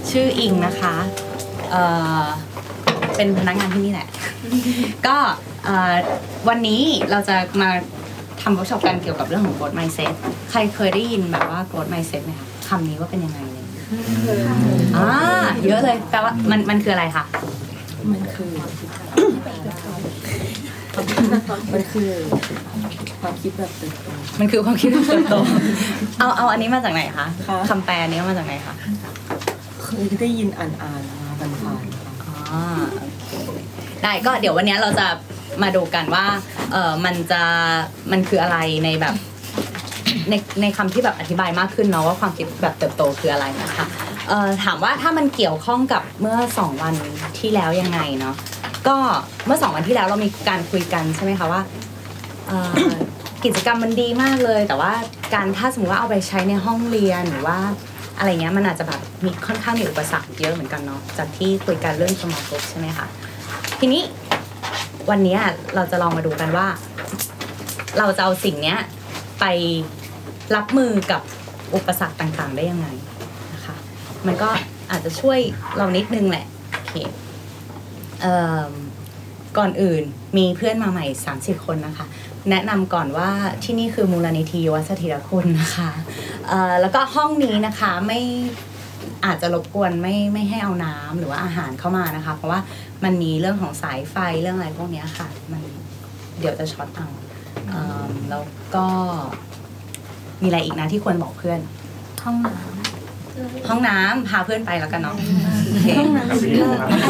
ชื่ออิงนะคะเป็นพนักงานที่นี่แหละ ก็วันนี้เราจะมาทำเวิร์กช็อปกันเกี่ยวกับเรื่องของ growth mindset ใครเคยได้ยินแบบว่า growth mindset ไหมคะคำนี้ว่าเป็นยังไงเลยเยอะเลยแปลว่ามันคืออะไรคะมันคือความคิดแบบเติบโตมันคือความคิดแบบเติบโตเอาอันนี้มาจากไหนคะคำแปลนี้มาจากไหนคะเคยได้ยินอ่านมาผ่านได้ก็เดี๋ยววันนี้เราจะมาดูกันว่ามันคืออะไรในแบบในคำที่แบบอธิบายมากขึ้นเนาะว่าความคิดแบบเติบโตคืออะไรนะคะถามว่าถ้ามันเกี่ยวข้องกับเมื่อ2วันที่แล้วยังไงเนาะก็เมื่อ2วันที่แล้วเรามีการคุยกันใช่ไหมคะว่ากิจกรรมมันดีมากเลยแต่ว่าการถ้าสมมติว่าเอาไปใช้ในห้องเรียนหรือว่าอะไรเงี้ยมันอาจจะแบบมีค่อนข้างมีอุปสรรคเยอะเหมือนกันเนาะจากที่คุยกันเรื่อง small group ใช่ไหมคะทีนี้วันนี้เราจะลองมาดูกันว่าเราจะเอาสิ่งนี้ไปรับมือกับอุปสรรคต่างๆได้ยังไงนะคะมันก็อาจจะช่วยเรานิดนึงแหละโอเคก่อนอื่นมีเพื่อนมาใหม่30คนนะคะแนะนำก่อนว่าที่นี่คือมูลนิธิวัดสถิรคุณนะคะแล้วก็ห้องนี้นะคะไม่อาจจะรบกวนไม่ให้เอาน้ำหรือว่าอาหารเข้ามานะคะเพราะว่ามันมีเรื่องของสายไฟเรื่องอะไรพวกนี้ค่ะมันเดี๋ยวจะช็อตเอาแล้วก็มีอะไรอีกนะที่ควรบอกเพื่อนห้องน้ำพาเพื่อนไปแล้วกันเนาะห้องน้ำวิดีโอ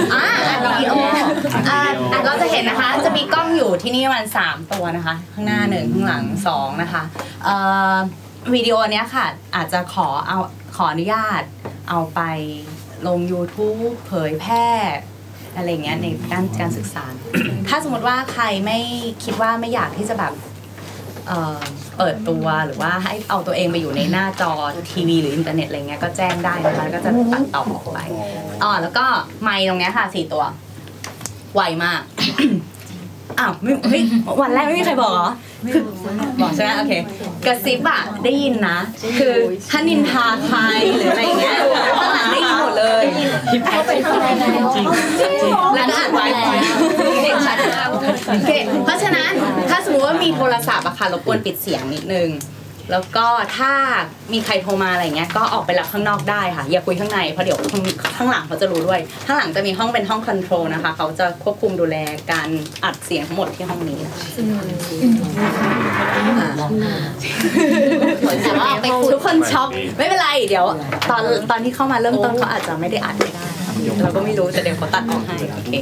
เราจะเห็นนะคะจะมีกล้องอยู่ที่นี่ประมาณ3ตัวนะคะข้างหน้า1ข้างหลัง2นะคะวิดีโอเนี้ยค่ะอาจจะขออนุญาตเอาไปลง YouTube เผยแพร่อะไรเงี้ยในด้านการศึกษาถ้าสมมติว่าใครไม่คิดว่าไม่อยากที่จะแบบเปิดตัวหรือว่าให้เอาตัวเองไปอยู่ในหน้าจอทีวีหรืออินเทอร์เน็ตอะไรเงี้ยก็แจ้งได้นะคะแล้วก็จะตัดต่อออกไปแล้วก็ไมค์ตรงเนี้ยค่ะ4ตัวไวมาก อ้าวไม่วันแรกไม่มีใครบอกเหรอคือบอกใช่ไหมโอเคกระซิบอะได้ยินนะคือถ้านินทาใครหรืออะไรเงี้ยข้างหลังได้ยินหมดเลยเขาเป็นคนแล้วแล้วก็อ่านไว้เด็กชัดมากโอเคเพราะฉะนั้นถ้าสมมติว่ามีโทรศัพท์อะค่ะรบกวนปิดเสียงนิดนึงแล้วก็ถ้ามีใครโทรมาอะไรเงี้ยก็ออกไปรับข้างนอกได้ค่ะอย่าคุยข้างในเพราะเดี๋ยวข้างหลังเขาจะรู้ด้วยข้างหลังจะมีห้องเป็นห้องคอนโทรลนะคะเขาจะควบคุมดูแลการอัดเสียงทั้งหมดที่ห้องนี้แต่ว่าไปทุกคนช็อกไม่เป็นไรเดี๋ยวตอนที่เข้ามาเริ่มต้นเขาอาจจะไม่ได้อัดไม่ได้เราก็ไม่รู้แต่เดี๋ยวเขาตัดออกให้โอเค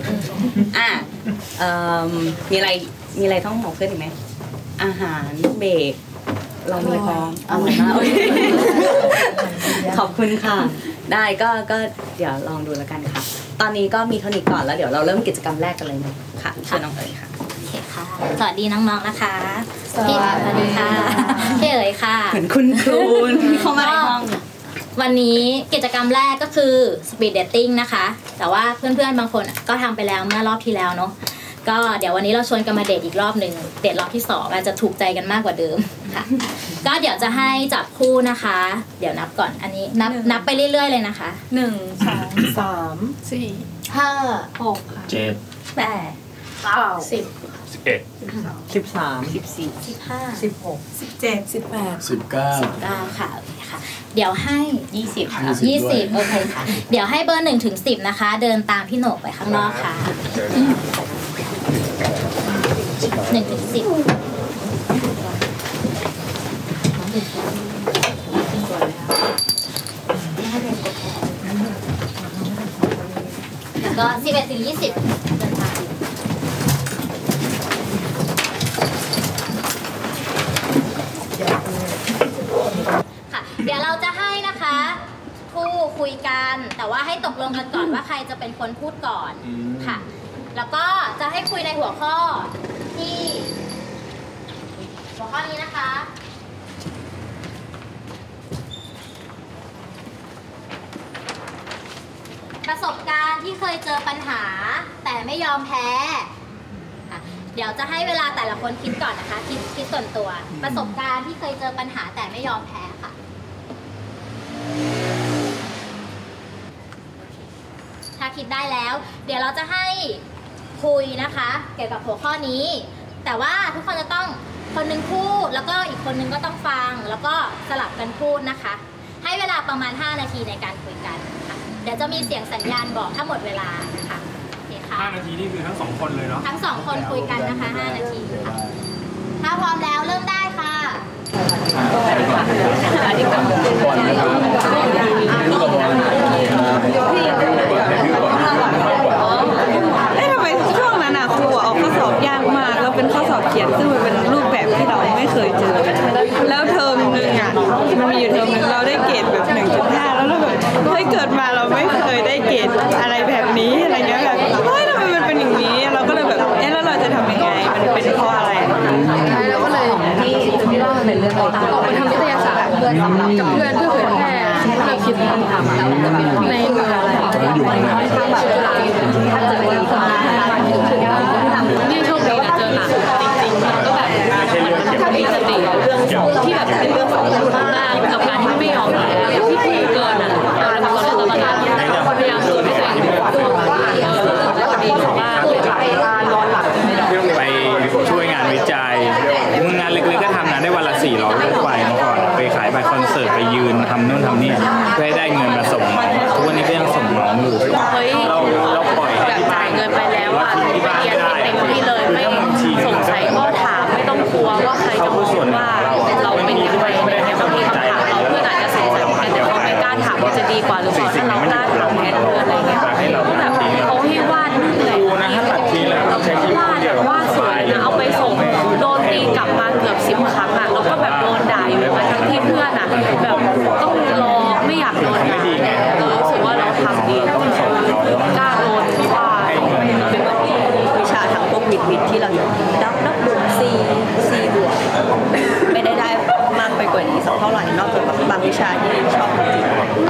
มีอะไรต้องบอกเพื่อนอีกไหมอาหารเบรกเรามีพร้อมอร่อยมากขอบคุณค่ะได้ก็เดี๋ยวลองดูแล้วกันค่ะตอนนี้ก็มีเท่านี้ก่อนแล้วเดี๋ยวเราเริ่มกิจกรรมแรกกันเลยค่ะเชิญน้องเอ๋ยค่ะโอเคค่ะสวัสดีน้องๆนะคะสวัสดีค่ะพี่เอ๋ยค่ะเหมือนคุณครูเข้ามาในห้องวันนี้กิจกรรมแรกก็คือ speed dating นะคะแต่ว่าเพื่อนๆบางคนก็ทำไปแล้วเมื่อรอบที่แล้วเนาะก็เดี๋ยววันนี้เราชวนกันมาเดทอีกรอบหนึ่งเดทรอบที่2อาจจะถูกใจกันมากกว่าเดิมค่ะก็เดี๋ยวจะให้จับคู่นะคะเดี๋ยวนับก่อนอันนี้นับไปเรื่อยๆเลยนะคะ 1 2 3 4 5 6 7 8 9 10 11 13 14 15 16 17 18 19ค่ะเดี๋ยวให้20โอเคค่ะเดี๋ยวให้เบอร์1 ถึง 10นะคะเดินตามพี่โหนกไปข้างนอกค่ะ1 ถึง 10แล้วก็11 ถึง 20เดินทางค่ะเดี๋ยวเราจะให้นะคะคู่คุยกันแต่ว่าให้ตกลงกันก่อนว่าใครจะเป็นคนพูดก่อนค่ะแล้วก็จะให้คุยในหัวข้อที่หัวข้อนี้นะคะประสบการณ์ที่เคยเจอปัญหาแต่ไม่ยอมแพ้เดี๋ยวจะให้เวลาแต่ละคนคิดก่อนนะคะคิดส่วนตัวประสบการณ์ที่เคยเจอปัญหาแต่ไม่ยอมแพ้ค่ะคิดได้แล้ว เดี๋ยวเราจะให้คุยนะคะเกี่ยวกับหัวข้อนี้แต่ว่าทุกคนจะต้องคนนึงพูดแล้วก็อีกคนนึงก็ต้องฟังแล้วก็สลับกันพูดนะคะให้เวลาประมาณ5 นาทีในการคุยกันค่ะเดี๋ยวจะมีเสียงสัญญาณบอกถ้าหมดเวลานะคะโอเคค่ะ 5 นาทีนี่คือทั้ง2คนเลยเนาะทั้ง2คนคุยกันนะคะ5 นาทีค่ะถ้าพร้อมแล้วเริ่มได้ค่ะทำไมช่วงนั้นครูออกข้อสอบยากมากแล้วเป็นข้อสอบเขียนซึ่งมันเป็นรูปแบบที่เราไม่เคยเจอแล้วเทอมนึงมันมีอยู่เทอมนึงเราได้เกรดแบบ 1.5 แล้วเราแบบเฮ้ยเกิดมาเราไม่เคยได้เกรดอะไรแบบนี้อะไรเงี้ยแบบเฮ้ยทำไมมันเป็นอย่างนี้เราก็เลยแบบแล้วเราจะทำยังไงมันเป็นเพราะอะไรเราก็เลยที่ว่ามันเป็นเรื่องต่างออกมาทำวิทยาศาสตร์เพื่อนกับเพื่อนเพื่อเผยแพร่เราคิดทำในเมืองอะไรอยู่ในทางแบบถ้าเจอคนนี่โชคดีนะเจอหนักจริงๆก็แบบถ้ามีสติเรื่องที่แบบเป็นเรื่องสำคัญมากกับการที่ไม่ยอมที่คุยเกินการก่อนตอนนั้นพยายามฝึกให้ตัวเองตัวว่าแล้วก็ดีว่าไปช่วยงานวิจัยงานเล็กๆก็ทำนะได้วันละ400เรื่องไปเมื่อก่อนไปขายไปคอนเสิร์ตไปยืนทำนู่นทำนี่เพื่อให้ได้เงินมาส่งน้องทุกวันนี้ก็ยังส่งน้องอยู่เราปล่อยแบบจ่ายเงินไปแล้วอ่ะไปเรียนเต็มที่เลยไม่สงสัยก็ถามไม่ต้องกลัวว่าใครจะพูดว่าเราเป็นยังไงบางทีคำถามเราเพื่อนอาจจะสงสัยเหมือนกันแต่เขาไม่กล้าถามว่าจะดีกว่าหรือเปล่าถ้าเรากล้าถามแทนเพื่อนอะไรเงี้ยแบบเขาให้วาดเหนื่อยวาดสวยนะเอาไปส่งโดนตีกลับมาเกือบ10 ครั้งอ่ะแล้วก็แบบโดนด่าอยู่มาทั้งที่เพื่อนอ่ะแบบต้องรอไม่อยากโดนด่ารู้สึกว่าเราทำดีต้องกล้าโดนว่าเป็นวิชาทางพวกวิทย์ที่เรานับบวกC บวกไม่ได้มากไปกว่านี้สักเท่าไหร่นอกจากบางวิชาที่ชอบจริง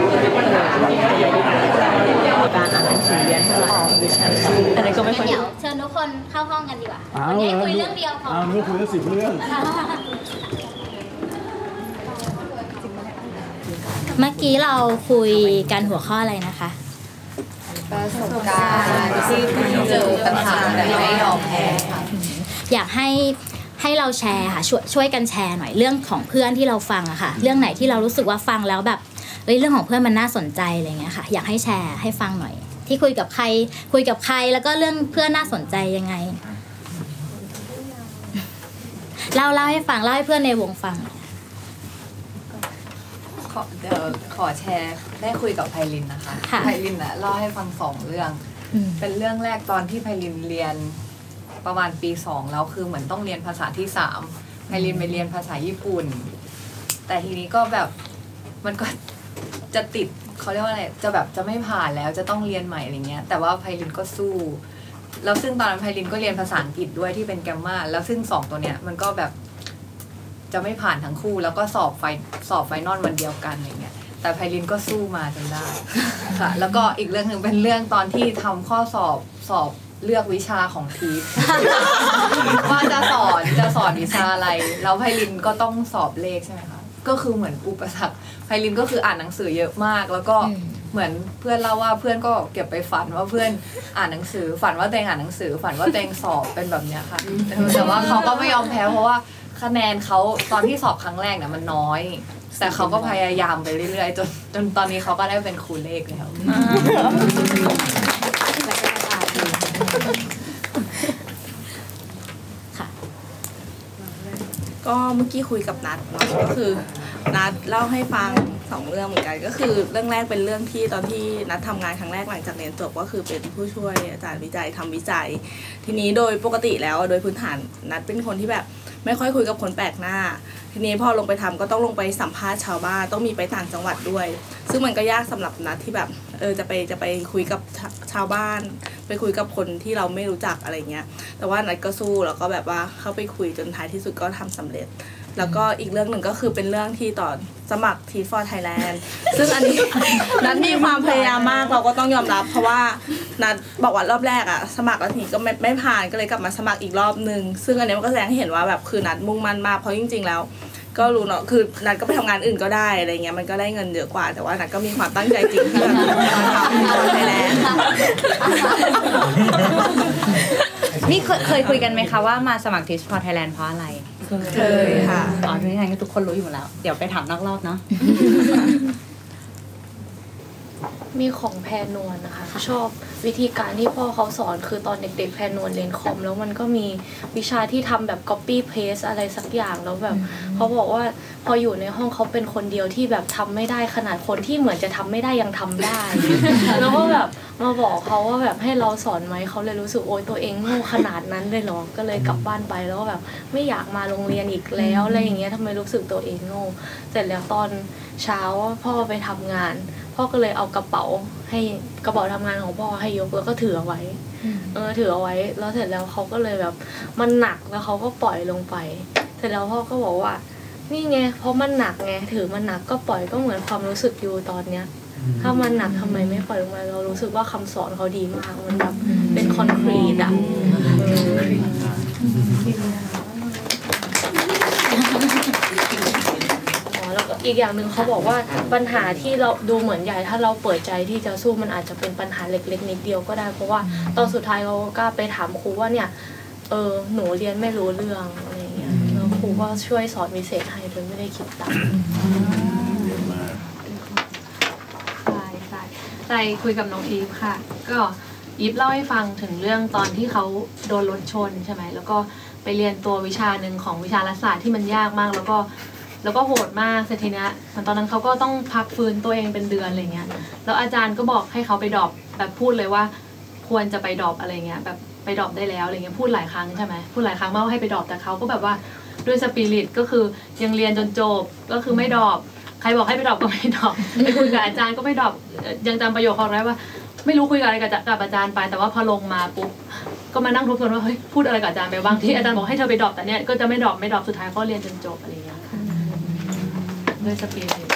การอ่านหนังสือเรียนเท่าไหร่อะไรก็ไม่ค่อยเดี๋ยวเชิญทุกคนเข้าห้องกันดีกว่าวันนี้คุยเรื่องเดียวพอไม่คุย10 เรื่องเมื่อกี้เราคุยกันหัวข้ออะไรนะคะประสบการณ์ที่เจอปัญหาแต่ไม่ยอมแพ้อยากให้เราแชร์ค่ะช่วยกันแชร์หน่อยเรื่องของเพื่อนที่เราฟังอะค่ะเรื่องไหนที่เรารู้สึกว่าฟังแล้วแบบเรื่องของเพื่อนมันน่าสนใจอะไรเงี้ยค่ะอยากให้แชร์ให้ฟังหน่อยที่คุยกับใครแล้วก็เรื่องเพื่อนน่าสนใจยังไงเล่าให้ฟังเล่าให้เพื่อนในวงฟังเดี๋ยวขอแชร์ได้คุยกับไพลินนะคะไพลินเล่าให้ฟัง2 เรื่องเป็นเรื่องแรกตอนที่ไพลินเรียนประมาณปี 2แล้วคือเหมือนต้องเรียนภาษาที่3ไพลินไปเรียนภาษาญี่ปุ่นแต่ทีนี้ก็แบบมันก็จะติดเขาเรียกว่าอะไรจะไม่ผ่านแล้วจะต้องเรียนใหม่อะไรเงี้ยแต่ว่าไพลินก็สู้แล้วซึ่งตอนนั้นไพลินก็เรียนภาษาอังกฤษด้วยที่เป็นแกรมมาแล้วซึ่ง2ตัวเนี้ยมันก็แบบจะไม่ผ่านทั้งคู่แล้วก็สอบไฟนอลวันเดียวกันอะไรเงี้ยแต่ไพลินก็สู้มาจนได้ค่ะแล้วก็อีกเรื่องนึงเป็นเรื่องตอนที่ทำข้อสอบเลือกวิชาของทีปว่าจะสอนวิชาอะไรแล้วไพลินก็ต้องสอบเลขใช่ไหมคะก็คือเหมือนอุปสรรคไพลินก็คืออ่านหนังสือเยอะมากแล้วก็เหมือนเพื่อนเล่าว่าเพื่อนก็เก็บไปฝันว่าเพื่อนอ่านหนังสือฝันว่าตัวเองอ่านหนังสือฝันว่าตัวเองสอบเป็นแบบเนี้ยค่ะแต่ว่าเขาก็ไม่ยอมแพ้เพราะว่าคะแนนเขาตอนที่สอบครั้งแรกเนี่ยมันน้อยแต่เขาก็พยายามไปเรื่อยๆจนตอนนี้เขาก็ได้เป็นครูเลขแล้วก็เมื่อกี้คุยกับนัทเนาะก็คือนัทเล่าให้ฟัง2 เรื่องเหมือนกันก็คือเรื่องแรกเป็นเรื่องที่ตอนที่นัททำงานครั้งแรกหลังจากเรียนจบก็คือเป็นผู้ช่วยอาจารย์วิจัยทำวิจัยทีนี้โดยปกติแล้วโดยพื้นฐานนัทเป็นคนที่แบบไม่ค่อยคุยกับคนแปลกหน้าทีนี้พอลงไปทำก็ต้องลงไปสัมภาษณ์ชาวบ้านต้องมีไปต่างจังหวัดด้วยซึ่งมันก็ยากสำหรับนัทที่แบบจะไปคุยกับชาวบ้านไปคุยกับคนที่เราไม่รู้จักอะไรเงี้ยแต่ว่านัทก็สู้แล้วก็แบบว่าเข้าไปคุยจนท้ายที่สุดก็ทำสำเร็จแล้วก็อีกเรื่องหนึ่งก็คือเป็นเรื่องที่ตอนสมัคร Teach for Thailand ซึ่งอันนี้นัทมีความพยายามมากเราก็ต้องยอมรับเพราะว่านัทบอกว่ารอบแรกอะสมัครแล้วทีก็ไม่ผ่านก็เลยกลับมาสมัครอีกรอบนึงซึ่งอันนี้มันก็แสดงให้เห็นว่าแบบคือนัทมุ่งมั่นมากเพราะจริงๆแล้วก็รู้เนาะคือนัดก็ไปทำงานอื่นก็ได้อะไรเงี้ยมันก็ได้เงินเยอะกว่าแต่ว่านัดก็มีความตั้งใจจริงที่แบบทำไปแล้วนี่เคยคุยกันไหมคะว่ามาสมัคร Teach for Thailand เพราะอะไรเคยค่ะอ๋อทุกท่านทุกคนรู้อยู่หมดแล้วเดี๋ยวไปถามนอกรอบเนาะมีของแพรนวลนะคะชอบวิธีการที่พ่อเขาสอนคือตอนเด็กๆแพรนวลเรียนคอมแล้วมันก็มีวิชาที่ทำแบบ copy paste อะไรสักอย่างแล้วแบบเขาบอกว่าพออยู่ในห้องเขาเป็นคนเดียวที่แบบทำไม่ได้ขนาดคนที่เหมือนจะทำไม่ได้ยังทำได้ แล้วก็แบบมาบอกเขาว่าแบบให้เราสอนไหมเขาเลยรู้สึกโอ๊ยตัวเองโง่ขนาดนั้นเลยเหรอก็เลยกลับบ้านไปแล้วก็แบบไม่อยากมาโรงเรียนอีกแล้วอะไรอย่างเงี้ยทำไมรู้สึกตัวเองโง่เสร็จแล้วตอนเช้าพ่อไปทำงานพ่อก็เลยเอากระเป๋าทำงานของพ่อให้ยกแล้วก็ถือเอาไว้ถือเอาไว้แล้วเสร็จแล้วเขาก็เลยแบบมันหนักแล้วเขาก็ปล่อยลงไปเสร็จแล้วพ่อก็บอกว่านี่ไงเพราะมันหนักไงถือมันหนักก็ปล่อยก็เหมือนความรู้สึกอยู่ตอนเนี้ยถ้ามันหนักทำไมไม่ปล่อยลงมาเรารู้สึกว่าคำสอนเขาดีมากมันแบบเป็นคอนกรีตอ่ะแล้วก็อีกอย่างหนึ่งเขาบอกว่าปัญหาที่เราดูเหมือนใหญ่ถ้าเราเปิดใจที่จะสู้มันอาจจะเป็นปัญหาเล็กๆนิดเดียวก็ได้เพราะว่าตอนสุดท้ายเขาก็ไปถามครูว่าเนี่ยหนูเรียนไม่รู้เรื่องอะไรอย่างเงี้ยแล้วครูก็ช่วยสอนพิเศษให้โดยไม่ได้คิดตังค์ใจคุยกับน้องอีฟค่ะก็อีฟเล่าให้ฟังถึงเรื่องตอนที่เขาโดนรถชนใช่ไหมแล้วก็ไปเรียนตัววิชาหนึ่งของวิชารัฐศาสตร์ที่มันยากมากแล้วก็โหดมากเสร็จทีเนี้ยตอนนั้นเขาก็ต้องพักฟื้นตัวเองเป็นเดือนอะไรเงี้ยแล้วอาจารย์ก็บอกให้เขาไปดรอปแบบพูดเลยว่าควรจะไปดรอปอะไรเงี้ยแบบไปดรอปได้แล้วอะไรเงี้ยพูดหลายครั้งใช่ไหมพูดหลายครั้งมากว่าให้ไปดรอปแต่เขาก็แบบว่าด้วยสปิริตก็คือยังเรียนจนจบก็คือไม่ดรอปใครบอกให้ไปดรอปก็ไม่ดรอปไปคุยกับอาจารย์ก็ไม่ดรอปยังจำประโยคเขาได้ว่าไม่รู้คุยอะไรกับอาจารย์ไปแต่ว่าพอลงมาปุ๊บก็มานั่งทบทวนว่าเฮ้ยพูดอะไรกับอาจารย์ไปบ้างที่อาจารย์บอกให้เธอไปดรอปแต่เนี้ยก็จะไม่ดรอปสุดท้ายก็เรียนจนจบอะไรเงี้ยด้วยสปิริต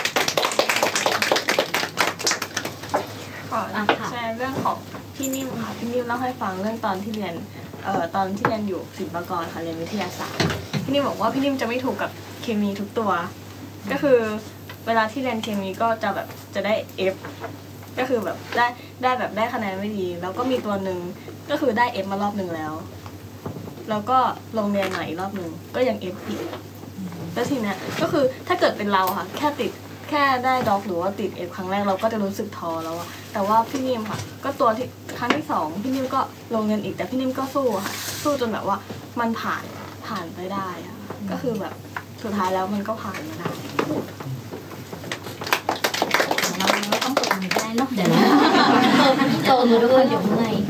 ขอแชร์เรื่องของพี่นิ่มค่ะพี่นิ่มเล่าให้ฟังเรื่องตอนที่เรียนอยู่ศิลปากรค่ะเรียนวิทยาศาสตร์พี่นิ่มบอกว่าพี่นิ่มจะไม่ถูกกับเคมีทุกตัวก็คือเวลาที่เรียนเคมีก็จะได้ F ก็คือแบบได้คะแนนไม่ดีแล้วก็มีตัวหนึ่งก็คือได้ F มารอบหนึ่งแล้วก็ลงเรียนใหม่รอบหนึ่งก็ยัง F อีกแล้วทีเนี้ยก็คือถ้าเกิดเป็นเราค่ะแค่ได้ด็อกหรือว่าติด F ครั้งแรกเราก็จะรู้สึกท้อแล้วอะแต่ว่าพี่นิ่มค่ะก็ตัวที่ครั้งที่2พี่นิ่มก็ลงเรียนอีกแต่พี่นิ่มก็สู้ค่ะสู้จนแบบว่ามันผ่านไปได้อะก็คือแบบสุดท้ายแล้วมันก็ผ่านมาได้เราไม่ต้องตกมือได้เนาะเดี๋ยวโตมือด้วยเดี๋ยวเมื่อย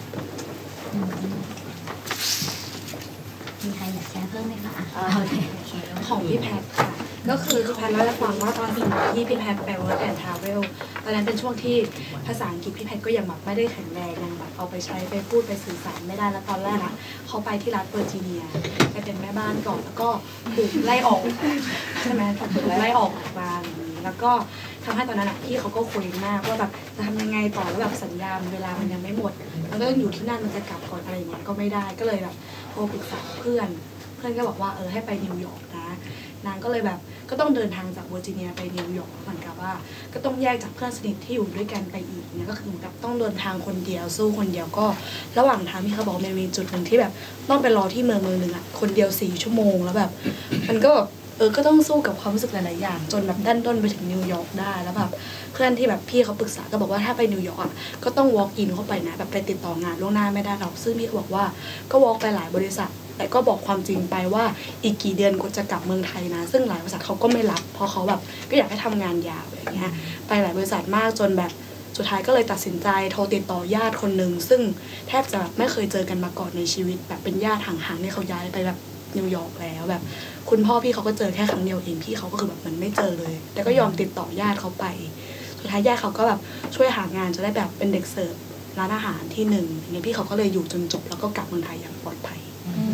มีใครอยากแชร์เพิ่มไหมคะของพี่แพทค่ะก็คือพี่แพทเล่าให้ฟังว่าตอนที่พี่แพทไปWork and Travelตอนนั้นเป็นช่วงที่ภาษาอังกฤษพี่แพทก็ยังแบบไม่ได้แข็งแรงยังแบบเอาไปใช้ไปพูดไปสื่อสารไม่ได้แล้วตอนแรกเขาไปที่รัฐเวอร์จิเนียไปเป็นแม่บ้านก่อนแล้วก็ถูกไล่ออกใช่ไหมถูกไล่ออกมาแล้วก็ทำให้ตอนนั้นพี่เขาก็คุยมากว่าแบบจะทำยังไงต่อแล้วแบบสัญญาเวลามันยังไม่หมดแล้วก็อยู่ที่นั่นมันจะกลับก่อนอะไรอย่างเงี้ยก็ไม่ได้ก็เลยแบบโทรปรึกษาเพื่อนก็บอกว่าให้ไปนิวยอร์กนะนางก็เลยแบบก็ต้องเดินทางจากเวอร์จิเนียไปนิวยอร์กเหมือนกับว่าก็ต้องแยกจากเพื่อนสนิทที่อยู่ด้วยกันไปอีกเนี่ยก็คือเหมือนกับต้องเดินทางคนเดียวสู้คนเดียวก็ระหว่างทางที่เขาบอกมันมีจุดหนึ่งที่แบบต้องไปรอที่เมืองนึงอ่ะคนเดียว4 ชั่วโมงแล้วแบบมันก็แบบก็ต้องสู้กับความรู้สึกหลายๆอย่างจนแบบดันด้นไปถึงนิวยอร์กได้แล้วแบบเพื่อนที่แบบพี่เขาปรึกษาก็บอกว่าถ้าไปนิวยอร์กก็ต้อง walk in เข้าไปนะแบบไปติดต่องานล่วงหน้าไม่ได้หรอกซึ่งพี่เขาบอกว่าก็ walk ไปหลายบริษัทแต่ก็บอกความจริงไปว่าอีกกี่เดือนก็จะกลับเมืองไทยนะซึ่งหลายบริษัทเขาก็ไม่รับเพราะเขาแบบก็อยากให้ทำงานยาวอย่างเงี้ยไปหลายบริษัทมากจนแบบสุดท้ายก็เลยตัดสินใจโทรติดต่อญาติคนนึงซึ่งแทบจะไม่เคยเจอกันมาก่อนในชีวิตแบบเป็นญาติห่างๆที่เขาย้ายไปแบบนิวยอร์กแล้วแบบคุณพ่อพี่เขาก็เจอแค่ครั้งเดียวเองพี่เขาก็คือแบบมันไม่เจอเลยแต่ก็ยอมติดต่อญาติเขาไปสุดท้ายญาติเขาก็แบบช่วยหางานจะได้แบบเป็นเด็กเสิร์ฟร้านอาหารที่1อย่างเงี้ยพี่เขาก็เลยอยู่จนจบแล้วก็กลับเมืองไทยอย่างปลอดภัย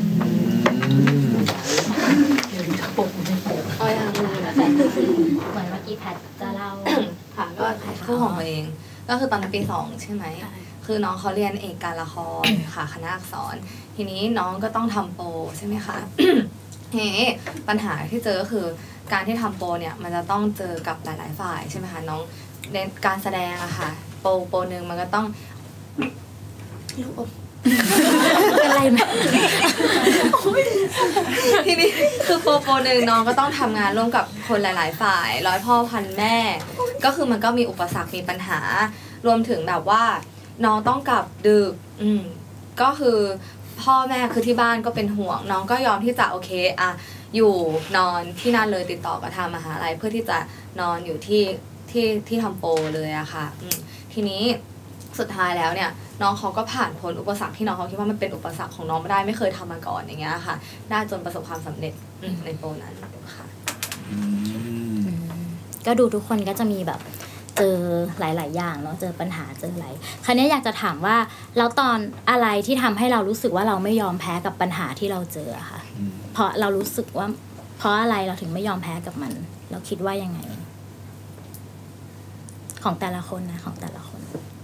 เอาอย่างนึงนะแต่เหมือนเมื่อกี้แพทจะเล่าค่ะก็คู่ของตัวเองก็คือตอนนั้นปี2ใช่ไหมคือน้องเขาเรียนเอกการละครค่ะคณะอักษรทีนี้น้องก็ต้องทำโปรใช่ไหมคะ ททีนี้ปัญหาที่เจอก็คือการที่ทำโปรเนี่ยมันจะต้องเจอกับหลายๆฝ่ายใช่ไหมคะน้องในการแสดงอะค่ะโปรนึงมันก็ต้องเป็นไรไหมทีนี้คือโปรนึงน้องก็ต้องทำงานร่วมกับคนหลายๆฝ่ายร้อยพ่อพันแม่ก็คือมันก็มีอุปสรรคมีปัญหารวมถึงแบบว่าน้องต้องกลับดึกก็คือพ่อแม่คือที่บ้านก็เป็นห่วงน้องก็ยอมที่จะโอเคอะอยู่นอนที่นั่นเลยติดต่อกับทางมหาลัยเพื่อที่จะนอนอยู่ที่ทำโปรเลยอะค่ะทีนี้สุดท้ายแล้วเนี่ยน้องเขาก็ผ่านพ้นอุปสรรคที่น้องเขาคิดว่ามันเป็นอุปสรรคของน้องไม่ได้ไม่เคยทำมาก่อนอย่างเงี้ยค่ะได้จนประสบความสำเร็จในโปรนั้นค่ะก็ดูทุกคนก็จะมีแบบเจอหลายๆอย่างเนาะเจอปัญหาเจออะไรคราวนี้อยากจะถามว่าแล้วตอนอะไรที่ทำให้เรารู้สึกว่าเราไม่ยอมแพ้กับปัญหาที่เราเจอค่ะเพราะเรารู้สึกว่าเพราะอะไรเราถึงไม่ยอมแพ้กับมันเราคิดว่ายังไงของแต่ละคนนะของแต่ละคน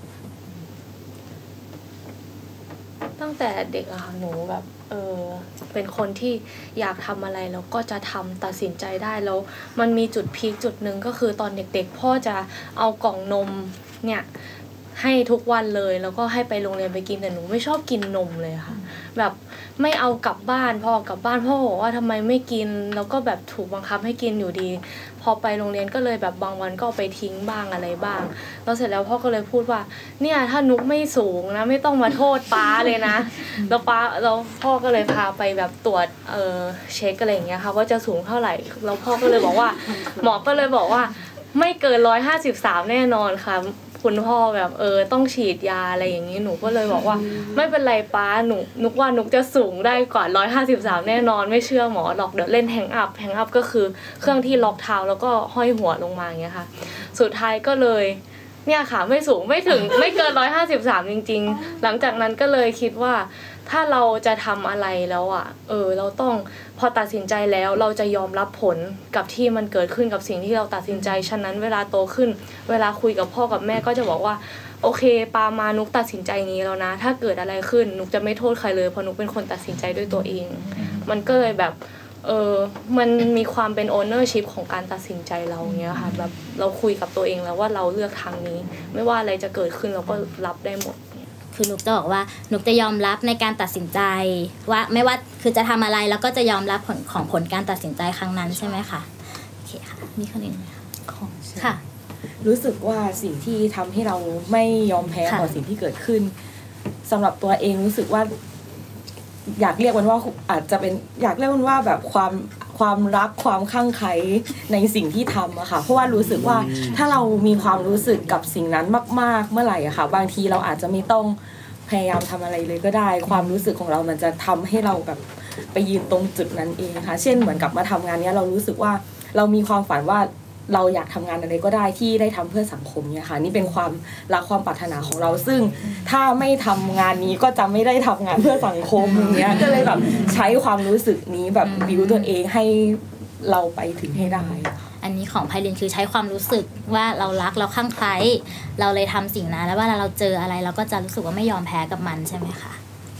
ตั้งแต่เด็กอะค่ะหนูแบบเป็นคนที่อยากทำอะไรแล้วก็จะทำตัดสินใจได้แล้วมันมีจุดพีคจุดหนึ่งก็คือตอนเด็กๆพ่อจะเอากล่องนมเนี่ยให้ทุกวันเลยแล้วก็ให้ไปโรงเรียนไปกินแต่หนูไม่ชอบกินนมเลยค่ะแบบไม่เอากลับบ้านพอกลับบ้านพ่อบอกว่าทำไมไม่กินแล้วก็แบบถูกบังคับให้กินอยู่ดีพอไปโรงเรียนก็เลยแบบบางวันก็ไปทิ้งบ้างอะไรบ้างแล้วเสร็จแล้วพ่อก็เลยพูดว่าเนี่ยถ้านุกไม่สูงนะไม่ต้องมาโทษป้าเลยนะแล้วพ่อก็เลยพาไปแบบตรวจเช็คอะไรอย่างเงี้ยค่ะว่าจะสูงเท่าไหร่แล้วพ่อก็เลยบอกว่าหมอก็เลยบอกว่าไม่เกิน153แน่นอนค่ะคุณพ่อแบบต้องฉีดยาอะไรอย่างนี้หนูก็เลยบอกว่าไม่เป็นไรป้านุกว่านุกจะสูงได้กว่า153แน่นอนไม่เชื่อหมอหรอกเดี๋ยวเล่นแฮงอัพก็คือเครื่องที่ล็อกเท้าแล้วก็ห้อยหัวลงมาอย่างเงี้ยค่ะสุดท้ายก็เลยเนี่ยค่ะไม่สูงไม่ถึงไม่เกิน153จริงๆหลังจากนั้นก็เลยคิดว่าถ้าเราจะทำอะไรแล้วอ่ะเราต้องพอตัดสินใจแล้วเราจะยอมรับผลกับที่มันเกิดขึ้นกับสิ่งที่เราตัดสินใจฉะนั้นเวลาโตขึ้นเวลาคุยกับพ่อกับแม่ก็จะบอกว่าโอเคปามานุกตัดสินใจงี้แล้วนะถ้าเกิดอะไรขึ้นนุกจะไม่โทษใครเลยเพราะนุกเป็นคนตัดสินใจด้วยตัวเองมันก็เลยแบบมันมีความเป็น ownership ของการตัดสินใจเราเงี้ยค่ะแบบเราคุยกับตัวเองแล้วว่าเราเลือกทางนี้ไม่ว่าอะไรจะเกิดขึ้นเราก็รับได้หมดคือนุกจะบอกว่านุกจะยอมรับในการตัดสินใจว่าไม่ว่าคือจะทำอะไรแล้วก็จะยอมรับผลการตัดสินใจครั้งนั้นใช่ไหมคะโอเคค่ะมีคนอื่นไหมคะค่ะรู้สึกว่าสิ่งที่ทำให้เราไม่ยอมแพ้ต่อสิ่งที่เกิดขึ้นสำหรับตัวเองรู้สึกว่าอยากเรียกมันว่าอาจจะเป็นอยากเรียกมันว่าแบบความรักความข้างไคล้ในสิ่งที่ทำอะค่ะเพราะว่ารู้สึกว่าถ้าเรามีความรู้สึกกับสิ่งนั้นมากๆเมื่อไหร่อะค่ะบางทีเราอาจจะไม่ต้องพยายามทำอะไรเลยก็ได้ความรู้สึกของเรามันจะทำให้เราแบบไปยืนตรงจุดนั้นเองค่ะเช่นเหมือนกับมาทำงานนี้เรารู้สึกว่าเรามีความฝันว่าเราอยากทำงานอะไรก็ได้ที่ได้ทำเพื่อสังคมเนี่ยค่ะนี่เป็นความรักความปรารถนาของเราซึ่งถ้าไม่ทำงานนี้ก็จะไม่ได้ทำงานเพื่อสังคมอย่างเงี้ยก็เลยแบบใช้ความรู้สึกนี้แบบบิวตัวเองให้เราไปถึงให้ได้อันนี้ของไพลินคือใช้ความรู้สึกว่าเรารักเราข้างใครเราเลยทำสิ่งนั้นแล้วเวลาเราเจออะไรเราก็จะรู้สึกว่าไม่ยอมแพ้กับมันใช่ไหมคะ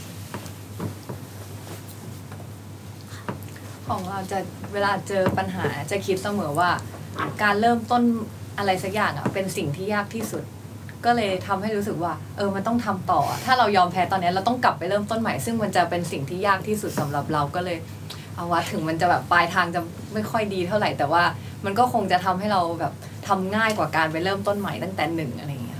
ของเราจะเวลาเจอปัญหาจะคิดเสมอว่าการเริ่มต้นอะไรสักอย่างอ่ะเป็นสิ่งที่ยากที่สุดก็เลยทำให้รู้สึกว่ามันต้องทำต่อถ้าเรายอมแพ้ตอนนี้เราต้องกลับไปเริ่มต้นใหม่ซึ่งมันจะเป็นสิ่งที่ยากที่สุดสำหรับเราก็เลยเอาว่าถึงมันจะแบบปลายทางจะไม่ค่อยดีเท่าไหร่แต่ว่ามันก็คงจะทำให้เราแบบทำง่ายกว่าการไปเริ่มต้นใหม่ตั้งแต่1อะไรอย่างเงี้ย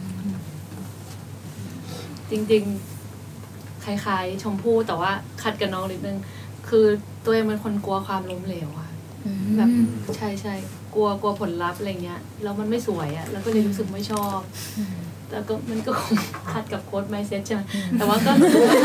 จริงๆคล้ายๆชมพู่แต่ว่าขัดกับน้องนิดนึงคือตัวเองเป็นคนกลัวความล้มเหลวอะแบบใช่กลัวผลลัพธ์อะไรเงี้ยแล้วมันไม่สวยอะแล้วก็เลยรู้สึกไม่ชอบแล้วก็มันก็คงขัดกับโค้ดไมซ์เซ็ตใช่ไหมแต่ว่าก็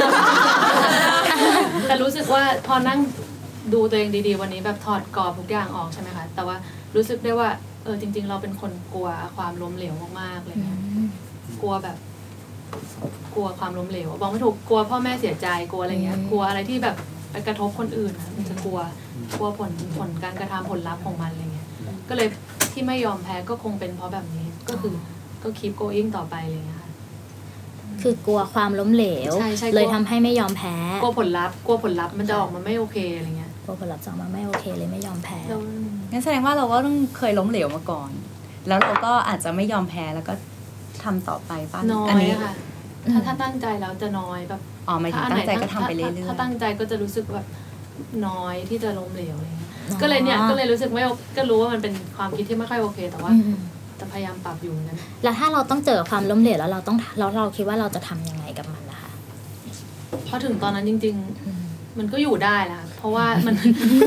แต่รู้สึกว่าพอนั่งดูตัวเองดีๆวันนี้แบบถอดกรอบทุกอย่างออกใช่ไหมคะแต่ว่ารู้สึกได้ว่าจริงๆเราเป็นคนกลัวความล้มเหลวมากๆเลยเนี่ยกลัวความล้มเหลวบอกไม่ถูกกลัวพ่อแม่เสียใจกลัวอะไรเงี้ยกลัวอะไรที่แบบไปกระทบคนอื่นนะมันจะกลัวผลการกระทำผลลัพธ์ของมันอะไรเงี้ยก็เลยที่ไม่ยอมแพ้ก็คงเป็นเพราะแบบนี้ก็คือก็keep going ต่อไปอะไรเงี้ยค่ะคือกลัวความล้มเหลวเลยทำให้ไม่ยอมแพ้กลัวผลลัพธ์มันจะออกมาไม่โอเคอะไรเงี้ยพอผลลัพธ์ออกมาไม่โอเคเลยไม่ยอมแพ้งั้นแสดงว่าเราก็ต้องเคยล้มเหลวมาก่อน แล้วเราก็อาจจะไม่ยอมแพ้แล้วก็ทำต่อไปป่ะน้อยค่ะถ้าตั้งใจแล้วจะน้อยแบบหมายถึงตั้งใจก็ทำไปเรื่อยๆถ้าตั้งใจก็จะรู้สึกแบบน้อยที่จะล้มเหลวอะไรเงี้ยก็เลยรู้สึกไม่ก็รู้ว่ามันเป็นความคิดที่ไม่ค่อยโอเคแต่ว่าจะพยายามปรับอยู่นั้นแล้วถ้าเราต้องเจอความล้มเหลวแล้วเราคิดว่าเราจะทำยังไงกับมันนะคะพอถึงตอนนั้นจริงๆมันก็อยู่ได้แหละเพราะว่ามัน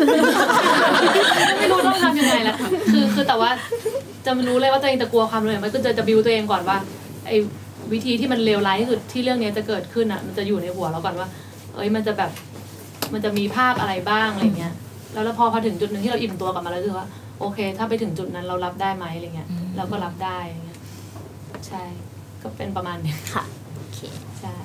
ไม่รู้ต้องทำยังไงแล้วค่ะคือแต่ว่าจะรู้เลยว่าตัวเองจะกลัวความล้มเหลวมันก็จะบิวตัวเองก่อนว่าไอ้วิธีที่มันเลวร้ายที่สุดที่เรื่องนี้จะเกิดขึ้นอ่ะมันจะอยู่ในหัวเราก่อนว่ามันจะแบบมันจะมีภาพอะไรบ้างอะไรเงี้ยแล้วพอถึงจุดหนึ่งที่เราอิ่มตัวกับมันแล้วคือว่าโอเคถ้าไปถึงจุดนั้นเรารับได้ไหมอะไรเงี้ยเราก็รับได้อะไรเงี้ยใช่ก็เป็นประมาณนี้ค่ะโอเคใช่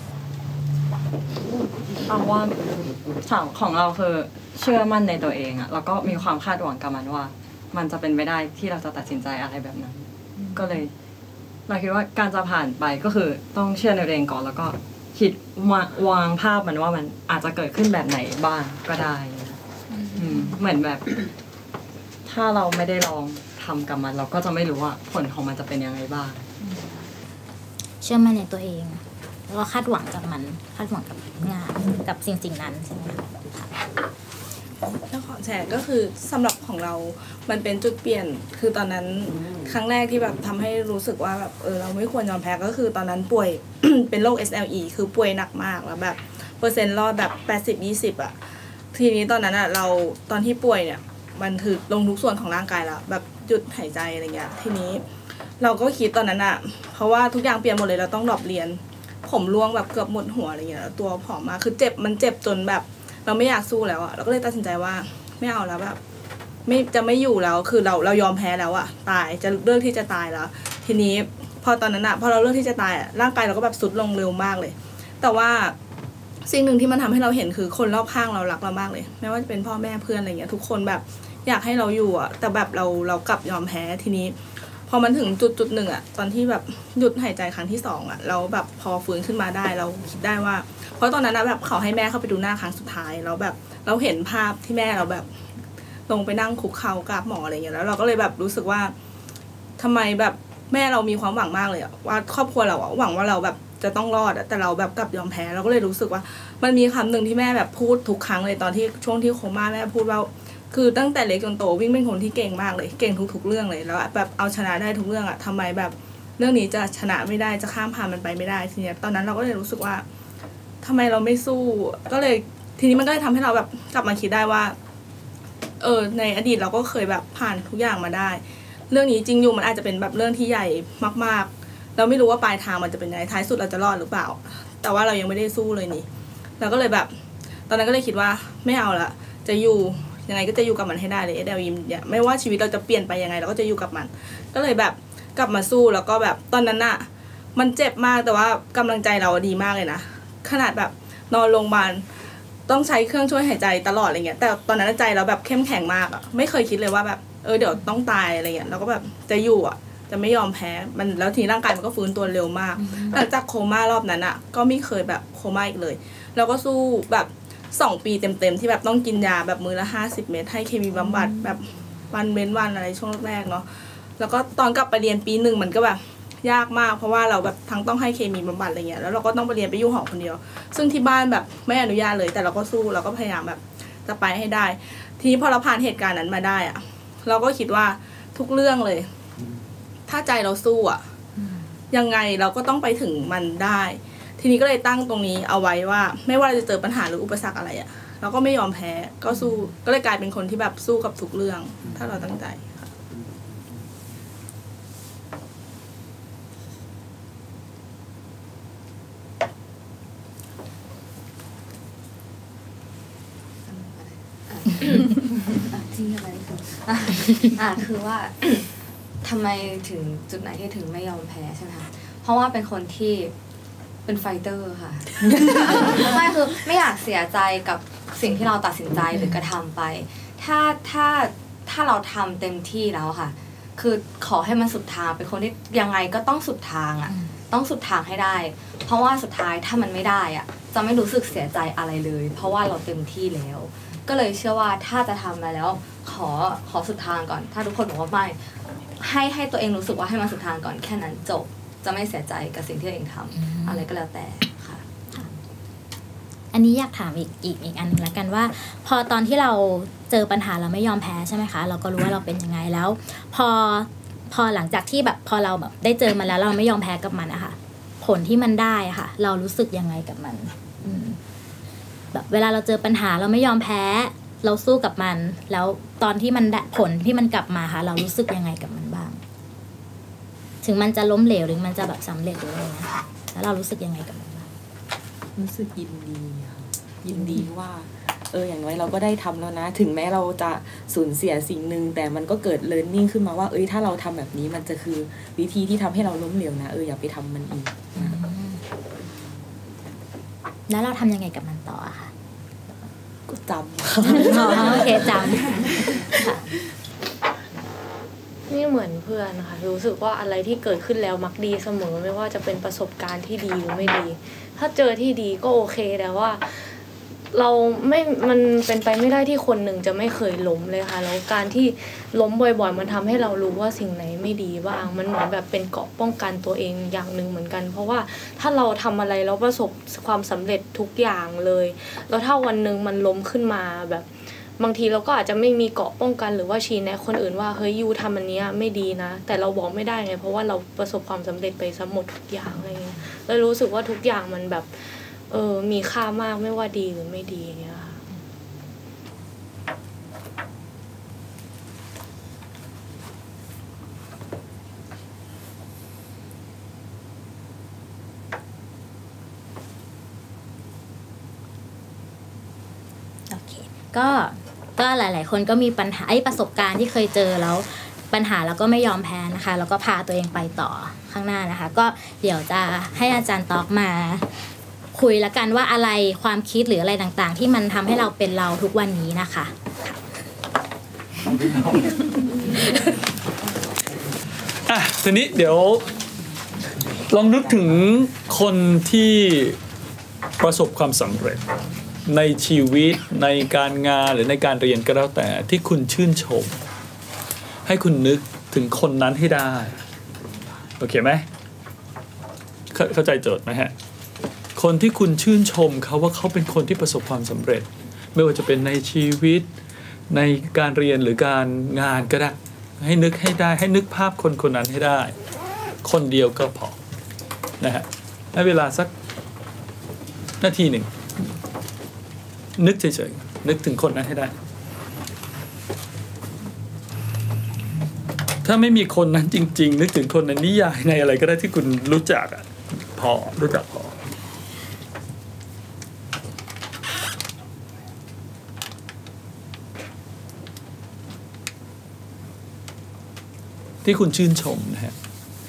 เอาว่าของเราคือเชื่อมั่นในตัวเองอะแล้วก็มีความคาดหวังกับมันว่ามันจะเป็นไปได้ที่เราจะตัดสินใจอะไรแบบนั้นก็เลยเราคิดว่าการจะผ่านไปก็คือต้องเชื่อในตัวเองก่อนแล้วก็คิดวางภาพมันว่ามันอาจจะเกิดขึ้นแบบไหนบ้างก็ได้เหมือนแบบถ้าเราไม่ได้ลองทำกับมันเราก็จะไม่รู้ว่าผลของมันจะเป็นยังไงบ้างเชื่อมั่นในตัวเองแล้วก็คาดหวังกับมันคาดหวังกับงานกับสิ่งนั้นใช่ไหมคะแล้วขอแชร์ก็คือสำหรับของเรามันเป็นจุดเปลี่ยนคือตอนนั้นครั้งแรกที่แบบทำให้รู้สึกว่าแบบเราไม่ควรยอมแพ้ก็คือตอนนั้นป่วย เป็นโรค SLE คือป่วยหนักมากแล้วแบบเปอร์เซ็นต์รอดแบบ80-20อ่ะทีนี้ตอนนั้นอ่ะเราตอนที่ป่วยเนี่ยมันคือลงทุกส่วนของร่างกายแล้วแบบหยุดหายใจอะไรเงี้ยทีนี้เราก็คิดตอนนั้นอ่ะเพราะว่าทุกอย่างเปลี่ยนหมดเลยเราต้องดรอปเรียนผมร่วงแบบเกือบหมดหัวอะไรเงี้ยตัวผอมมากคือมันเจ็บจนแบบเราไม่อยากสู้แล้วอ่ะเราก็เลยตัดสินใจว่าไม่เอาแล้วแบบไม่อยู่แล้วคือเรายอมแพ้แล้วอ่ะตายจะเลือกที่จะตายแล้วทีนี้พอตอนนั้นอ่ะพอเราเลือกที่จะตายอ่ะร่างกายเราก็แบบสุดลงเร็วมากเลยแต่ว่าสิ่งหนึ่งที่มันทำให้เราเห็นคือคนรอบข้างเรารักเรามากเลยไม่ว่าจะเป็นพ่อแม่เพื่อนอะไรเงี้ยทุกคนแบบอยากให้เราอยู่อ่ะแต่แบบเรากลับยอมแพ้ทีนี้พอมันถึงจุดหนึ่งอ่ะตอนที่แบบหยุดหายใจครั้งที่2อ่ะเราแบบพอฟื้นขึ้นมาได้เราคิดได้ว่าเพราะตอนนั้นนะแบบเขาให้แม่เข้าไปดูหน้าครั้งสุดท้ายแล้วแบบเราเห็นภาพที่แม่เราแบบลงไปนั่งคุกเข่ากับหมออะไรเงี้ยแล้วเราก็เลยแบบรู้สึกว่าทำไมแบบแม่เรามีความหวังมากเลยอ่ะว่าครอบครัวเราอ่ะหวังว่าเราแบบจะต้องรอดแต่เราแบบกลับยอมแพ้เราก็เลยรู้สึกว่ามันมีคำหนึ่งที่แม่แบบพูดทุกครั้งเลยตอนที่ช่วงที่โคม่าแม่พูดว่าคือตั้งแต่เล็กจนโตวิ่งเป็นคนที่เก่งมากเลยเก่งทุกๆเรื่องเลยแล้วแบบเอาชนะได้ทุกเรื่องอ่ะทำไมแบบเรื่องนี้จะชนะไม่ได้จะข้ามผ่านมันไปไม่ได้ทีนี้ตอนนั้นเราก็เลยรู้สึกว่าทำไมเราไม่สู้ก็เลยทีนี้มันก็เลยทำให้เราแบบกลับมาคิดได้ว่าในอดีตเราก็เคยแบบผ่านทุกอย่างมาได้เรื่องนี้จริงอยู่มันอาจจะเป็นแบบเรื่องที่ใหญ่มากๆเราไม่รู้ว่าปลายทางมันจะเป็นยังไงท้ายสุดเราจะรอดหรือเปล่าแต่ว่าเรายังไม่ได้สู้เลยนี่เราก็เลยแบบตอนนั้นก็เลยคิดว่าไม่เอาละจะอยู่ยังไงก็จะอยู่กับมันให้ได้เลยSLEเนี่ยไม่ว่าชีวิตเราจะเปลี่ยนไปยังไงเราก็จะอยู่กับมันก็เลยแบบกลับมาสู้แล้วก็แบบตอนนั้นน่ะมันเจ็บมากแต่ว่ากำลังใจเราดีมากเลยนะขนาดแบบนอนโรงพยาบาลต้องใช้เครื่องช่วยหายใจตลอดอะไรเงี้ยแต่ตอนนั้นใจเราแบบเข้มแข็งมากอ่ะไม่เคยคิดเลยว่าแบบเดี๋ยวต้องตายอะไรเงี้ยเราก็แบบจะอยู่อ่ะจะไม่ยอมแพ้มันแล้วทีร่างกายมันก็ฟื้นตัวเร็วมากหลังจากโคม่ารอบนั้นอ่ะก็ไม่เคยแบบโคม่าอีกเลยแล้วก็สู้แบบ2 ปีเต็มๆที่แบบต้องกินยาแบบมื้อละ50 เม็ดให้เคมีบำบัดแบบวันเว้นวันอะไรช่วงแรกเนาะแล้วก็ตอนกลับไปเรียนปี 1มันก็แบบยากมากเพราะว่าเราแบบทั้งต้องให้เคมีบำบัดอะไรเงี้ยแล้วเราก็ต้องไปเรียนไปอยู่หอคนเดียวซึ่งที่บ้านแบบไม่อนุญาตเลยแต่เราก็สู้เราก็พยายามแบบจะไปให้ได้ทีนี้พอเราผ่านเหตุการณ์นั้นมาได้อะเราก็คิดว่าทุกเรื่องเลยถ้าใจเราสู้อะยังไงเราก็ต้องไปถึงมันได้ทีนี้ก็เลยตั้งตรงนี้เอาไว้ว่าไม่ว่าเราจะเจอปัญหาหรืออุปสรรคอะไรอะเราก็ไม่ยอมแพ้ก็สู้ก็เลยกลายเป็นคนที่แบบสู้กับทุกเรื่องถ้าเราตั้งใจที่อะไรคือว่าทำไมถึงจุดไหนที่ถึงไม่ยอมแพ้ใช่ไหมคะเพราะว่าเป็นคนที่เป็นไฟเตอร์ค่ะ ไม่คือไม่อยากเสียใจกับสิ่งที่เราตัดสินใจหรือกระทำไปถ้าเราทำเต็มที่แล้วค่ะคือขอให้มันสุดทางเป็นคนที่ยังไงก็ต้องสุดทางอ่ะต้องสุดทางให้ได้เพราะว่าสุดท้ายถ้ามันไม่ได้อ่ะจะไม่รู้สึกเสียใจอะไรเลยเพราะว่าเราเต็มที่แล้วก็เลยเชื่อว่าถ้าจะทำอะไรแล้วขอสุดทางก่อนถ้าทุกคนบอกว่าไม่ให้ตัวเองรู้สึกว่าให้มาสุดทางก่อนแค่นั้นจบจะไม่เสียใจกับสิ่งที่ตัวเองทำอะไรก็แล้วแต่ค่ะอันนี้อยากถามอีกอันนึงแล้วกันว่าพอตอนที่เราเจอปัญหาเราไม่ยอมแพ้ใช่ไหมคะเราก็รู้ว่าเราเป็นยังไงแล้วพอหลังจากที่แบบพอเราแบบได้เจอมันแล้วเราไม่ยอมแพ้กับมันอะค่ะผลที่มันได้อะค่ะเรารู้สึกยังไงกับมันแบบเวลาเราเจอปัญหาเราไม่ยอมแพ้เราสู้กับมันแล้วตอนที่มันได้ผลที่มันกลับมาค่ะเรารู้สึกยังไงกับมันบ้างถึงมันจะล้มเหลวหรือมันจะแบบสำเร็จหรืออะไรนะแล้วเรารู้สึกยังไงกับมันบ้างรู้สึกยินดีค่ะยินดีว่าอย่างน้อยเราก็ได้ทำแล้วนะถึงแม้เราจะสูญเสียสิ่งหนึ่งแต่มันก็เกิดเลิร์นนิ่งขึ้นมาว่าถ้าเราทำแบบนี้มันจะคือวิธีที่ทำให้เราล้มเหลวนะอย่าไปทำมันอีกแล้วเราทำยังไงกับมันต่อคะก็จำโอเคจำนี่เหมือนเพื่อนค่ะรู้สึกว่าอะไรที่เกิดขึ้นแล้วมักดีเสมอไม่ว่าจะเป็นประสบการณ์ที่ดีหรือไม่ดีถ้าเจอที่ดีก็โอเคแต่ว่ามันเป็นไปไม่ได้ที่คนหนึ่งจะไม่เคยล้มเลยค่ะแล้วการที่ล้มบ่อยๆมันทำให้เรารู้ว่าสิ่งไหนไม่ดีบ้างมันเหมือนแบบเป็นเกราะป้องกันตัวเองอย่างหนึ่งเหมือนกันเพราะว่าถ้าเราทำอะไรแล้วประสบความสำเร็จทุกอย่างเลยแล้วถ้าวันหนึ่งมันล้มขึ้นมาแบบบางทีเราก็อาจจะไม่มีเกราะป้องกันหรือว่าชี้แนะคนอื่นว่าเฮ้ยยูทำอันนี้ไม่ดีนะแต่เราบอกไม่ได้ไงเพราะว่าเราประสบความสำเร็จไปซะหมดทุกอย่างอะไรเงี้ยแล้วรู้สึกว่าทุกอย่างมันแบบมีค่ามากไม่ว่าดีหรือไม่ดีอย่างเงี้ยค่ะโอเคก็หลายๆคนก็มีปัญหาประสบการณ์ที่เคยเจอแล้วปัญหาแล้วก็ไม่ยอมแพ้นะคะแล้วก็พาตัวเองไปต่อข้างหน้านะคะก็เดี๋ยวจะให้อาจารย์ตอกมาคุยละกันว่าอะไรความคิดหรืออะไรต่างๆที่มันทำให้เราเป็นเราทุกวันนี้นะคะทีนี้เดี๋ยวลองนึกถึงคนที่ประสบความสำเร็จในชีวิตในการงานหรือในการเรียนก็แล้วแต่ที่คุณชื่นชมให้คุณนึกถึงคนนั้นให้ได้โอเคไหมเข้าใจโจทย์ไหมฮะคนที่คุณชื่นชมเขาว่าเขาเป็นคนที่ประสบความสำเร็จไม่ว่าจะเป็นในชีวิตในการเรียนหรือการงานก็ได้ให้นึกให้ได้ให้นึกภาพคนคนนั้นให้ได้คนเดียวก็พอนะฮะให้เวลาสักนาทีหนึ่งนึกเฉยๆนึกถึงคนนั้นให้ได้ถ้าไม่มีคนนั้นจริงๆนึกถึงคนในนิยายในอะไรก็ได้ที่คุณรู้จักพอรู้จักพอที่คุณชื่นชมนะฮะ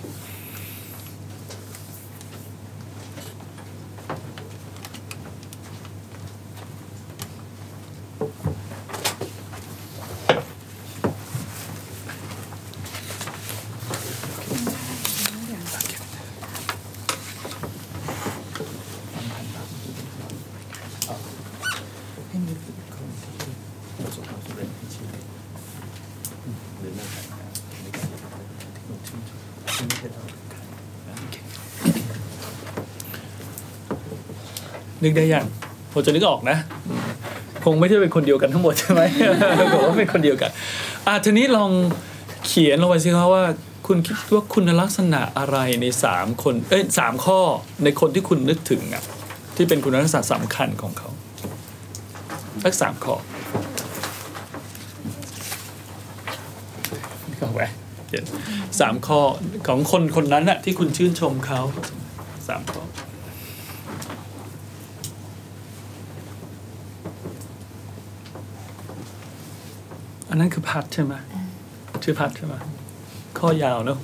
นึกได้ยังผมจะนึกออกนะคงไม่ใช่เป็นคนเดียวกันทั้งหมดใช่ไหมผมว่าเป็นคนเดียวกันทีนี้ลองเขียนลงไปสิครับว่าคุณคิดว่าคุณลักษณะอะไรใน3คน3ข้อในคนที่คุณนึกถึงที่เป็นคุณลักษณะสำคัญของเขาสัก3ข้อนี่ก็แหวะเขียน3ข้อของคนคนนั้นที่คุณชื่นชมเขา3ข้ออันนั้นคือพัดใช่ไหมชื่อพัดใช่ไหมข้อยาวเนาะ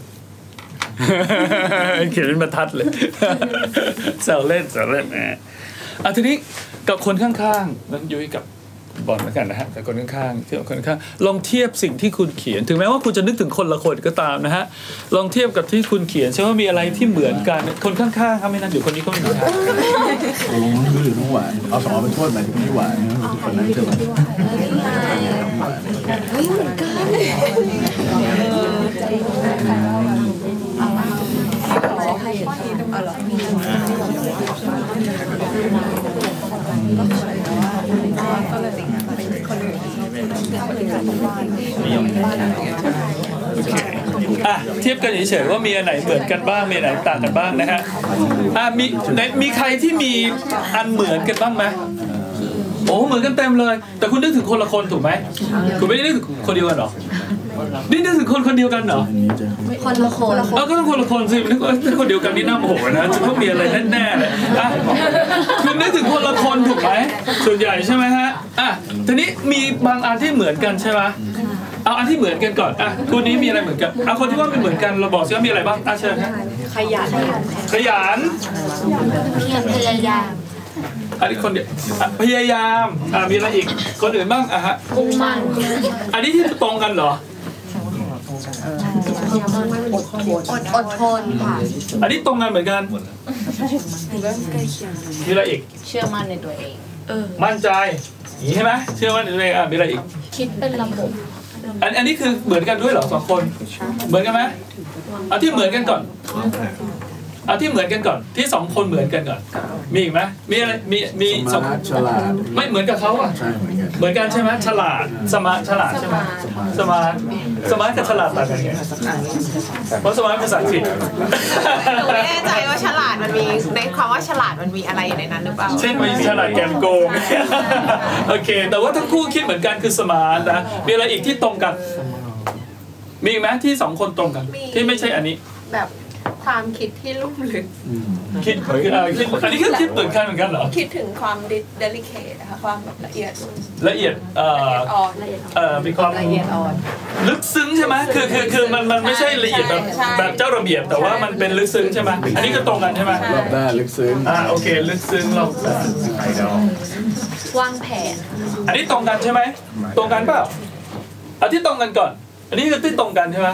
เขียนเป็นบรรทัดเลยแซวเล่นทีนี้กับคนข้างๆนั้นยุ้ยกับบอลแล้วกันนะฮะแต่คนข้างๆเทียบคนข้างลองเทียบสิ่งที่คุณเขียนถึงแม้ว่าคุณจะนึกถึงคนละคนก็ตามนะฮะลองเทียบกับที่คุณเขียนใช่ว่ามีอะไรที่เหมือนกันคนข้างๆครับไม่นั่นอยู่คนนี้ก็ไม่มีทางโอ้รู้สึกน้องหวานเอาสองเป็นโทษหมายถึงพี่หวานนะคนนั้นจะหวานเทียบกันเฉยๆว่ามีอันไหนเหมือนกันบ้างมีอันไหนต่างกันบ้างนะฮะมีใครที่มีอันเหมือนกันบ้างไหมโอ้เหมือนกันเต็มเลยแต่คุณนึกถึงคนละคนถูกไหมคุณไม่ได้นึกถึงคนเดียวกันหรอนี่นึกถึงคนเดียวกันเหรอคนละคนก็ต้องคนละคนสินึกว่าคนเดียวกันนี่น่าโมโหนะจะต้องมีอะไรแน่ๆเลยคุณนึกถึงคนละคนถูกไหมส่วนใหญ่ใช่ไหมฮะทีนี้มีบางอันที่เหมือนกันใช่ไหมเอาอันที่เหมือนกันก่อนคู่นี้มีอะไรเหมือนกันเอาคนที่ว่าไม่เหมือนกันเราบอกสิว่ามีอะไรบ้างเชิญครับขยันพยายามอันนี้คนเดียวพยายามมีอะไรอีกคนอื่นบ้างฮะมุ่งมั่นอันนี้ที่ตรงกันเหรออดทนค่ะอันนี้ตรงกันเหมือนกันมีอะไรอีกเชื่อมั่นในตัวเองมั่นใจอย่างนี้ใช่ไหมเชื่อมั่นในตัวเองมีอะไรอีกคิดเป็นระบบอันนี้คือเหมือนกันด้วยเหรอสองคนเหมือนกันไหมเอาที่เหมือนกันก่อนเอาที่เหมือนกันก่อนที่สองคนเหมือนกันก่อนมีอีกไหมมีอะไรมีสองฉลาดไม่เหมือนกับเขาอ่ะเหมือนกันใช่ไหมฉลาดสมาร์ทฉลาดใช่ไหมสมาร์ทกับฉลาดต่างกันไงเพราะสมาร์ทภาษาอังกฤษหนูไม่แน่ใจว่าฉลาดมันมีในความว่าฉลาดมันมีอะไรอยู่ในนั้นหรือเปล่าเช่นมีฉลาดแกมโกงโอเคแต่ว่าทั้งคู่คิดเหมือนกันคือสมาร์ทนะมีอะไรอีกที่ตรงกันมีไหมที่สองคนตรงกันที่ไม่ใช่อันนี้แบบความคิดที่ลุ่มลึกคิดอันนี้ก็คิดเหมือนกันเหรอคิดถึงความเดลิเคทนะคะความแบบละเอียดมีความละเอียดอ่อนลึกซึ้งใช่ไหมคือมันไม่ใช่ละเอียดแบบเจ้าระเบียบแต่ว่ามันเป็นลึกซึ้งใช่ไหมอันนี้ก็ตรงกันใช่ไหมรอบด้านลึกซึ้งโอเคลึกซึ้งรอบด้านวางแผนอันนี้ตรงกันใช่ไหมตรงกันเปล่าเอาที่ตรงกันก่อนอันนี้คือที่ตรงกันใช่ไหม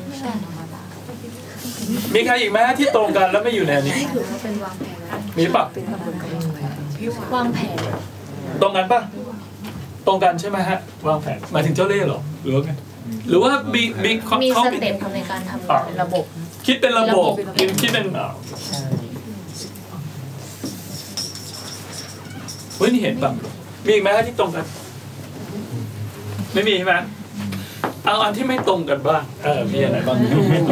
มีใครอีกไหมที่ตรงกันแล้วไม่อยู่ในนี้มีปะวางแผนตรงกันปะตรงกันใช่ไหมฮะวางแผนหมายถึงเจ้าเล่ห์หรอหรือว่าไงหรือว่ามีสเต็ปในการทำระบบคิดเป็นระบบคิดเป็นเฮ้ยนี่เห็นปะมีอีกไหมที่ตรงกันไม่มีใช่ไหมเอาอันที่ไม่ตรงกันบ้างมีอะไรบ้าง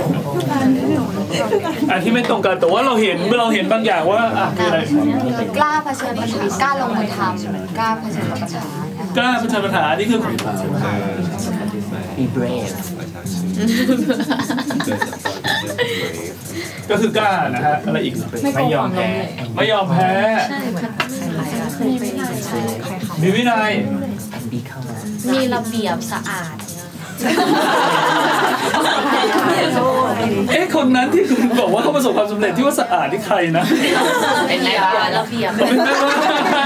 อันที่ไม่ตรงกันแต่ว่าเราเห็นบางอย่างว่ามีอะไรกล้าเผชิญปัญหากล้าลงมือทำกล้าเผชิญปัญหากล้าเผชิญปัญหานี่คือก็คือกล้านะฮะอะไรอีกไม่ยอมแพ้มีวินัยมีระเบียบสะอาดคนนั้นที่คุณบอกว่าเขาประสบความสำเร็จที่ว่าสะอาดที่ใครนะเป็นไงบ้างระเบียบเป็นไงบ้าง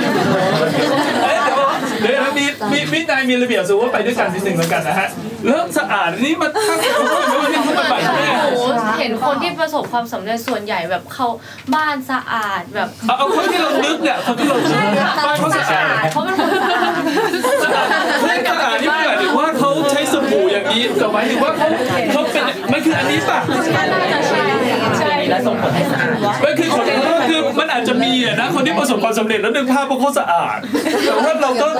เดี๋ยวมีวินัยมีระเบียบสูว่าไปด้วยกันสิ่งแล้วกันนะฮะเริ่มสะอาดนี่มาทั้งนี่เขาไปแน่เห็นคนที่ประสบความสำเร็จส่วนใหญ่แบบเขาบ้านสะอาดแบบเอาคนที่เรานึกเนี่ยคนที่เรานึกบ้านเขาสะอาดเขาเป็นคนสะอาดเรื่องสะอาดนี่ไม่หมายถึงว่าเขาใช้สบู่อย่างนี้แต่หมายถึงว่าเขาเป็นมันคืออันนี้ป่ะใช่และส่งผลให้สะอาดมันคือมันอาจจะมีนะคนที่ประสบความสำเร็จแล้วนึกภาพว่าเขาสะอาดแต่ว่าเราก็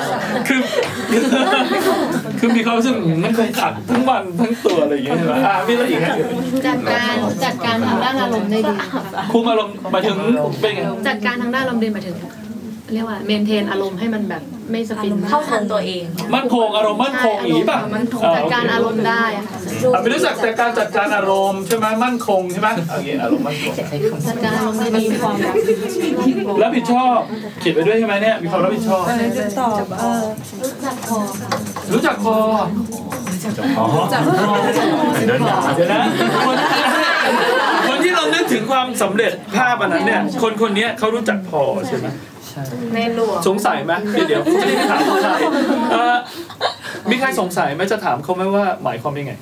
คือมีความรู้สึกมันคงขัดทั้งวันทั้งตัวอะไรอย่างเงี้ยใช่ไหมมีอะไรอีกฮะจัดการทางด้านอารมณ์ได้ดีคุมอารมณ์หมายถึงเป็นไงจัดการทางด้านอารมณ์ดีหมายถึงเรียกว่าเมนเทนอารมณ์ให้มันแบบไม่สปินเข้าทันตัวเองมั่นคงอารมณ์มั่นคงอย่างนี้ป่ะจัดการอารมณ์ได้ไม่รู้จักแต่การจัดการอารมณ์ใช่ไหมมั่นคงใช่ไหมโอเคอารมณ์มั่นคงจัดการอารมณ์ได้ดีความรับผิดชอบเขียนไปด้วยใช่ไหมเนี่ยมีความรับผิดชอบตอบรู้จักคอเดี๋ยวนะคนที่เรานึกถึงความสำเร็จภาพอันนั้นเนี่ยคนคนนี้เขารู้จักพอใช่ไหมในหลวงสงสัยไหมเดี๋ยวไม่ได้ถามใครมีใครสงสัยไหมจะถามเขาไหมว่าหมายความยังไง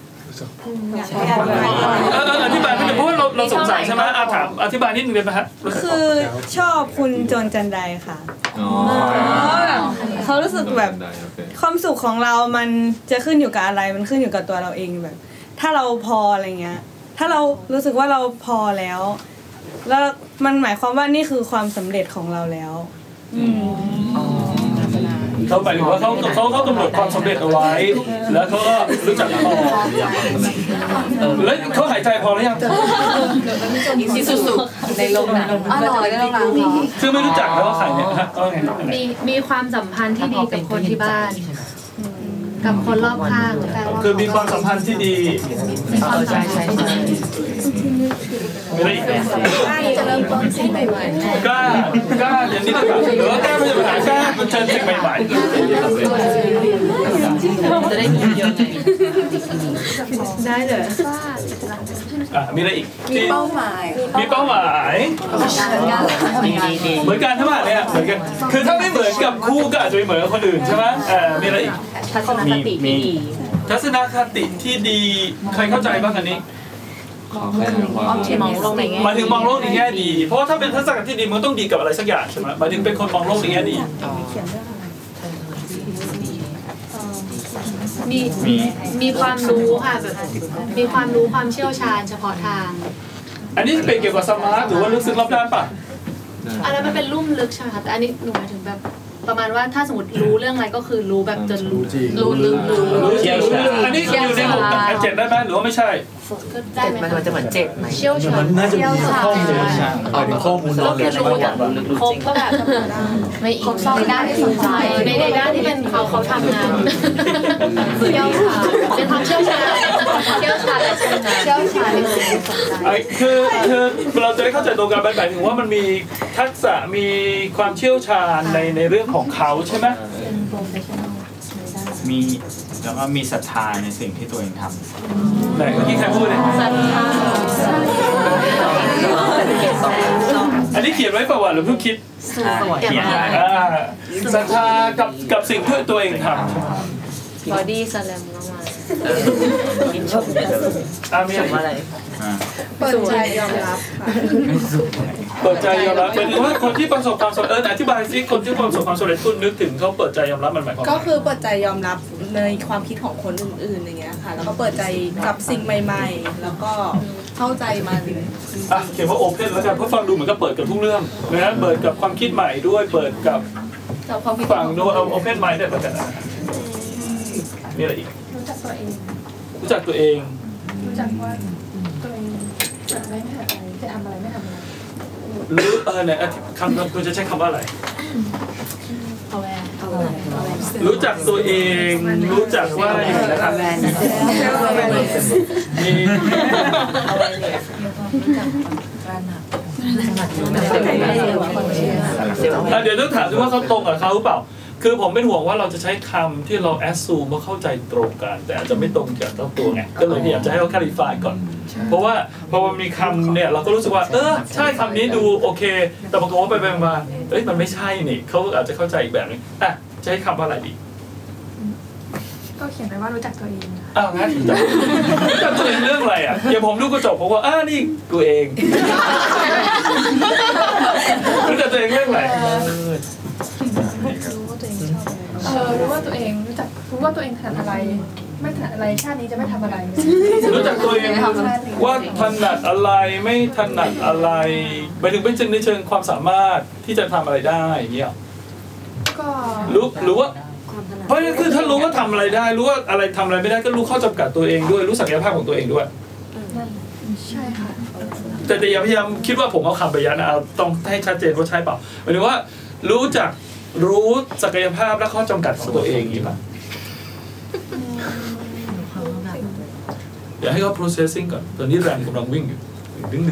อธิบายไม่ได้เพราะว่าเราสงสัยใช่ไหมถามอธิบายนิดนึงได้ไหมฮะคือชอบคุณโจนจันไดค่ะเขารู้สึกแบบความสุขของเรามันจะขึ้นอยู่กับอะไรมันขึ้นอยู่กับตัวเราเองแบบถ้าเราพออะไรเงี้ยถ้าเรารู้สึกว่าเราพอแล้วมันหมายความว่านี่คือความสำเร็จของเราแล้วเขาไปถึงว่าเขากำหนดความสำเร็จเอาไว้แล้วเขาก็รู้จักพอแล้วเขาหายใจพอหรือยังสุดๆในโรงน้ำอร่อยในโรงน้ำคือไม่รู้จักแล้วว่าใครเนี่ยฮะก็ไงมีความสัมพันธ์ที่ดีกับคนที่บ้านกับคนรอบข้างคือมีความสัมพันธ์ที่ดีใช่ไม่ได้จะเริ่มต้นสิ่งใหม่ๆกล้าอย่างนี้ก็แบบหรือว่ากล้าไม่ใช่ปัญหากล้ามันเชิญสิ่งใหม่ๆจะได้มีเยอะไงได้เลยมีอะไรอีกมีเป้าหมายเหมือนกันใช่ไหมเนี่ยเหมือนกันคือถ้าไม่เหมือนกับคู่ก็อาจจะไม่เหมือนกับคนอื่นใช่ไหมมีอะไรอีกทัศนคติที่ดีทัศนคติที่ดีใครเข้าใจบ้างอันนี้มองโลกในแง่หมายถึงมองโลกในแง่ดีเพราะถ้าเป็นทัศนคติที่ดีมันต้องดีกับอะไรสักอย่างใช่ไหมหมายถึงเป็นคนมองโลกในแง่ดีมีความรู้ค่ะแบบมีความรู้ความเชี่ยวชาญเฉพาะทางอันนี้เป็นเกี่ยวกับสมาร์ทหรือว่าลึกซึ้งรอบด้านป่ะอันนั้นมันเป็นลุ่มลึกใช่ไหมคะแต่อันนี้หนูหมายถึงแบบประมาณว่าถ้าสมมติรู้เรื่องอะไรก็คือรู้แบบจนรู้ลึกอันนี้อยู่ใน6 7ได้ไหมหรือว่าไม่ใช่ 7มันจะเหมือน7ไหมเชี่ยวชาญน่าจะมีข้อมูลเป็นข้อมูลเราเรียนมาอย่างครบก็แบบไม่ครบในด้านที่สนใจในด้านที่เป็นเขาทำงานเชี่ยวชาญเป็นความเชี่ยวชาญคือเราจะได้เข้าใจตรงกันหมายถึงว่ามันมีทักษะมีความเชี่ยวชาญในเรื่องของเขาใช่ไหมมีแล้วก็มีศรัทธาในสิ่งที่ตัวเองทำไหนเมื่อกี้ใครพูดเนี่ยอันนี้เขียนไว้ประวัติหรือเพิ่งคิดเขียนศรัทธากับสิ่งที่ตัวเองทำบอดี้สแลมลงมามีอะไรเปิดใจยอมรับเปิดใจยอมรับเป็นว่าคนที่ประสบความสำเร็จอธิบายซิคนที่ประสบความสำเร็จคุณนึกถึงเขาเปิดใจยอมรับมันหมายความก็คือเปิดใจยอมรับในความคิดของคนอื่นๆอย่างเงี้ยค่ะแล้วก็เปิดใจกับสิ่งใหม่ๆแล้วก็เข้าใจมันเขียนว่าโอเพนแล้วกันเพราะฟังดูเหมือนกับเปิดกับทุกเรื่องนะเปิดกับความคิดใหม่ด้วยเปิดกับฟังดูเอาโอเพนไมด์ได้เหมือนกันมีอะไรอีกรู้จักตัวเองรู้จักตัวเองรู้จักว่าตัวเองจะไม่ทำอะไรจะทำอะไรไม่ทำอะไรหรือเนี่ยคำคุณจะใช้คำว่าอะไรรู้จักตัวเองรู้จักว่าอย่างไรครับเดี๋ยวต้องถามดูว่าเขาตรงกับเขาหรือเปล่าคือผมเป็นห่วงว่าเราจะใช้คำที่เราแอสซูมว่าเข้าใจตรงกันแต่อาจจะไม่ตรงกับตัวไงก็เลยพยายามจะให้เขาคลาริฟายก่อนเพราะว่าพอมันมีคำเนี่ยเราก็รู้สึกว่าใช่คำนี้ดูโอเคแต่ปรากฏว่าไปมามันไม่ใช่นี่เขาอาจจะเข้าใจอีกแบบนึงใช้คำว่าอะไรดีก็เขียนไว้ว่ารู้จักตัวเองงั้นรู้จักตัวเองเรื่องอะไรอย่างผมดูกระจกผมว่านี่ตัวเองรู้จักตัวเองเรื่องอะไรรู้ว่าตัวเองรู้จักรู้ว่าตัวเองถนัดอะไรไม่ถนัดอะไรชาตินี้จะไม่ทำอะไรรู้จักตัวเองว่าถนัดอะไรไม่ถนัดอะไรหมายถึงเป็นในเชิงความสามารถที่จะทำอะไรได้อย่างเงี้ยก็รู้ว่าเพราะคือถ้ารู้ว่าทำอะไรได้รู้ว่าอะไรทำอะไรไม่ได้ก็รู้ข้อจำกัดตัวเองด้วยรู้ศักยภาพของตัวเองด้วยใช่ค่ะแต่อย่าพยายามคิดว่าผมเอาคำไปยันต้องให้ชัดเจนว่าใช่เปล่าหมายถึงว่ารู้ศักยภาพและข้อจำกัดของตัวเองนี่ป่ะอย่าให้เขา processing ก่อนตอนนี้แรงกำลังวิ่งอยู่ดึง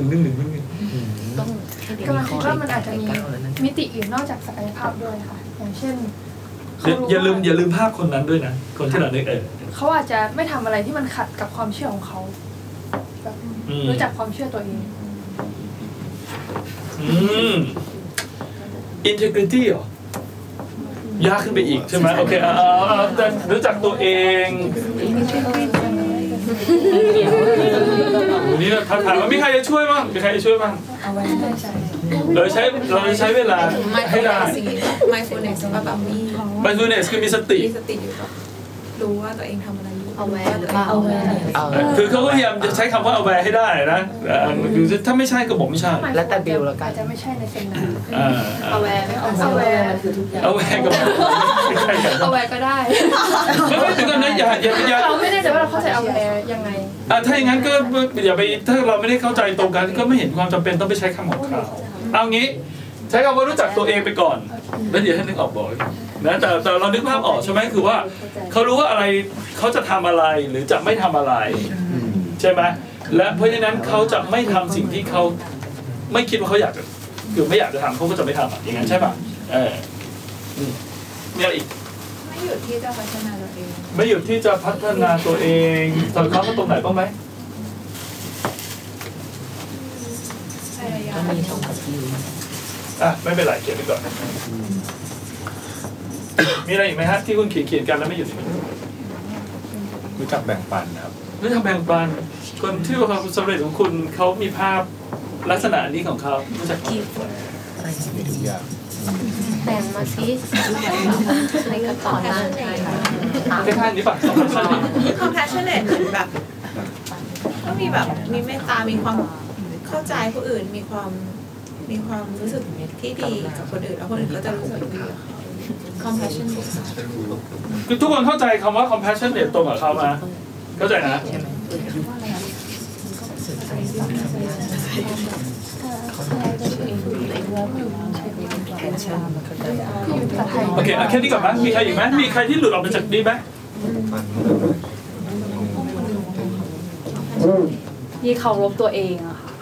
กำลังคิดว่ามันอาจจะมีมิติอื่นนอกจากศักยภาพด้วยค่ะอย่างเช่นอย่าลืมภาพคนนั้นด้วยนะคนที่เรานึกเขาอาจจะไม่ทำอะไรที่มันขัดกับความเชื่อของเขารู้จักความเชื่อตัวเอง integrity เหรอยากขึ้นไปอีกใช่ไหมโอเครู้จักตัวเองวันนี้เราถามว่ามีใครจะช่วยบ้างมีใครจะช่วยบ้างเราจะใช้เวลาให้ได้ mindfulness ว่าแบบมี mindfulness คือมีสติอยู่กับรู้ว่าตัวเองทำอะไรอยู่ aware คือเขาก็พยายามจะใช้คำว่า aware ให้ได้นะคือถ้าไม่ใช่ก็บอกไม่ใช่แล้วแต่บิลแล้วกันจะไม่ใช่ในเซนนั้น aware ไม่ aware ก็ใช่กัน aware ก็ได้ไม่ถึงกันนะอย่าเราไม่ได้แต่ว่าเราเข้าใจ aware ยังไงถ้าอย่างนั้นก็อย่าไปถ้าเราไม่ได้เข้าใจตรงกันก็ไม่เห็นความจำเป็นต้องไปใช้คำของเขาเอางี้ใช้คำว่ารู้จักตัวเองไปก่อนแล้วเดี๋ยวให้นึกออกบ่อยนะแต่เรานึกภาพออกใช่ไหมคือว่าเขารู้ว่าอะไรเขาจะทำอะไรหรือจะไม่ทำอะไรใช่ไหมและเพราะฉะนั้นเขาจะไม่ทำสิ่งที่เขาไม่คิดว่าเขาอยากจะคือไม่อยากจะทำเขาก็จะไม่ทำอย่างนั้นใช่ป่ะมีอะไรอีกไม่หยุดที่จะพัฒนาตัวเองไม่หยุดที่จะพัฒนาตัวเองสำคัญว่าตรงไหนบ้างไหมก็มี2กับบิลไม่เป็นไรเขียนไปก่อนมีอะไรอีกไหมฮะที่คุณเขียนกันแล้วไม่หยุดรู้จักแบ่งปันครับรู้จักแบ่งปันคนที่ประสบความสำเร็จของคุณเขามีภาพลักษณะนี้ของเขารู้จักกี่มีทุกอย่างแบ่งมาซิในกระเป๋าหน้าคล้ายๆนี้ป่ะ compassionate เหมือนแบบก็มีแบบมีเมตตามีความเข้าใจผู้อื่นมีความรู้สึกที่ดีกับคนอื่นแล้วคนอื่นก็จะรู้สึกดีกับเขา compassionate คือทุกคนเข้าใจคำว่า compassionate ตรงกับเขามาเข้าใจนะโอเคแค่นี้ก่อนมั้ยมีใครอีกไหมมีใครที่หลุดออกไปจากนี้ไหมที่เคารพตัวเองอะค่ะ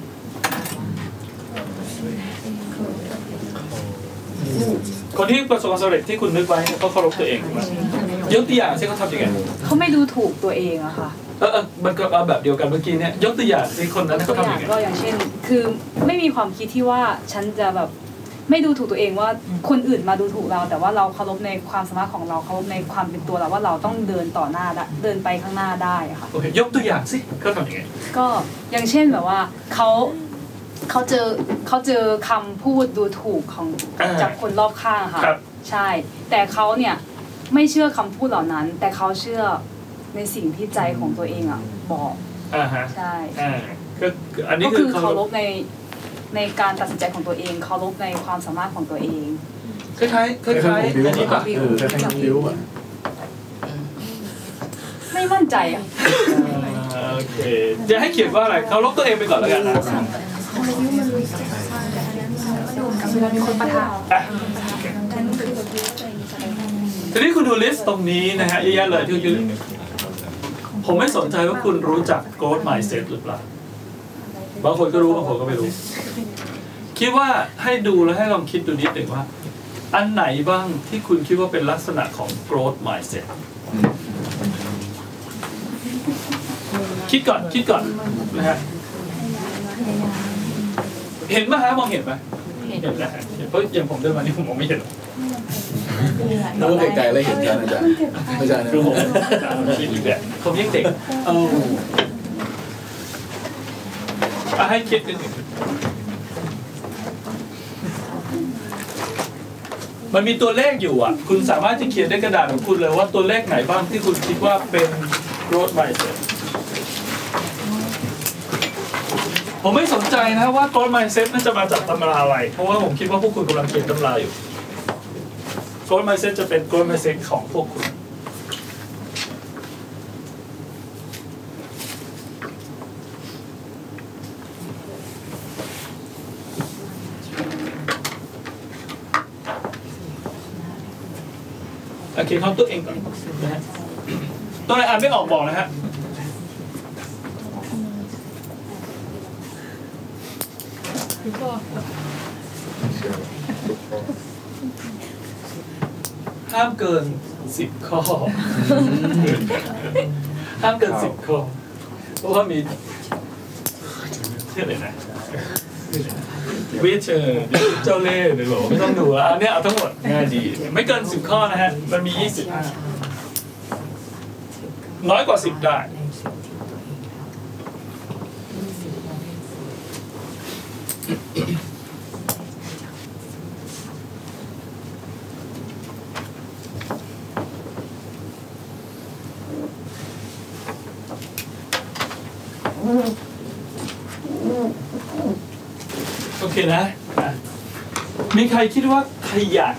คนที่ประสบความสำเร็จที่คุณนึกไว้เขาเคารพตัวเองถูกไหมยกตัวอย่างสิเขาทำยังไงเขาไม่ดูถูกตัวเองอะค่ะมันก็แบบเดียวกันเมื่อกี้เนี่ยยกตัวอย่างสิคนนั้นเขาทำยังไงก็อย่างเช่นคือไม่มีความคิดที่ว่าฉันจะแบบไม่ดูถูกตัวเองว่าคนอื่นมาดูถูกเราแต่ว่าเราเคารพในความสามารถของเราเคารพในความเป็นตัวเราว่าเราต้องเดินต่อหน้าเดินไปข้างหน้าได้ค่ะโอเคยกตัวอย่างสิเขาทำยังไงก็อย่างเช่นแบบว่าเขาเจอคำพูดดูถูกของจากคนรอบข้างค่ะใช่แต่เขาเนี่ยไม่เชื่อคำพูดเหล่านั้นแต่เขาเชื่อในสิ่งที่ใจของตัวเองอ่ะบอกใช่ก็คือเคารพในการตัดสินใจของตัวเองเคารพในความสามารถของตัวเองคล้ายๆอันนี้ป่ะคล้ายๆบิวอ่ะไม่มั่นใจอ่ะโอเคจะให้เขียนว่าอะไรเคารพตัวเองไปก่อนแล้วกันนะทีนี้คุณดูลิสต์ตรงนี้นะฮะเยอะๆเลยที่ยืนผมไม่สนใจว่าคุณรู้จัก growth mindset หรือเปล่าบางคนก็รู้บางคนก็ไม่รู้คิดว่าให้ดูแล้วให้ลองคิดดูนิดหนึ่งว่าอันไหนบ้างที่คุณคิดว่าเป็นลักษณะของ growth mindset คิดก่อนนะฮะเห็นไหมฮะมองเห็นไหมเห็นนะฮะเพราะอย่างผมเดินมานี่ผมมองไม่เห็นนึกว่าไกลๆแล้วเห็นกันอาจารย์ไม่ใช่นะผมยังเด็กให้คิดนิดหนึ่งมันมีตัวเลขอยู่อ่ะคุณสามารถจะเขียนในกระดาษของคุณเลยว่าตัวเลขไหนบ้างที่คุณคิดว่าเป็น growth mindset ผมไม่สนใจนะว่า growth mindset น่าจะมาจากตำราอะไรเพราะว่าผมคิดว่าพวกคุณกำลังเขียนตำราอยู่ growth mindset จะเป็น growth mindset ของพวกคุณโอเคเขาตัวเองก่อนนะฮะตัวไหนอ่านไม่ออกบอกนะฮะห้ามเกิน10 ข้อห้ามเกิน10 ข้อเพราะว่ามีเชื่อเลยนะวิชเจ้าเล่ห์เลยบอกไม่ต้องดูแล้วอันนี้เอาทั้งหมดง่ายดีไม่เกิน10ข้อนะฮะมันมี25น้อยกว่า10ได้โอเคนะมีใครคิดว่าขยัน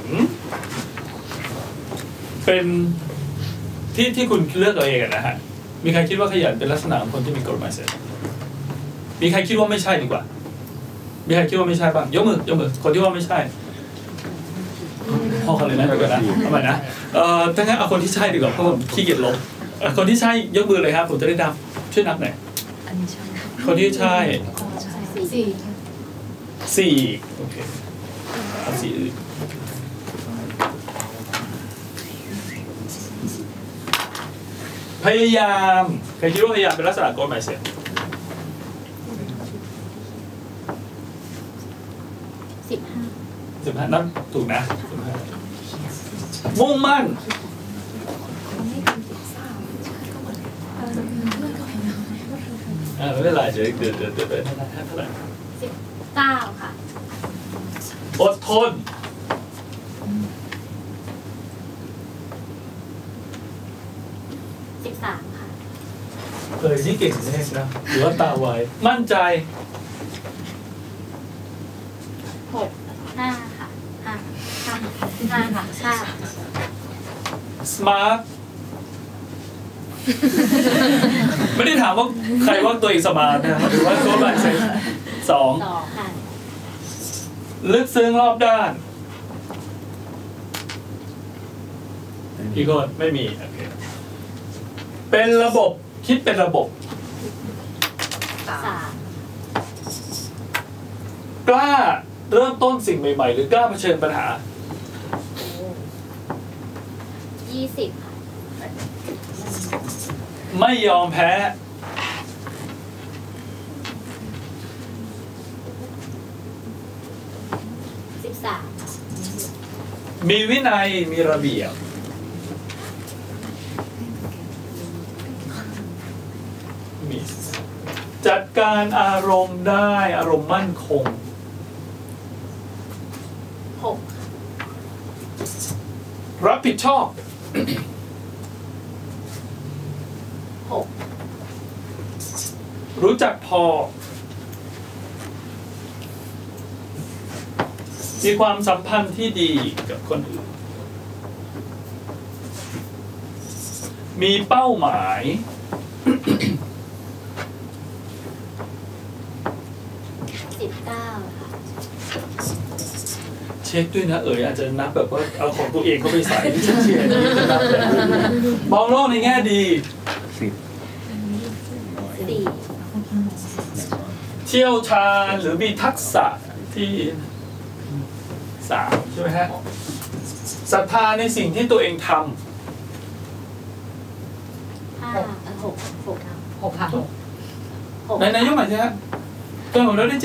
เป็นที่คุณเลือกตัวเองนะฮะมีใครคิดว่าขยันเป็นลักษณะของคนที่มี growth mindset มีใครคิดว่าไม่ใช่ดีกว่ามีใครคิดว่าไม่ใช่บ้างยกมืคนที่ว่าไม่ใช่พอกันเลยนะเดี๋ยวก่อนนะทำไมนะถ้างั้นเอาคนที่ใช่ดีกว่าเพราะผมขี้เกียจลบคนที่ใช่ยกมือเลยครับผมจะได้นับช่วยนับหน่อยคนที่ใช่4โอเคเอา4อื่นพยายามใครคิดว่าพยายามเป็นลักษณะ growth mindset 15นั่นถูกนะ15มุ่งมั่นไม่เป็นไรเดี๋ยวไปเท่าไหร่ 9 ค่ะอดทน 13 ค่ะนี่เก่งแน่นะหรือว่าตาไวมั่นใจ 5 ค่ะ5 ค่ะ smart ไม่ได้ถามว่าใครว่าตัวเองสมาร์ทนะหรือว่าตัวแบบ2 ค่ะลึกซึ้งรอบด้านอีกคนไม่มีโอเคเป็นระบบคิดเป็นระบบกล้าเริ่มต้นสิ่งใหม่ๆหรือกล้าเผชิญปัญหา 20 ค่ะไม่ยอมแพ้ 13 มีวินัยมีระเบียบมีจัดการอารมณ์ได้อารมณ์มั่นคง 6 รับผิดชอบรู้จักพอมีความสัมพันธ์ที่ดีกับคนอื่นมีเป้าหมาย 19 ค่ะเช็คด้วยนะอาจจะนับแบบว่าเอาของตัวเองเข้าไปใส่ที่ฉันเชียร์นี่จะนับแบบมองโลกในแง่ดีเชี่ยวชาญหรือมีทักษะที่3ใช่ไหมฮะศรัทธาในสิ่งที่ตัวเองทำ 6 ค่ะไหนยกใหม่สิฮะตัวผมได้7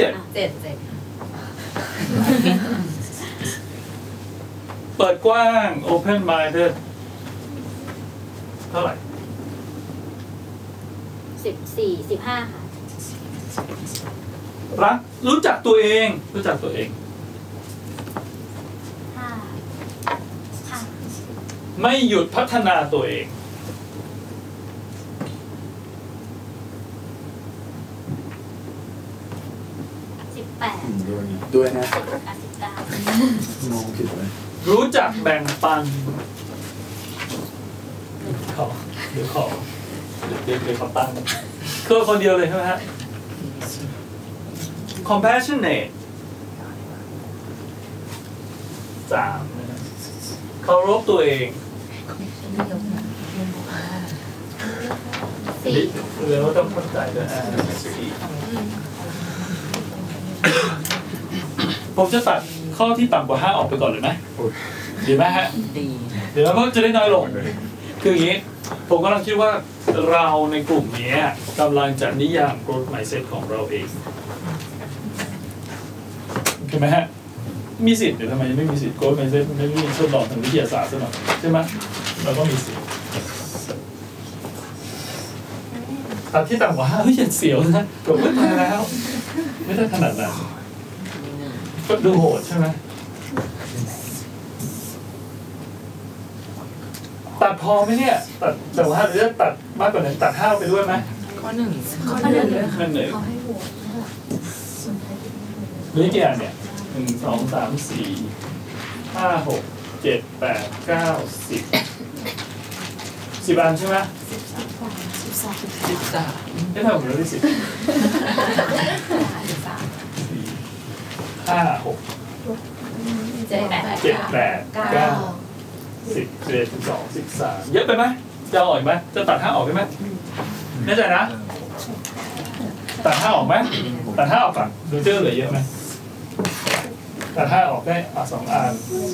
เปิดกว้าง open minded เท่าไหร่ 15 ค่ะรักรู้จักตัวเองไม่หยุดพัฒนาตัวเอง 18ด้วยนะมองผิดไหมรู้จักแบ่งปันเดี๋ยวเขาตั้งคือคนเดียวเลยใช่ไหมฮะ compassionate 3เคารพตัวเอง4แล้วต้องเข้าใจด้วยผมจะตัดข้อที่ต่ำกว่า5ออกไปก่อนเลยไหมดีไหมฮะเดี๋ยวก็จะได้น้อยลงคืออย่างนี้ผมกำลังคิดว่าเราในกลุ่มนี้กำลังจะนิยาม growth mindset ของเราเองช่ไหมฮะมีสิทธิ์เดี๋ยวทำไมไม่มีสิทธิ์โค้ดไม่มีทดลองทางวิทยาศาสตร์ซะหน่อยใช่ไหมเราก็มีสิทธิ์ตัดที่ต่ำกว่าเฮ้ยอย่าเสียวนะผมไม่ตายแล้วไม่ได้ขนาดนั้นก็ดูโหดใช่ไหมตัดพอไหมเนี่ยตัดแต่ว่าหรือจะตัดมากกว่านั้นตัด5ไปด้วยไหมข้อหนึ่งเหลือกี่อันเนี่ย1 2 3 4 5 6 7 8 9 10อันใช่ไหมไม่เท่าผมเลย10 5 6 7 8 9 10 11 12 13เยอะไปไหมจะออกไหมจะตัด5ออกได้ไหมแน่ใจนะตัด5ออกไหมตัด5ออกก่อนดูเจอเหลือเยอะไหมตัด5ออกได้2อัน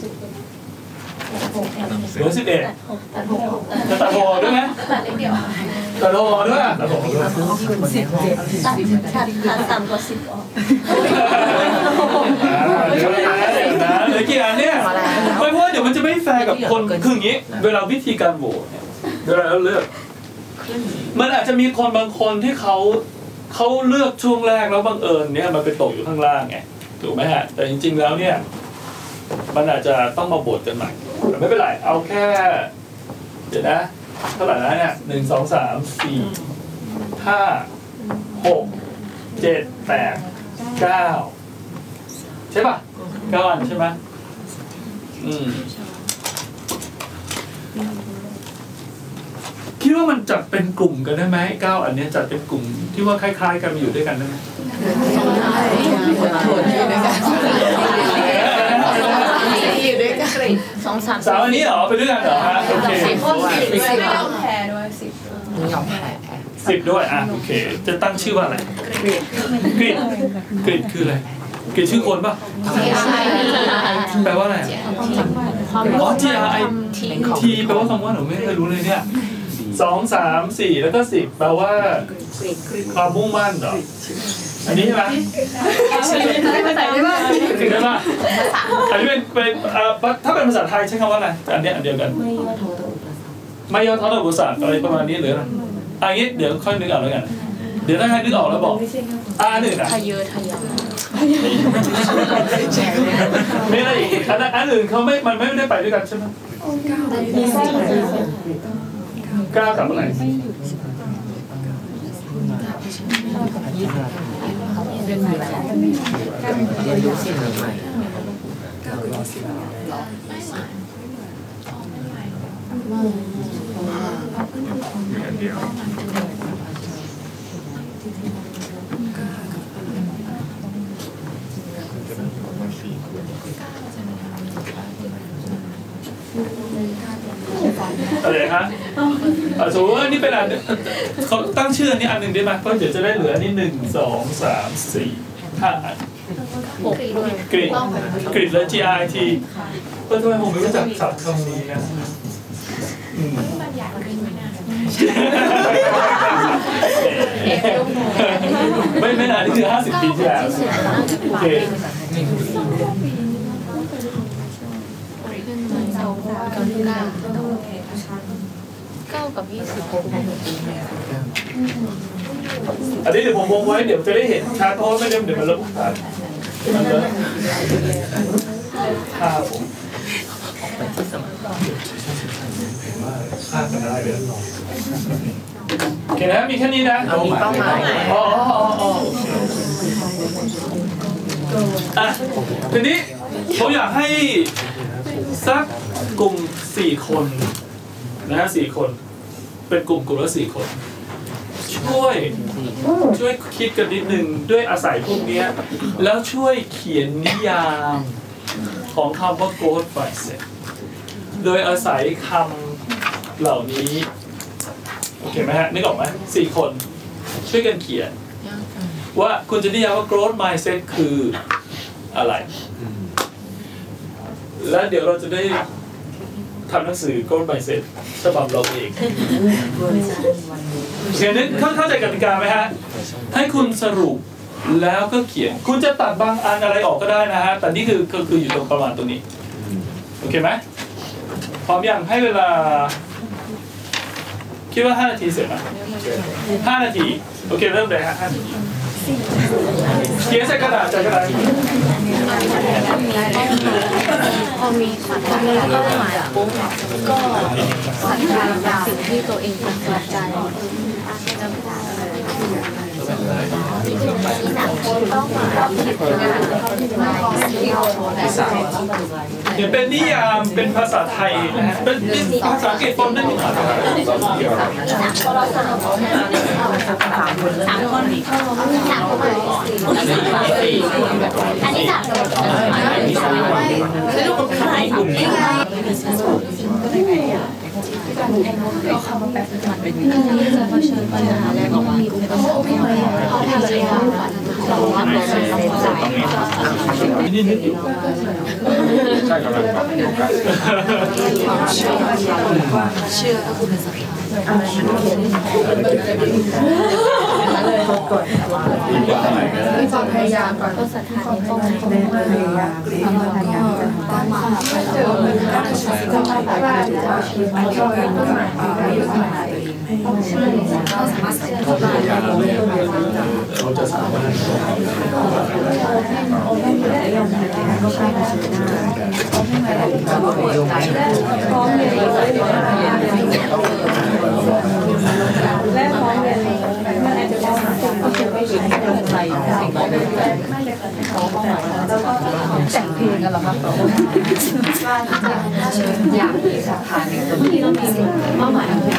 เหลือ11จะตัด6ด้วยไหมตัด6ด้วยตัด6ด้วยตัด3กว่า10ออกเดี๋ยวนะเหลือกี่อันเนี่ยไม่เพราะเดี๋ยวมันจะไม่แฟร์กับคนคืออย่างนี้เวลาวิธีการโหวตเนี่ยเวลาเราเลือกมันอาจจะมีคนบางคนที่เขาเลือกช่วงแรกแล้วบังเอิญเนี่ยมันไปตกอยู่ข้างล่างไงถูกไหมฮะแต่จริงๆแล้วเนี่ยมันอาจจะต้องมาโหวตกันใหม่แต่ไม่เป็นไรเอาแค่เดี๋ยวนะเท่าไหร่นะเนี่ย1 2 3 4 5 6 7 8 9ใช่ป่ะ9อันใช่ไหมคิดว่ามันจัดเป็นกลุ่มกันได้ไหม9อันนี้จัดเป็นกลุ่มที่ว่าคล้ายๆกันมาอยู่ด้วยกันได้ไหมอยู่ด้วยกัน 3อันนี้เหรอไปด้วยกันเหรอฮะโอเคไม่ยอมแพ้ด้วย10ยอมแพ้ 10ด้วยอ่ะโอเคจะตั้งชื่อว่าอะไรกริดคืออะไรกริดชื่อคนป่ะแปลว่าอะไรอ๋อ GRIT แปลว่าคำว่าหนูไม่เคยรู้เลยเนี่ย2 3 4แล้วก็10แปลว่าความมุ่งมั่นเหรออันนี้ใช่ไหมถึงได้ป่ะอันนี้เป็นถ้าเป็นภาษาไทยใช้คำว่าอะไรอันนี้อันเดียวกันไม่ย่อท้อต่ออุปสรรคอะไรประมาณนี้หรืออะไรอันนี้เดี๋ยวค่อยนึกเอาแล้วกันเดี๋ยวถ้าใครนึกออกแล้วบอกหนึ่งนะทะเยอทะยานไม่อะไรอีกอันอื่นเขาไม่มันไม่ได้ไปด้วยกันใช่ไหม9กับอะไรเรียนรู้สิ่งใหม่อะไรฮะสมมติว่านี่เป็นอันเขาตั้งชื่ออันนี้อันหนึ่งได้ไหมเพราะเดี๋ยวจะได้เหลือนี่1 2 3 4 5อันกริดและ GRIT ก็ทำไมผมไม่รู้จักศัพท์คำนี้นะไม่นานนี่คือ50 ปีที่แล้วโอเค 9 กับ 20 อันนี้เดี๋ยวผมวงไว้เดี๋ยวจะได้เห็นชัดเพราะไม่ได้เดี๋ยวมันระบุชัดมันจะค่าผมค่ากันได้เลยโอเคนะมีแค่นี้นะมีเป้าหมายทีนี้ผมอยากให้สักกลุ่ม4 คนนะฮะ4 คนเป็นกลุ่มละ4 คนช่วยคิดกันนิดนึงด้วยอาศัยพวกนี้แล้วช่วยเขียนนิยามของคำว่า growth mindset โดยอาศัยคำเหล่านี้โอเคไหมฮะนึกออกไหม4 คนช่วยกันเขียนว่าคุณจะนิยามว่า growth mindset คืออะไรและเดี๋ยวเราจะได้ทำหนังสือ growth mindset ฉบับเราเองเขียนนึกเข้าใจกติกาไหมฮะให้คุณสรุปแล้วก็เขียนคุณจะตัดบางอันอะไรออกก็ได้นะฮะแต่นี่คืออยู่ตรงประมาณตรงนี้โอเคไหมพร้อมยังให้เวลาคิดว่า5 นาทีเสร็จไหม5 นาทีโอเคเริ่มเลยฮะ5 นาทีเขียนใส่กระดาษก็มีสัญญาก็หมายปุ๊บก็สัญญาสิ่งที่ตัวเองตัดสินใจเดี๋ยวเป็นนิยามเป็นภาษาไทยนะฮะเป็นภาษาอังกฤษปนได้ไหมครับอันนี้3แล้วก็ขายถุงนี่ไงเอาคำว่าแบบมันเป็นจะเผชิญปัญหาและก็มีอุปสรรคเขาทำอะไรบ้างเรารับเราเป็นนี่นึกอยู่ใช่กำลังเชื่อก็คือเป็นสัจธรรมความพยายามก่อนก็ศรัทธาในต้องพยายามตามมาเจอมันก็จะใช้ก็ไม่ได้ที่จะชีวิตมันก็ยังต้องมาอยู่ข้างในต้องเชื่อเราสามารถเชื่อได้เขาจะสามารถและพร้อมเรียนรู้มันอาจจะต้องไม่ถึงใจสิ่งใดแล้วก็แต่งเพลงกันหรอครับอยากมีสถานที่ตรงนี้เรามีเป้าหมายอะไร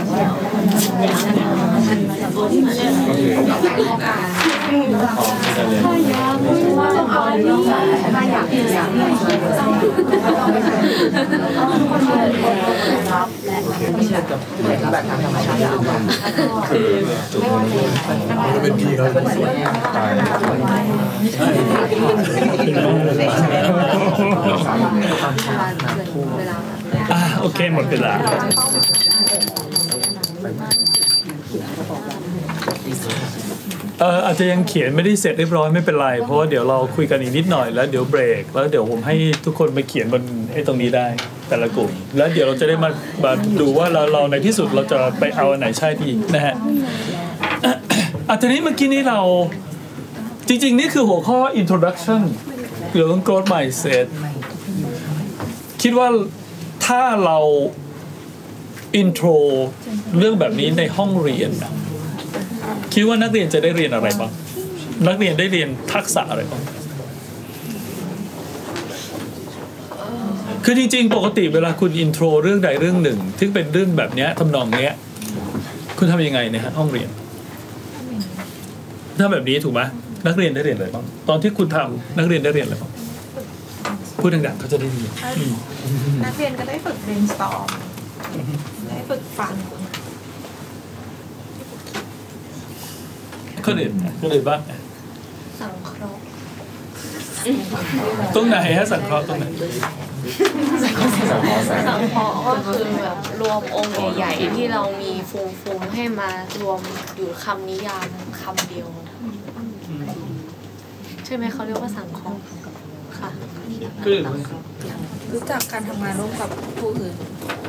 ถ้าอยากว่าต้องเอาที่ถ้าอยากรับและไม่ใช่กับแบบธรรมชาติคือเป็นพี่เขาตายโอเคหมดเวลาอาจจะยังเขียนไม่ได้เสร็จเรียบร้อยไม่เป็นไรเพราะว่าเดี๋ยวเราคุยกันอีกนิดหน่อยแล้วเดี๋ยวเบรกแล้วเดี๋ยวผมให้ทุกคนมาเขียนบนไอ้ตรงนี้ได้แต่ละกลุ่มแล้วเดี๋ยวเราจะได้มาดูว่าเราในที่สุดเราจะไปเอาอันไหนใช่ดีนะฮะทีนี้เมื่อกี้นี้เราจริงๆนี่คือหัวข้อ introduction เกี่ยวกับ growth mindset คิดว่าถ้าเรา intro เรื่องแบบนี้ในห้องเรียนคิดว่านักเรียนจะได้เรียนอะไรบ้างนักเรียนได้เรียนทักษะอะไรบ้างคือจริงๆปกติเวลาคุณ intro เรื่องใดเรื่องหนึ่งที่เป็นเรื่องแบบนี้ทำนองเนี้ยคุณทำยังไงในห้องเรียนถ้าแบบนี้ถูกไหมนักเรียนได้เรียนอะไรบ้างตอนที่คุณทำนักเรียนได้เรียนอะไรบ้างพูดดังๆเขาจะได้ยินนักเรียนก็ได้ฝึก brainstorm ได้ฝึกฟังคนอื่นบ้างสังเคราะห์ตรงไหนฮะสังเคราะห์ตรงไหนสังเคราะห์ก็คือแบบรวมองค์ใหญ่ๆที่เรามีฟูมให้มารวมอยู่คำนิยามคำเดียวใช่ไหมเขาเรียกว่าสังเคราะห์ค่ะรู้จักการทำงานร่วมกับผู้อื่น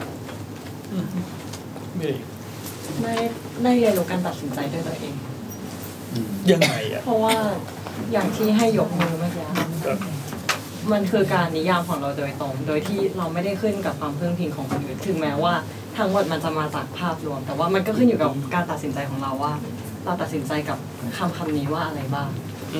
ได้เรียนรู้การตัดสินใจด้วยตัวเองยังไงอ่ะเพราะว่าอย่างที่ให้ยกมือเมื่อกี้มันคือการนิยามของเราโดยตรงโดยที่เราไม่ได้ขึ้นกับความพึ่งพิงของคนอื่นถึงแม้ว่าทั้งหมดมันจะมาจากภาพรวมแต่ว่ามันก็ขึ้นอยู่กับการตัดสินใจของเราว่าเราตัดสินใจกับคำนี้ว่าอะไรบ้าง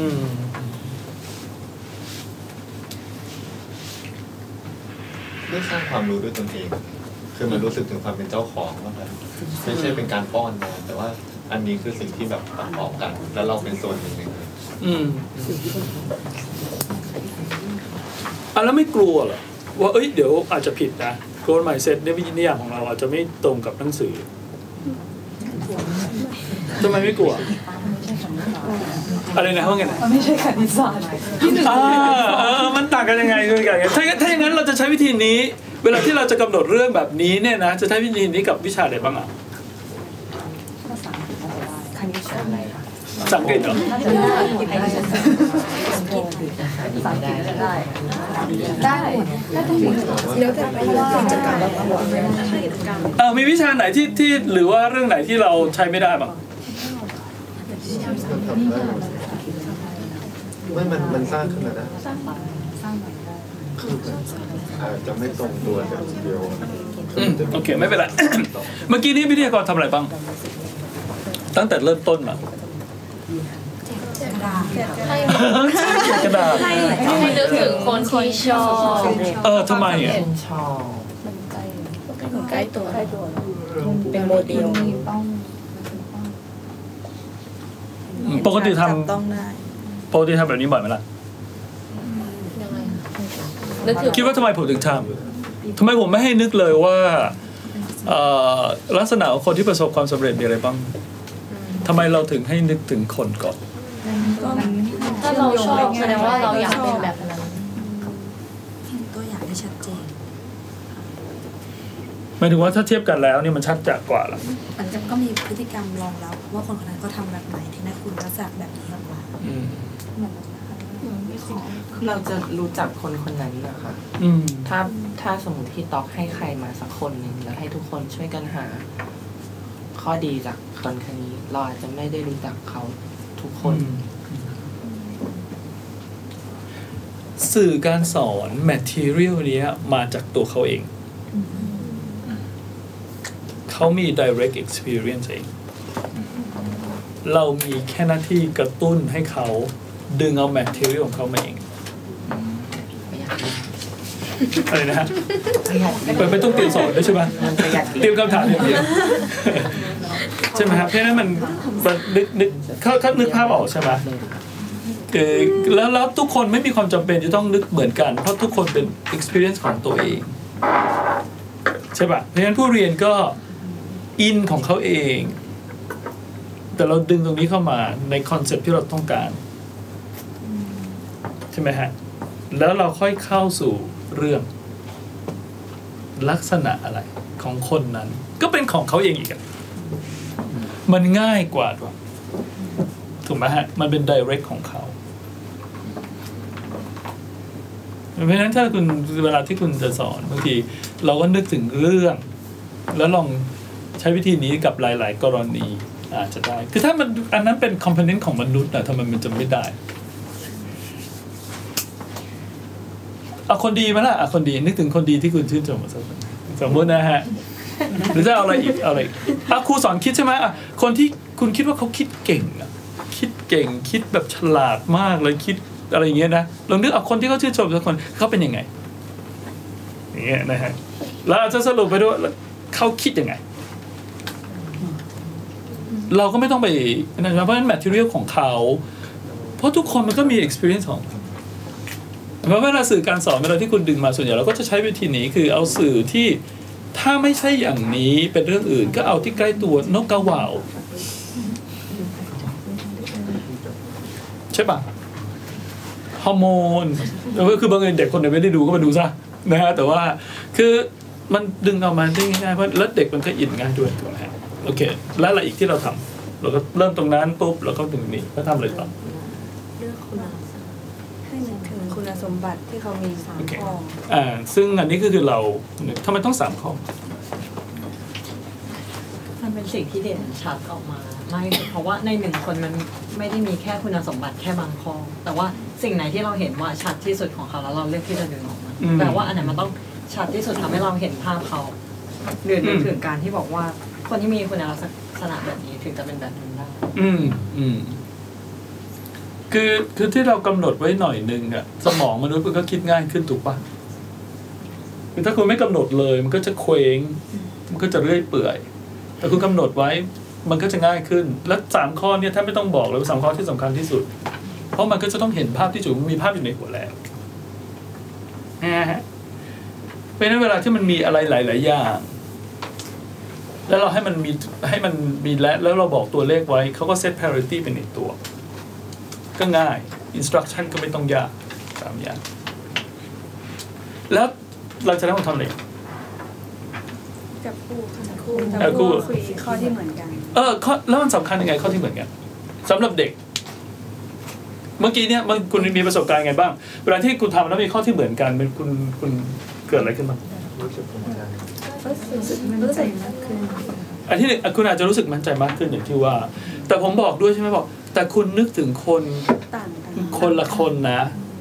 ได้สร้างความรู้ด้วยตนเองคือมันรู้สึกถึงความเป็นเจ้าของว่าแบบไม่ใช่เป็นการป้อนมาแต่ว่าอันนี้คือสิ่งที่แบบประกอบกันแล้วเราเป็นส่วนหนึ่งแล้วไม่กลัวเหรอว่าเดี๋ยวอาจจะผิดนะ growth mindset ในวิทยาของเราอาจจะไม่ตรงกับหนังสือทำไมไม่กลัวอะไรนะว่าไงนะไม่ใช่คณิตศาสตร์มันต่างกันยังไงด้วยกันถ้าอย่างนั้นเราจะใช้วิธีนี้เวลาที่เราจะกำหนดเรื่องแบบนี้เนี่ยนะจะใช้วิธีนี้กับวิชาอะไรบ้างอ่ะสังเกตเหรอได้แล้วแต่ไปจัดการมีวิชาไหนที่หรือว่าเรื่องไหนที่เราใช้ไม่ได้บ้างมันสร้างขึ้นมาได้คืออาจจะไม่ตรงตัวแต่เดียวโอเคไม่เป็นไร เมื่อกี้นี้วิทยากรทำอะไรบ้างตั้งแต่เริ่มต้นมากระดาษให้นึกถึงคนที่ชอบทำไมอ่ะใกล้ตัวเป็นโมเดลปกติทำแบบนี้บ่อยไหมล่ะคิดว่าทำไมผมถึงทำไมผมไม่ให้นึกเลยว่าลักษณะของคนที่ประสบความสำเร็จมีอะไรบ้างทำไมเราถึงให้นึกถึงคนก่อนถ้าเราชอบแสดงว่าเราอยากเป็นแบบนั้นตัวอย่างได้ชัดเจนหมายถึงว่าถ้าเทียบกันแล้วนี่มันชัดจัดกว่าละมันก็มีพฤติกรรมรองรับว่าคนคนนั้นเขาทำแบบไหนที่ได้คุณลักษณะแบบนี้ออกมาเราจะรู้จักคนคนนั้นนะคะถ้าสมมติที่ต๊อกให้ใครมาสักคนหนึ่งแล้วให้ทุกคนช่วยกันหาข้อดีจากคนคนนี้เราอาจจะไม่ได้รู้จักเขาทุกคนสื่อการสอน material นี้มาจากตัวเขาเองเขามี direct experience เองเรามีแค่หน้าที่กระตุ้นให้เขาดึงเอา material ของเขามาเองอะไรนะฮะไม่ต้องเตรียมสอนด้วยใช่ไหมเตรียมคำถามอย่างเดียวใช่ไหมครับเพราะฉะนั้นมันนึกเขานึกภาพออกใช่ไหมแล้วทุกคนไม่มีความจำเป็นจะต้องนึกเหมือนกันเพราะทุกคนเป็น experience ของตัวเองใช่ป่ะเพราะฉะนั้นผู้เรียนก็อินของเขาเองแต่เราดึงตรงนี้เข้ามาในคอนเซ็ปต์ที่เราต้องการใช่ไหมฮะแล้วเราค่อยเข้าสู่เรื่องลักษณะอะไรของคนนั้นก็เป็นของเขาเองอีกมันง่ายกว่าถูกไหมฮะมันเป็น direct ของเขาเพราะฉะนั้นถ้าคุณเวลาที่คุณจะสอนบางทีเราก็นึกถึงเรื่องแล้วลองใช้วิธีนี้กับหลายๆกรณีอาจจะได้คือถ้ามันอันนั้นเป็น component ของมนุษย์นะทำไมมันจะไม่ได้เอาคนดีมาละคนดีนึกถึงคนดีที่คุณชื่นชมสมมตินะฮะหรือจะเอาอะไรอีกอะไรครูสอนคิดใช่ไหมคนที่คุณคิดว่าเขาคิดเก่งคิดแบบฉลาดมากเลยคิดอะไรอย่างเงี้ยนะลองนึกเอาคนที่เขาชื่นชมสักคนเขาเป็นยังไงอย่างเงี้ยนะฮะแล้วอาจจะสรุปไปด้วยเขาคิดยังไงเราก็ไม่ต้องไปนะเพราะฉะนั้น material ของเขาเพราะทุกคนมันก็มี experience ของเพราะเวลาสื่อการสอนเวลาที่คุณดึงมาส่วนใหญ่เราก็จะใช้วิธีนี้คือเอาสื่อที่ถ้าไม่ใช่อย่างนี้เป็นเรื่องอื่นก็เอาที่ใกล้ตัวนกกระว่าวใช่ป่ะฮอร์โมนก็คือบางเด็กคนไหนไม่ได้ดูก็มาดูซะนะฮะแต่ว่าคือมันดึงออกมาได้ง่ายๆเพราะแล้วเด็กมันก็อินง่ายด้วยถูกไหมโอเคแล้วอะไรอีกที่เราทำเราก็เริ่มตรงนั้นปุ๊บแล้วก็ถึงนี้ก็ทำอะไรต่อเลือกคุณให้นึกถึงคุณสมบัติที่เขามี3 ข้อซึ่งอันนี้คือเราทำไมต้อง3 ข้อมันเป็นสิ่งที่เด่นชัดออกมาไม่เพราะว่าใน1 คนมันไม่ได้มีแค่คุณสมบัติแค่บางข้อแต่ว่าสิ่งไหนที่เราเห็นว่าชัดที่สุดของเขาแล้วเราเลือกที่จะดึงออกมาแต่ว่าอันไหนมันต้องชัดที่สุดทำให้เราเห็นภาพเขาหรือนึกถึงการที่บอกว่าคนที่มีคุณลักษณะแบบนี้ถึงจะเป็นแบบนั้นได้คือที่เรากำหนดไว้หน่อยนึงอะสมองมนุษย์มันก็คิดง่ายขึ้นถูกป่ะคือถ้าคุณไม่กำหนดเลยมันก็จะเคว้งมันก็จะเรื่อยเปื่อยแต่คุณกำหนดไว้มันก็จะง่ายขึ้นและ3 ข้อเนี่ยถ้าไม่ต้องบอกเลยว่า3 ข้อที่สำคัญที่สุดเพราะมันก็จะต้องเห็นภาพที่จุ๋มมีภาพอยู่ในหัวแล้วเพราะฉะนั้นเวลาที่มันมีอะไรหลายๆอย่างแล้วเราให้มันมีแล้วเราบอกตัวเลขไว้เขาก็เซต parity เป็นอีกตัวก็ง่าย instruction ก็ไม่ต้องยาก3 อย่างแล้วเราจะได้มาทำอะไรจับคู่คุยข้อที่เหมือนกันข้อแล้วมันสำคัญยังไงข้อที่เหมือนกันสำหรับเด็กเมื่อกี้เนี่ยคุณมีประสบการณ์ไงบ้างเวลาที่คุณทำแล้วมีข้อที่เหมือนกันเป็นคุณเกิดอะไรขึ้นบ้างรู้สึกมั่นใจมากขึ้นอันที่หนึ่งคุณอาจจะรู้สึกมั่นใจมากขึ้นอย่างที่ว่าแต่ผมบอกด้วยใช่ไหมบอกแต่คุณนึกถึงคนละคนนะ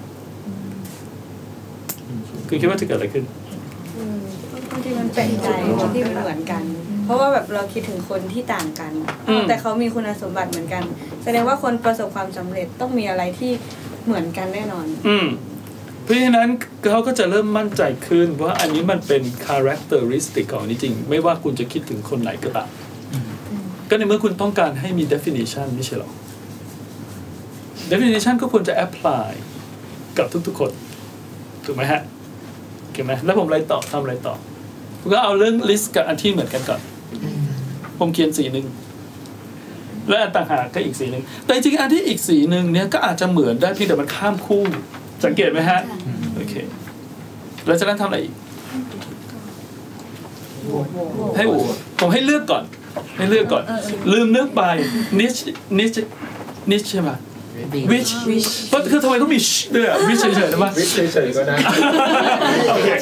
คือคิดว่าจะเกิดอะไรขึ้นบางทีมันแปลกใจที่มันเหมือนกันเพราะว่าแบบเราคิดถึงคนที่ต่างกันแต่เขามีคุณสมบัติเหมือนกันแสดงว่าคนประสบความสำเร็จต้องมีอะไรที่เหมือนกันแน่นอนเพราะฉะนั้นเขาก็จะเริ่มมั่นใจขึ้นว่าอันนี้มันเป็น characteristic ของนี้จริงไม่ว่าคุณจะคิดถึงคนไหนก็ตามก็ในเมื่อคุณต้องการให้มี definition ไม่ใช่หรอ definition ก็ควรจะ apply กับทุกๆคนถูกไหมฮะโอเคไหมแล้วผมทำอะไรต่อผมก็เอาเรื่อง list กับอันที่เหมือนกันก่อนผมเขียนสีหนึ่งและอันต่างหากก็อีกสีหนึ่งแต่จริงๆอันที่อีกสีหนึ่งเนี้ยก็อาจจะเหมือนได้เพียงแต่มันข้ามคู่สังเกตไหมฮะโอเคแล้วจากนั้นทำอะไรอีกให้ผมให้เลือกก่อนลืมเลือกไป niche ใช่ไหม which เพราะคือทำไมต้องมีด้วยอ่ะ which เฉยๆได้ปะ which เฉยๆก็ได้โอเค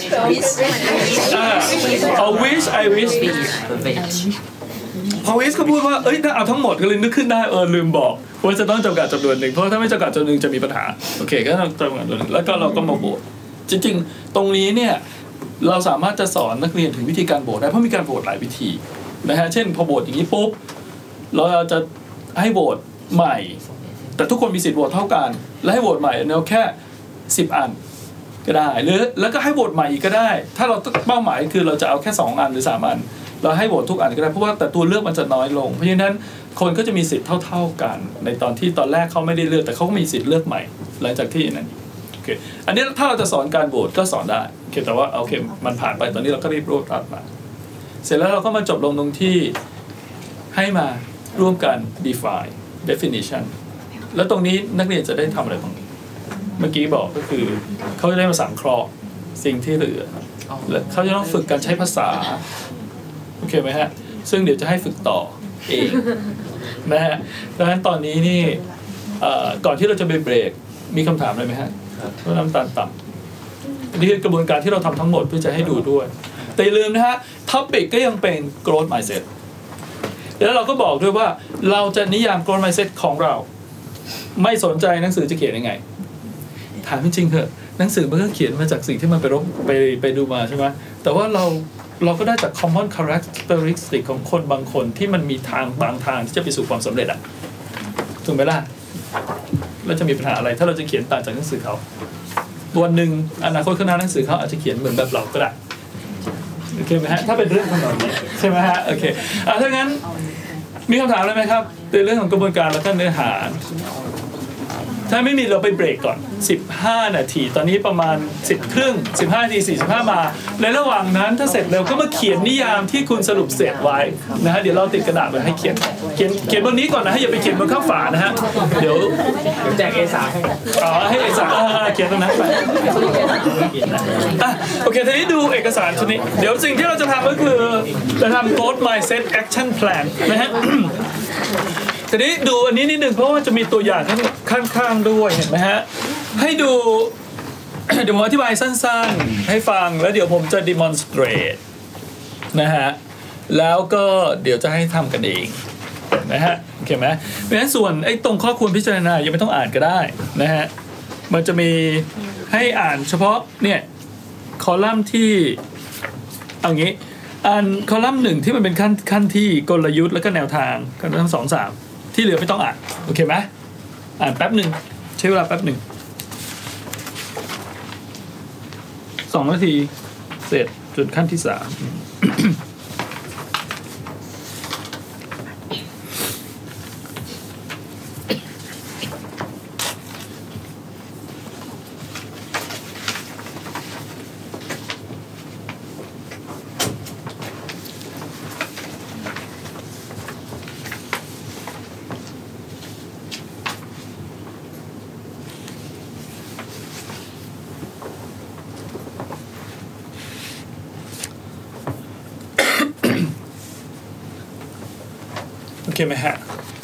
เอา wish I wish พอ wish ก็พูดว่าเอ้ยถ้าเอาทั้งหมดก็เลยนึกขึ้นได้ลืมบอกว่าจะต้องจำกัดจำนวนหนึ่งเพราะถ้าไม่จำกัดจำนวนหนึ่งจะมีปัญหาโอเคก็ต้องจำกัดจำนวนหนึ่งแล้วก็เราก็มาโหวตจริงๆตรงนี้เนี่ยเราสามารถจะสอนนักเรียนถึงวิธีการโหวตได้เพราะมีการโหวตหลายวิธีนะฮะเช่นพอโหวตอย่างนี้ปุ๊บเราจะให้โหวตใหม่แต่ทุกคนมีสิทธิ์โหวตเท่ากันและให้โหวตใหม่เอาแค่10 อันก็ได้หรือแล้วก็ให้โหวตใหม่อีกก็ได้ถ้าเราเป้าหมายคือเราจะเอาแค่2 อันหรือ3 อันเราให้โหวตทุกอันก็ได้เพราะว่าแต่ตัวเลือกมันจะน้อยลงเพราะฉะนั้นคนก็จะมีสิทธิ์เท่าๆกันในตอนที่ตอนแรกเขาไม่ได้เลือกแต่เขาก็มีสิทธิ์เลือกใหม่หลังจากที่นั้นโอเคอันนี้ถ้าเราจะสอนการโหวตก็สอนได้โอเคแต่ว่าโอเคมันผ่านไปตอนนี้เราก็รีบรวบรัดมาเสร็จแล้วเราก็มาจบลงตรงที่ให้มาร่วมกัน define definition แล้วตรงนี้นักเรียนจะได้ทำอะไรบ้างเมื่อกี้บอกก็คือเขาจะได้มาสังเคราะห์สิ่งที่เหลือและเขาจะต้องฝึกการใช้ภาษาโอเคไหมฮะซึ่งเดี๋ยวจะให้ฝึกต่อเองนะฮะดังนั้นตอนนี้นี่ก่อนที่เราจะไปเบรกมีคำถามอะไรไหมฮะว่าน้ำตาลต่ำนี่คือกระบวนการที่เราทำทั้งหมดเพื่อจะให้ดูด้วยแต่อย่าลืมนะฮะท็อปิกก็ยังเป็น growth mindset แล้วเราก็บอกด้วยว่าเราจะนิยาม growth mindset ของเราไม่สนใจหนังสือจะเขียนยังไงถามจริงๆเถอะหนังสือมันก็เขียนมาจากสิ่งที่มันไปดูมาใช่ไหมแต่ว่าเราก็ได้จาก common characteristic ของคนบางคนที่มันมีทางบางทางที่จะไปสู่ความสำเร็จอ่ะถูกไหมล่ะเราจะมีปัญหาอะไรถ้าเราจะเขียนต่างจากหนังสือเขาวันหนึ่งอนาคตข้างหน้าหนังสือเขาอาจจะเขียนเหมือนแบบเราก็ได้โอเคไหมฮะถ้าเป็นเรื่องของเราใช่ไหมฮะโอเคถ้างั้นมีคำถามอะไรไหมครับในเรื่องของกระบวนการและก็เนื้อหาถ้าไม่มีเราไปเบรกก่อน15 นาทีตอนนี้ประมาณ10 ครึ่ง15 นาที45 มาในระหว่างนั้นถ้าเสร็จเร็วก็มาเขียนนิยามที่คุณสรุปเสร็จไว้นะฮะเดี๋ยวเราติดกระดาษไว้ให้เขียนบนนี้ก่อนนะฮะอย่าไปเขียนบนข้างฝานะฮะเดี๋ยวแจก A3 ให้ A3 เขียนตรงนั้นไปโอเคทีนี้ดูเอกสารชุดนี้เดี๋ยวสิ่งที่เราจะทำก็คือจะทำ growth mindset action plan นะฮะทีนี้ดูอันนี้นิดนึงเพราะว่าจะมีตัวอย่างข้างๆด้วยเห็นไหมฮะให้ดู เดี๋ยวผมอธิบายสั้นๆให้ฟังแล้วเดี๋ยวผมจะ demonstrate นะฮะแล้วก็เดี๋ยวจะให้ทำกันเองนะฮะโอเคไหมเพราะฉะนั้นส่วนไอ้ตรงข้อควรพิจารณายังไม่ต้องอ่านก็ได้นะฮะมันจะมีให้อ่านเฉพาะเนี่ยคอลัมน์ที่เอางี้อ่านคอลัมน์1ที่มันเป็นขั้นที่กลยุทธ์แล้วก็แนวทางกันทั้ง2-3ที่เหลือไม่ต้องอ่านโอเคไหมอ่านแป๊บหนึ่งใช้เวลาแป๊บหนึ่ง2 นาทีเสร็จจนขั้นที่3โอเคไหมฮะ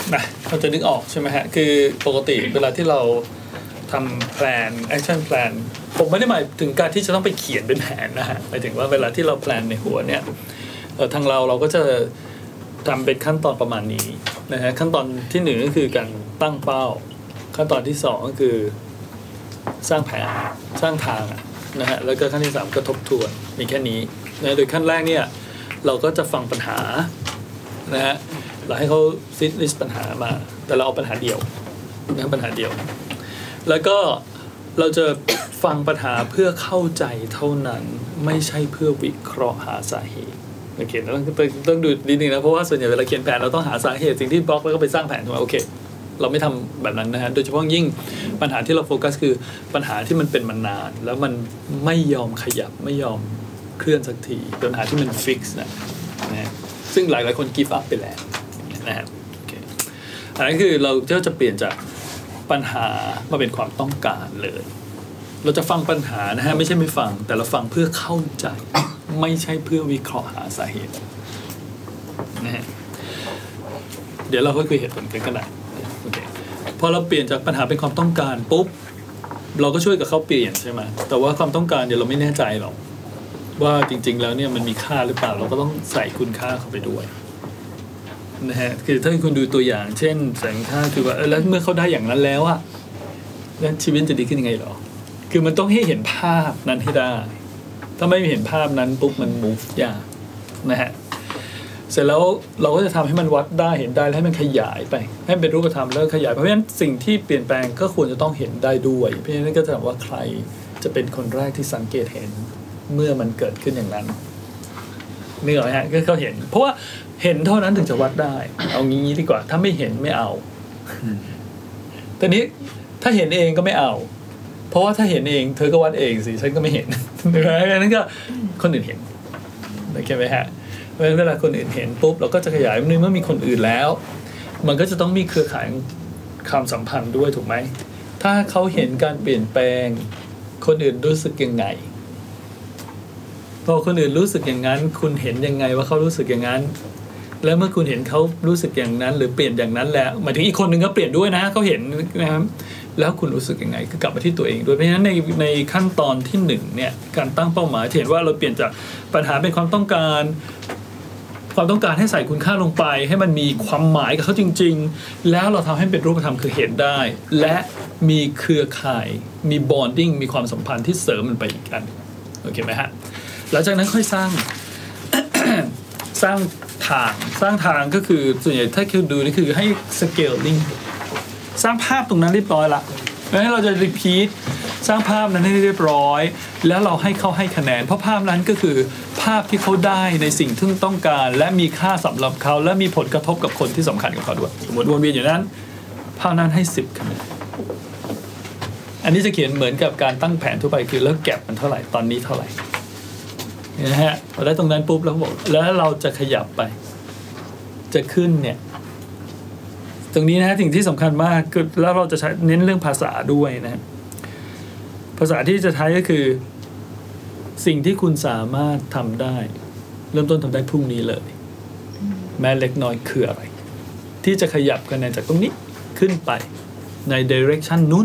นะเราจะนึกออกใช่ไหมฮะคือปกติเวลาที่เราทำแพลน action plan ผมไม่ได้หมายถึงการที่จะต้องไปเขียนเป็นแผนนะฮะหมายถึงว่าเวลาที่เราแพลนในหัวเนี่ยทางเราก็จะทำเป็นขั้นตอนประมาณนี้นะฮะขั้นตอนที่1ก็คือการตั้งเป้าขั้นตอนที่2ก็คือสร้างแผนสร้างทางนะฮะแล้วก็ขั้นที่3ก็ทบทวนมีแค่นี้นะโดยขั้นแรกเนี่ยเราก็จะฟังปัญหานะฮะเราให้เขาซิดลิสต์ปัญหามาแต่เราเอาปัญหาเดียวนะปัญหาเดียวแล้วก็เราจะฟังปัญหาเพื่อเข้าใจเท่านั้นไม่ใช่เพื่อวิเคราะห์หาสาเหตุโอเคต้องดูนิดนึงนะเพราะว่าส่วนใหญ่เวลาเขียนแผนเราต้องหาสาเหตุสิ่งที่บล็อกแล้วก็ไปสร้างแผนถูกไหมโอเคเราไม่ทำแบบนั้นนะฮะโดยเฉพาะยิ่งปัญหาที่เราโฟกัสคือปัญหาที่มันเป็นมานานแล้วมันไม่ยอมขยับไม่ยอมเคลื่อนสักทีปัญหาที่มันฟิกซ์นะซึ่งหลายๆคนกีฟอัพไปแล้วนะฮะโอเคอันนั้นคือเราจะเปลี่ยนจากปัญหามาเป็นความต้องการเลยเราจะฟังปัญหานะฮะไม่ใช่ไม่ฟังแต่เราฟังเพื่อเข้าใจไม่ใช่เพื่อวิเคราะห์หาสาเหตุนะฮะเดี๋ยวเราค่อยคุยเหตุผลกันก็ได้โอเคพอเราเปลี่ยนจากปัญหาเป็นความต้องการปุ๊บเราก็ช่วยกับเขาเปลี่ยนใช่ไหมแต่ว่าความต้องการเดี๋ยวเราไม่แน่ใจหรอกว่าจริงๆแล้วเนี่ยมันมีค่าหรือเปล่าเราก็ต้องใส่คุณค่าเข้าไปด้วยนะฮะคือถ้าคุณดูตัวอย่างเช่นแสงค่าคือว่าแล้วเมื่อเขาได้อย่างนั้นแล้วอะแล้วชีวิตจะดีขึ้นยังไงหรอคือมันต้องให้เห็นภาพนั้นให้ได้ถ้าไม่เห็นภาพนั้นปุ๊บมัน move ยากนะฮะเสร็จแล้วเราก็จะทำให้มันวัดได้เห็นได้แล้วให้มันขยายไปให้เป็นรูปธรรมแล้วขยายเพราะฉะนั้นสิ่งที่เปลี่ยนแปลงก็ควรจะต้องเห็นได้ด้วยเพราะฉะนั้นก็จะถามว่าใครจะเป็นคนแรกที่สังเกตเห็นเมื่อมันเกิดขึ้นอย่างนั้นนี่เหรอฮะก็เขาเห็นเพราะว่าเห็นเท่านั้นถึงจะวัดได้เอางี้ดีกว่าถ้าไม่เห็นไม่เอาตอนนี้ถ้าเห็นเองก็ไม่เอาเพราะว่าถ้าเห็นเองเธอก็วัดเองสิฉันก็ไม่เห็นนั้นก็คนอื่นเห็นโอเคไหมฮะเวลาคนอื่นเห็นปุ๊บเราก็จะขยายเมื่อมีคนอื่นแล้วมันก็จะต้องมีเครือข่ายความสัมพันธ์ด้วยถูกไหมถ้าเขาเห็นการเปลี่ยนแปลงคนอื่นรู้สึกยังไงพอคนอื่นรู้สึกอย่างนั้นคุณเห็นยังไงว่าเขารู้สึกอย่างนั้นแล้วเมื่อคุณเห็นเขารู้สึกอย่างนั้นหรือเปลี่ยนอย่างนั้นแล้วหมายถึงอีกคนหนึ่งก็เปลี่ยนด้วยนะเขาเห็นนะครับแล้วคุณรู้สึกยังไงก็กลับมาที่ตัวเองด้วยเพราะฉะนั้นในขั้นตอนที่1เนี่ยการตั้งเป้าหมายเห็นว่าเราเปลี่ยนจากปัญหาเป็นความต้องการให้ใส่คุณค่าลงไปให้มันมีความหมายกับเขาจริงๆแล้วเราทำให้เป็นรูปธรรมคือเห็นได้และมีเครือข่ายมี bonding มีความสัมพันธ์ที่เสริมมันไปอีกอันโอเคไหมฮะหลังจากนั้นค่อยสร้าง สร้างทางก็คือส่วนใหญ่ถ้าคุณดูนี่คือให้ scaling สร้างภาพตรงนั้นเรียบร้อยละแล้วเราจะ repeat สร้างภาพนั้นให้เรียบร้อยแล้วเราให้เขาให้คะแนนเพราะภาพนั้นก็คือภาพที่เขาได้ในสิ่งที่ต้องการและมีค่าสำหรับเขาและมีผลกระทบกับคนที่สำคัญกับเขาด้วยสมมติวนเวียนอยู่นั้นภาพนั้นให้10คะแนนอันนี้จะเขียนเหมือนกับการตั้งแผนทั่วไปคือแล้วแก็บมันเท่าไหร่ตอนนี้เท่าไหร่นะฮะพอได้ตรงนั้นปุ๊บแล้วบอกแล้วเราจะขยับไปจะขึ้นเนี่ยตรงนี้นะสิ่งที่สำคัญมากคือแล้วเราจะใช้เน้นเรื่องภาษาด้วยนะภาษาที่จะใช้ก็คือสิ่งที่คุณสามารถทำได้เริ่มต้นทำได้พรุ่งนี้เลยแม้เล็กน้อยคืออะไรที่จะขยับคะแนนจากตรงนี้ขึ้นไปใน direction นู้น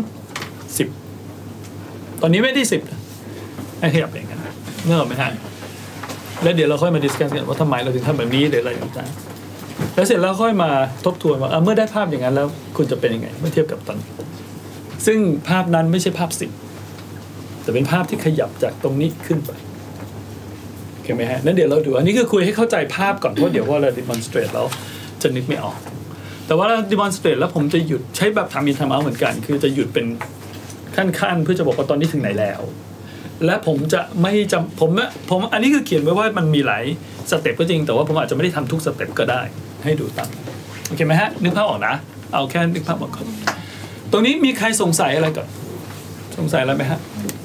10ตอนนี้ไม่ได้10ให้ขยับเองกันเนื่องไหมฮะแล้วเดี๋ยวเราค่อยมาดิสคัสกันว่าทำไมเราถึงทำแบบนี้หรืออะไรต่างๆแล้วเสร็จแล้วค่อยมาทบทวนว่าเมื่อได้ภาพอย่างนั้นแล้วคุณจะเป็นยังไงเมื่อเทียบกับตอนนี้ซึ่งภาพนั้นไม่ใช่ภาพ10แต่เป็นภาพที่ขยับจากตรงนี้ขึ้นไปโอเคไหมฮะนั้นเดี๋ยวเราดูอันนี้คือคุยให้เข้าใจภาพก่อนเพราะเดี๋ยวว่าเรา demonstrate แล้วจะนึกไม่ออกแต่ว่าเรา demonstrate แล้วผมจะหยุดใช้แบบทำอินทามเหมือนกันคือจะหยุดเป็นขั้นๆเพื่อจะบอกว่าตอนนี้ถึงไหนแล้วและผมจะไม่จำผมอันนี้คือเขียนไว้ว่ามันมีหลายสเต็ปก็จริงแต่ว่าผมอาจจะไม่ได้ทำทุกสเต็ปก็ได้ให้ดูตามโอเคไหมฮะนึกภาพออกนะเอาแค่นึกภาพออกก่อนตรงนี้มีใครสงสัยอะไรก่อนสงสัยอะไรไหมฮะ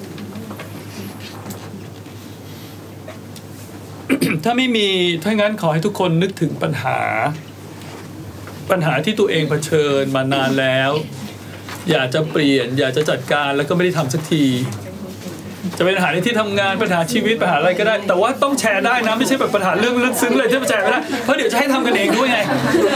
ถ้าไม่มีถ้างั้นขอให้ทุกคนนึกถึงปัญหาที่ตัวเองเผชิญมานานแล้วอยากจะเปลี่ยนอยากจะจัดการแล้วก็ไม่ได้ทำสักทีจะเป็นปัญหาในที่ทำงานปัญหาชีวิตปัญหาอะไรก็ได้แต่ว่าต้องแชร์ได้นะไม่ใช่แบบปัญหาเรื่องลึกซึ้งเลยที่มาแชร์ไม่ได้เพราะเดี๋ยวจะให้ทำกันเองด้วยไง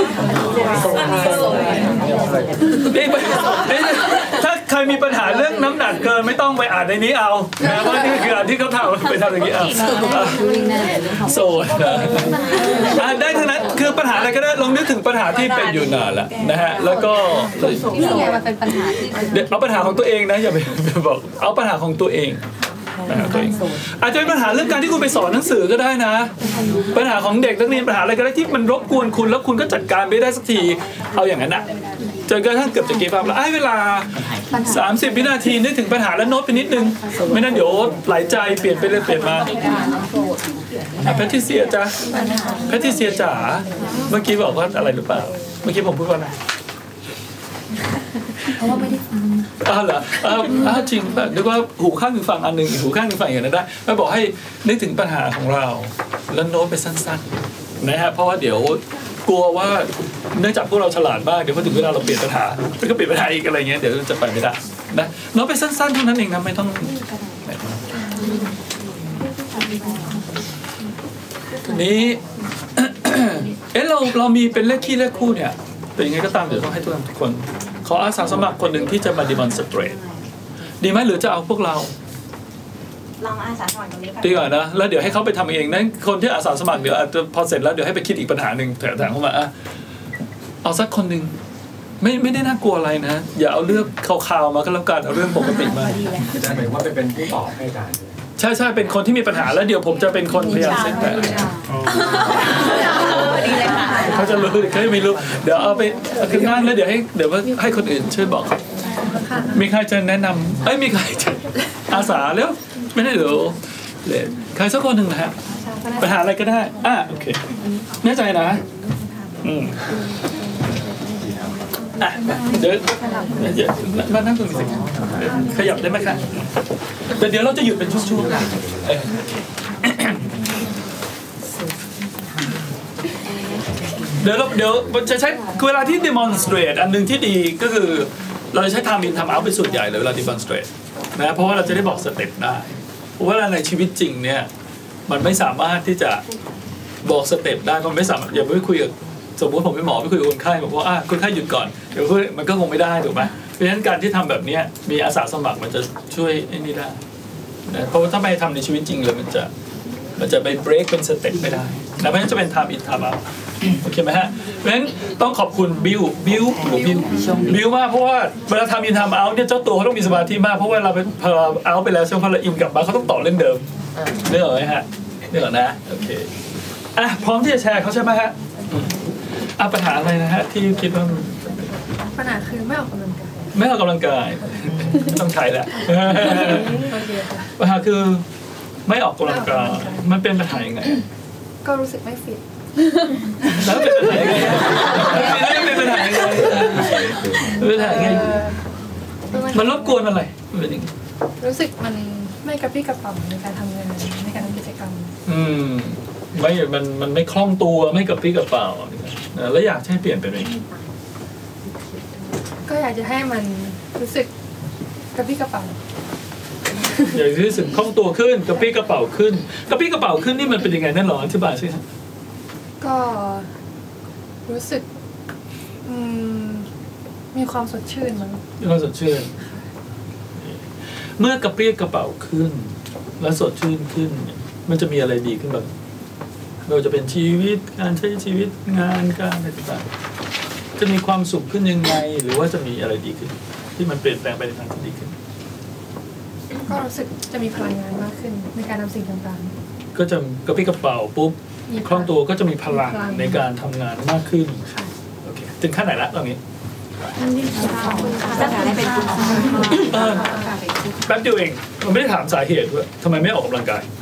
ถ้าใครมีปัญหาเรื่องน้ำหนักเกินไม่ต้องไปอ่านในนี้เอานะเพราะนี่คืออันที่เขาทำไปทำอย่างนี้เอาโสดได้ทั้งนั้นคือปัญหาอะไรก็ได้ลองนึกถึงปัญหาที่เป็นอยู่นานแล้วนะฮะแล้วก็นี่ไงมันเป็นปัญหาที่เอาปัญหาของตัวเองนะอย่าไปบอกเอาปัญหาของตัวเองอาจจะเป็นปัญหาเรื่องการที่คุณไปสอนหนังสือก็ได้นะปัญหาของเด็กนักเรียนปัญหาอะไรก็ได้ที่มันรบกวนคุณแล้วคุณก็จัดการไม่ได้สักทีเอาอย่างนั้นนะจนกระทั่งเกือบจะเก็บภาพแล้วเวลา30 วินาทีนึกถึงปัญหาแล้วโน้ตไปนิดนึงไม่นั้นเดี๋ยวหลายใจเปลี่ยนไปเลยเปลี่ยนมาแพทริเซียจ้ะแพทริเซียจ๋าเมื่อกี้บอกว่าอะไรหรือเปล่าเมื่อกี้ผมพูดว่าอะไรเพราะว่าไม่ได้ฟังเหรอจริงแบบนึกว่าหูข้างหนึ่งฟังอันหนึ่งหูข้างหนึ่งฟังอย่างนั้นได้ไม่บอกให้นึกถึงปัญหาของเราแล้วโน้ตไปสั้นๆนะฮะเพราะว่าเดี๋ยวกลัวว่าเนื่องจากพวกเราฉลาดมากเดี๋ยวพอถึงเวลาเราเปลี่ยนปัญหามันก็เปลี่ยนปัญหาอีกอะไรเงี้ยเดี๋ยวจะไปไม่ได้นะโน้ตไปสั้นๆเท่านั้นเองนะไม่ต้องทีนี้เรามีเป็นเลขคี่เลขคู่เนี่ยเป็นยังไงก็ตามเดี๋ยวต้องให้ทุกคนขออาสาสมัครคนหนึ่งที่จะมาdemonstrateดีไหมหรือจะเอาพวกเราลองอาสาสมัครตรงนี้ดีกว่านะแล้วเดี๋ยวให้เขาไปทำเองนั้นคนที่อาสาสมัครเดี๋ยวพอเสร็จแล้วเดี๋ยวให้ไปคิดอีกปัญหาหนึ่งแถมเข้ามาเอาสักคนหนึ่งไม่ได้น่ากลัวอะไรนะอย่าเอาเรื่องข่าวๆมาก็แล้วกันเอาเรื่องปกติมาจะหมายว่าไปเป็นผู้ตอบให้การใช่เป็นคนที่มีปัญหาแล้วเดี๋ยวผมจะเป็นคนพยายามเซ็ตแต่เขาจะรู้เขาไม่รู้เดี๋ยวเอาไปขึ้นงานแล้วเดี๋ยวให้คนอื่นช่วยบอกมีใครจะแนะนำมีใครจะอาสาแล้วไม่ได้เดี๋ยวใครสักคนหนึ่งนะฮะปัญหาอะไรก็ได้โอเคแน่ใจนะเดี๋ยวมานั่งตรงนี้สิขยับได้ไหมคะแต่เดี๋ยวเราจะหยุดเป็นช่วงๆเดี๋ยวจะใช้เวลาที่ demonstrate อันนึงที่ดีก็คือเราจะใช้ time in time out เป็นส่วนใหญ่เลยเวลา demonstrate นะเพราะว่าเราจะได้บอกสเต็ปได้เพราะว่าในชีวิตจริงเนี่ยมันไม่สามารถที่จะบอกสเต็ปได้มันไม่สามารถอย่าไปคุยกับสมมติผมเป็นหมอไปคุยกับคนไข้บอกว่าคนไข้หยุดก่อนเดี๋ยวมันก็คงไม่ได้ถูกไหมเพราะฉะนั้นการที่ทำแบบนี้มีอาสาสมัครมันจะช่วยไอ้นี่ได้นะเพราะว่าถ้าไม่ทำในชีวิตจริงเลยมันจะไป break เป็นสเต็ปไม่ได้นะเพราะฉะนั้นจะเป็น time in time out โอเคไหมฮะเพราะฉะนั้นต้องขอบคุณบิวมากเพราะว่าเวลา time in time out เนี่ยเจ้าตัวเขาต้องมีสมาธิมากเพราะว่าเราพอ out ไปแล้วช่วงพอเราอิ่มกลับมาเขาต้องต่อเรื่องเดิมเรื่องอะไรฮะเรื่องนะโอเคพร้อมที่จะแชร์เขาใช่ไหมฮะปัญหาอะไรนะฮะที่คิดว่าปัญหาคือไม่ออกกำลังกายต้องใช้แหละปัญหาคือไม่ออกกำลังกายมันเป็นปัญหายังไงก็รู้สึกไม่ฟิตแล้วเป็นปัญหายังไงเป็นปัญหายังไงมันรบกวนอะไรรู้สึกมันไม่กระปรี้กระเป๋าในการทำงานในการทำกิจกรรมมันไม่คล่องตัวไม่กระปรี้กระเป๋าแล้วอยากให้เปลี่ยนไปไหมก็อยากจะให้มันรู้สึกกระปรี้กระเป๋าอยากรู้สึกคล่องตัวขึ้นกระปรี้กระเป๋าขึ้นนี่มันเป็นยังไงนั่นหรออธิบายสิครับก็รู้สึกมีความสดชื่นมั้งมีความสดชื่นเมื่อกระปรี้กระเป๋าขึ้นและสดชื่นขึ้นมันจะมีอะไรดีขึ้นบ้างเราจะเป็นชีวิตการใช้ชีวิตงานการอะไรต่างๆจะมีความสุขขึ้นยังไงหรือว่าจะมีอะไรดีขึ้นที่มันเปลี่ยนแปลงไปในทางที่ดีขึ้นก็รู้สึกจะมีพลังงานมากขึ้นในการทำสิ่งต่างๆก็จะกระปรี้กระเป๋าปุ๊บคล่องตัวก็จะมีพลังในการทำงานมากขึ้นโอเคถึงขั้นไหนละตรงนี้แป๊บเดียวเองมันไม่ได้ถามสาเหตุว่าทำไมไม่ออกกำลังกาย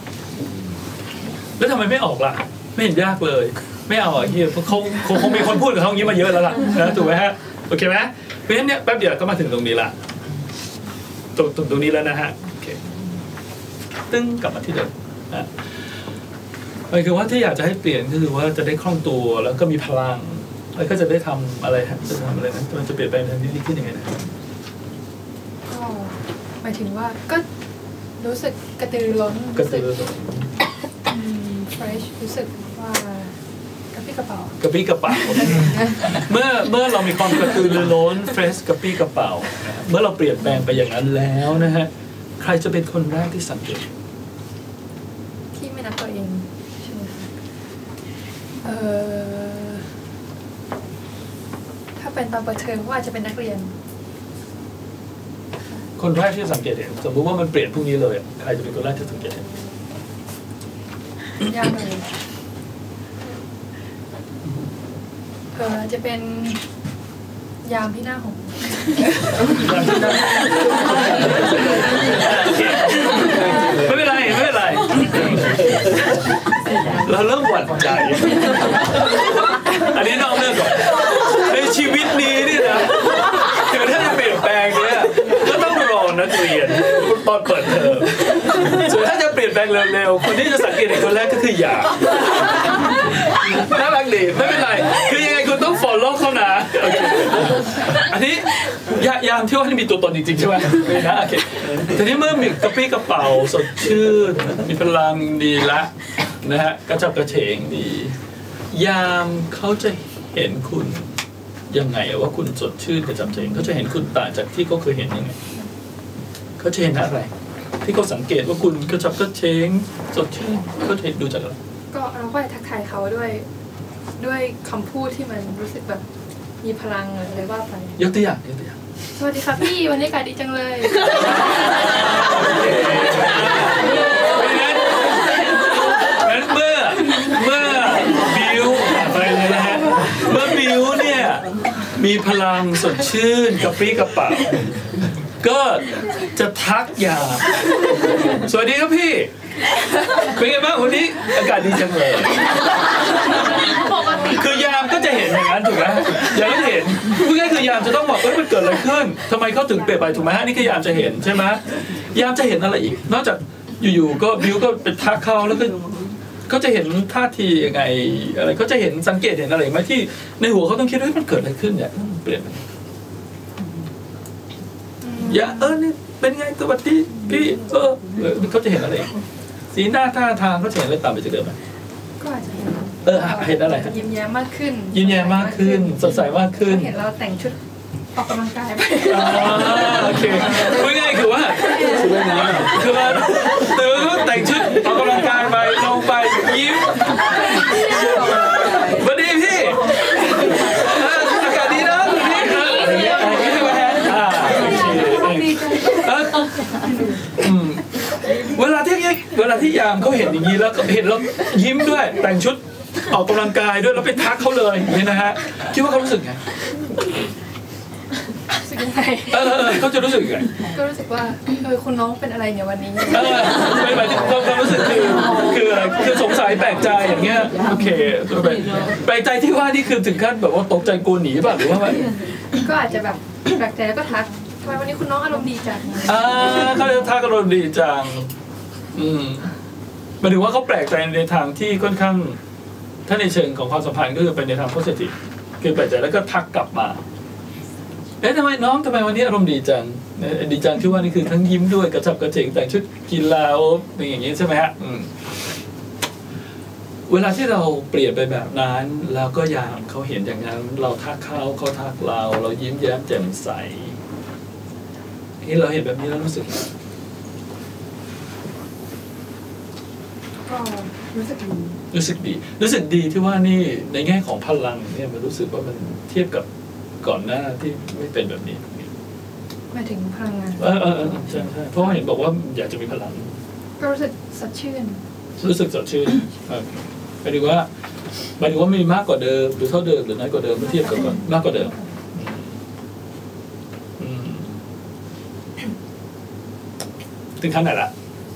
แล้วทำไมไม่ออกล่ะไม่เห็นยากเลยไม่เอาเฮียเขาคงมีคนพูดกับเขาอย่างนี้มาเยอะแล้วล่ะนะถูกไหมฮะโอเคไหมเพราะฉะนั้นเนี่ยแป๊บเดียวก็มาถึงตรงนี้ละตรงนี้แล้วนะฮะโอเคตึ้งกลับมาที่เดิมคือว่าที่อยากจะให้เปลี่ยนก็คือว่าจะได้คล่องตัวแล้วก็มีพลังแล้วก็จะได้ทำอะไรจะทำอะไรนะมันจะเปลี่ยนไปในทางที่ดีขึ้นยังไงนะก็หมายถึงว่าก็รู้สึกกระตือรือร้นกระตือรือร้น fresh รู้สึกว่ากระปี้กระเป๋ากระปี้กระเป๋าเมื่อเรามีความกระตือรือร้น fresh กระปี้กระเป๋าเมื่อเราเปลี่ยนแปลงไปอย่างนั้นแล้วนะฮะใครจะเป็นคนแรกที่สังเกตที่ไม่นับตัวเองใช่ไหมคะถ้าเป็นตอนเปิดเทอมก็อาจจะเป็นนักเรียนคนแรกที่สังเกตเห็นสมมติว่ามันเปลี่ยนพรุ่งนี้เลยใครจะเป็นคนแรกที่สังเกตเห็นยากเลยจะเป็นยามที่หน้าของไม่เป็นไรเราเริ่มหวั่นใจอันนี้นอกเรื่องก่อนในชีวิตนี้นี่นะถึงถ้าจะเปลี่ยนแปลงเนี่ยก็ต้องรอนักเรียนตอนเปิดเทอมส่วนถ้าจะเปลี่ยนแปลงเร็วๆคนที่จะสังเกตคนแรกก็คือหยาน่ารักดีไม่เป็นไรคือยังไงคุณต้อง follow เขานะอันนี้ยามที่ว่าที่มีตัวตนจริงๆใช่ไหมไม่นะโอเคทีนี้เมื่อมีกระปี้กระเป๋าสดชื่นมีพลังดีละนะฮะกระจับกระเฉงดียามเขาจะเห็นคุณยังไงว่าคุณสดชื่นกระจับกระเฉงเขาจะเห็นคุณต่างจากที่เขาเคยเห็นยังไงเขาจะเห็นอะไรที่เขาสังเกตว่าคุณกระจับกระเฉงสดชื่นเขาจะเห็นดูจากอะไรก็เราก็ทักทายเขาด้วยคำพูดที่มันรู้สึกแบบมีพลังอะไรว่าไปยกตัวอย่างสวัสดีค่ะพี่วันนี้อากาศดีจังเลยงั้นเมื่อบิวไปเลยนะฮะเมื่อบิวเนี่ยมีพลังสดชื่นกระปรี้กระเป๋าก็จะทักยามสวัสดีครับพี่เป็นไงบ้างวันนี้อากาศดีจังเลยคือยามก็จะเห็นอย่างนั้นถูกไหมยามก็เห็นพูดง่ายคือยามจะต้องบอกว่ามันเกิดอะไรขึ้นทำไมเขาถึงเปลี่ยนไปถูกไหมฮะนี่คือยามจะเห็นใช่ไหมยามจะเห็นอะไรอีกนอกจากอยู่ๆก็บิวก็ไปทักเขาแล้วก็เขาจะเห็นท่าทียังไงอะไรเขาจะเห็นสังเกตเห็นอะไรไหมที่ในหัวเขาต้องคิดว่ามันเกิดอะไรขึ้นเนี่ยเปลี่ยนอย่านี่เป็นไงสวัสดีพี่เขาจะเห็นอะไรสีหน้าท่าทางเขาจะเห็นอะไรต่างไปจากเดิมไหมก็อาจจะเห็นอะไรยิ้มแย้มมากขึ้นสดใสมากขึ้นเห็นเราแต่งชุดออกกำลังกายไปโอเคพูดง่ายคือว่าตื่นก็แต่งชุดออกกำลังกายไปลงไปยิ้มสวัสดีพี่อากาศดีนะพี่เวลาที่ยามเขาเห็นอย่างนี้แล้วเห็นเรายิ้มด้วยแต่งชุดออกกำลังกายด้วยแล้วไปทักเขาเลยนี่นะฮะคิดว่าเขารู้สึกไงเขาจะรู้สึกยังไงก็รู้สึกว่าคุณน้องเป็นอะไรเนี่ยวันนี้ไม่หมายถึงความรู้สึกคือสงสัยแปลกใจอย่างเงี้ยโอเคแปลกใจที่ว่านี่คือถึงขั้นแบบว่าตกใจกลัวหนีป่ะหรือว่าก็อาจจะแบบแปลกใจแล้วก็ทักทำไมวันนี้คุณน้องอารมณ์ดีจังเขาจะทักอารมณ์ดีจังหมายถึงว่าเขาแปลกใจในทางที่ค่อนข้างถ้าในเชิงของความสัมพันธ์ก็คือเป็นในทางโพสิทีฟคือแปลกใจแล้วก็ทักกลับมาทำไมวันนี้อารมณ์ดีจังดีจังที่ว่านี่คือทั้งยิ้มด้วยกระฉับกระเฉงแต่งชุดกีฬาเป็นอย่างนี้ใช่ไหมฮะเวลาที่เราเปลี่ยนไปแบบนั้นแล้วก็ยามเขาเห็นอย่างนั้นเราทักเขาทักเรายิ้มแย้มแจ่มใสนี่เราเห็นแบบนี้แล้วรู้สึกก็รู้สึกดีที่ว่านี่ในแง่ของพลังเนี่ยมันรู้สึกว่ามันเทียบกับก่อนหน้าที่ไม่เป็นแบบนี้หมายถึงพลังงานใช่เพราะเห็นบอกว่าอยากจะมีพลังก็รู้สึกสดชื่นหมายถึงว่ามีมากกว่าเดิมหรือเท่าเดิมหรือน้อยกว่าเดิมเมื่อเทียบกับก่อนมากกว่าเดิมถึงขั้นไหนละ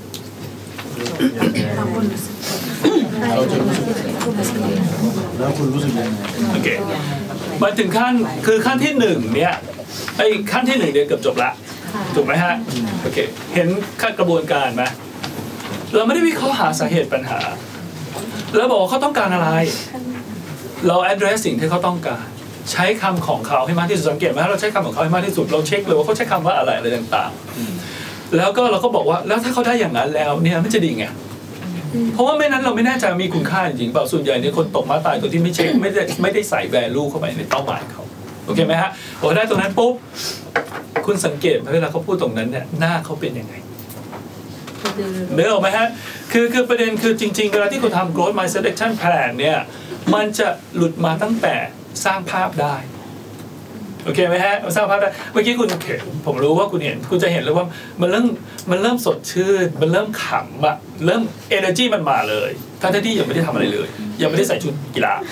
แล้วคุณรู้สึกยังไงโอเคมาถึงขั้นคือขั้นที่หนึ่งเนี่ยขั้นที่หนึ่งเกือบจบละถูกไหมฮะโอเคเห็นขั้นกระบวนการไหมเราไม่ได้วิเคราะห์หาสาเหตุปัญหาแล้วบอกว่าเขาต้องการอะไรเรา address สิ่งที่เขาต้องการใช้คำของเขาให้มากที่สุดสังเกตไหมเราใช้คำของเขาให้มากที่สุดเราเช็คเลยว่าเขาใช้คำว่าอะไรต่างๆแล้วก็เราก็บอกว่าแล้วถ้าเขาได้อย่างนั้นแล้วเนี่ยมันจะดีไงเพราะว่าไม่นั้นเราไม่แน่ใจมีคุณค่าจริงๆเปล่าส่วนใหญ่เนี่ยคนตกม้าตายตัวที่ไม่ได้ใส่แวลูเข้าไปในเป้าหมายเขาโอเคไหมฮะพอได้ตรงนั้นปุ๊บคุณสังเกตเวลาเขาพูดตรงนั้นเนี่ยหน้าเขาเป็นยังไงเนื้อออกไหมฮะคือประเด็นคือจริงๆเวลาที่คุณทำ growth mindset action plan เนี่ยมันจะหลุดมาตั้งแต่สร้างภาพได้โอเคไหมฮะสร้างภาพได้เมื่อกี้คุณเห็นผมรู้ว่าคุณเห็นคุณจะเห็นเลยว่ามันเริ่มสดชื่นมันเริ่มขำอะเริ่ม energy มันมาเลยทั้งที่ยังไม่ได้ทำอะไรเลยยังไม่ได้ใส่ชุดกีฬา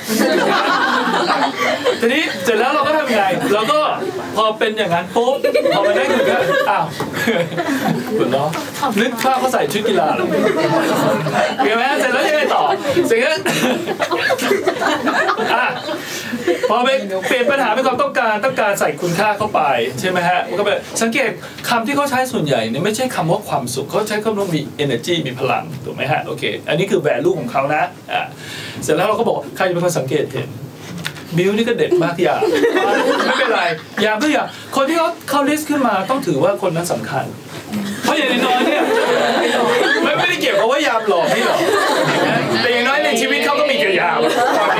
ทีนี้เสร็จแล้วเราก็ทำยังไงเราก็พอเป็นอย่างนั้นปุ๊บพอมาได้คุณก็อ้าวคุณเนาะนึกภาพเขาใส่ชุดกีฬาเลยเห็นไหมเสร็จแล้วยังไงต่อเสร็จแล้วพอไปเปลี่ยนปัญหาเป็นความต้องการใส่คุณค่าเข้าไปใช่ไหมฮะก็แบบสังเกตคำที่เขาใช้ส่วนใหญ่เนี่ยไม่ใช่คำว่าความสุขเขาใช้คำว่ามี energy มีพลังถูกไหมฮะโอเคอันนี้คือ value ของเขานะเสร็จแล้วเราก็บอกใครจะเป็นคนสังเกตเห็นบิวนี่ก็เด็ดมากอย่าไม่เป็นไรอย่าเพื่อคนที่เขาลิสต์ขึ้นมาต้องถือว่าคนนั้นสำคัญเพราะอย่างน้อยเนี่ยไม่ได้เกี่ยวกับว่ายามหลอกนี่หรอกแต่อย่างน้อยในชีวิตเขาก็มีกับยาม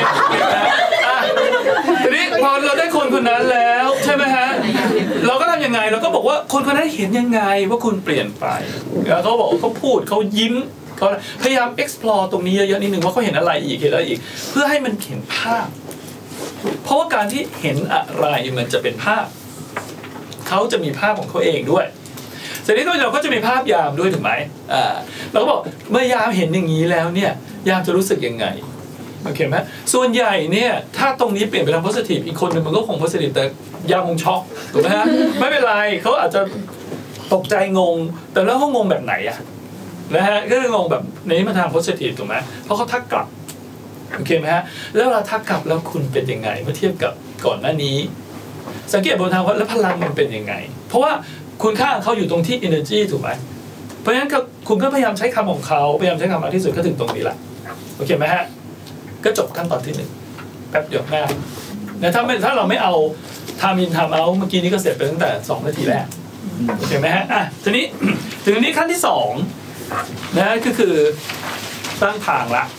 ทีนี้พอเราได้คนคนนั้นแล้วใช่ไหมฮะเราก็ทำยังไงเราก็บอกว่าคนคนนั้นเห็นยังไงว่าคุณเปลี่ยนไปแล้วเขาบอกเขาพูดเขายิ้มเขาพยายาม explore ตรงนี้เยอะๆนิดนึงว่าเขาเห็นอะไรอีกเพื่อให้มันเห็นภาพเพราะว่าการที่เห็นอะไรมันจะเป็นภาพเขาจะมีภาพของเขาเองด้วยเสร็จแล้วเราก็จะมีภาพยามด้วยถูกไหมเราก็บอกเมื่อยามเห็นอย่างนี้แล้วเนี่ยยามจะรู้สึกยังไงโอเคไหมส่วนใหญ่เนี่ยถ้าตรงนี้เปลี่ยนไปทาง positive อีกคนหนึ่งมันก็คง positive แต่ยามคงช็อกถูกไหมฮะไม่เป็นไรเขาอาจจะตกใจงงแต่แล้วเขางงแบบไหนอะนะฮะก็งงแบบนี้มาทาง positive ถูกไหมเพราะเขาทักกลับโอเคไหมฮะแล้วเราทักกลับแล้วคุณเป็นยังไงเมื่อเทียบกับก่อนหน้านี้สังเกตบนทางว่าแล้วพลังมันเป็นยังไงเพราะว่าคุณค่าของเขาอยู่ตรงที่ energy ถูกไหมเพราะฉะนั้นคุณก็พยายามใช้คำของเขาพยายามใช้คำมากที่สุดก็ถึงตรงนี้แหละโอเคไหมฮะก็จบขั้นตอนที่1แป๊บเดียวง่ายนะถ้าเราไม่เอาtime in time outเมื่อกี้นี้ก็เสร็จไปตั้งแต่2 นาทีแรกโอเคไหมฮะทีนี้ถึงนี้ขั้นที่2นะก็คือตั้งทางละ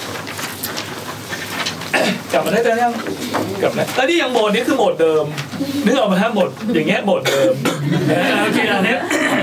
กลับมาได้แล้วกลับมาแล้วนี่ยังโหมดนี้คือโหมดเดิมนึกออกไหมฮะโหมดอย่างเงี้ยโหมดเดิมโอเคอันนี้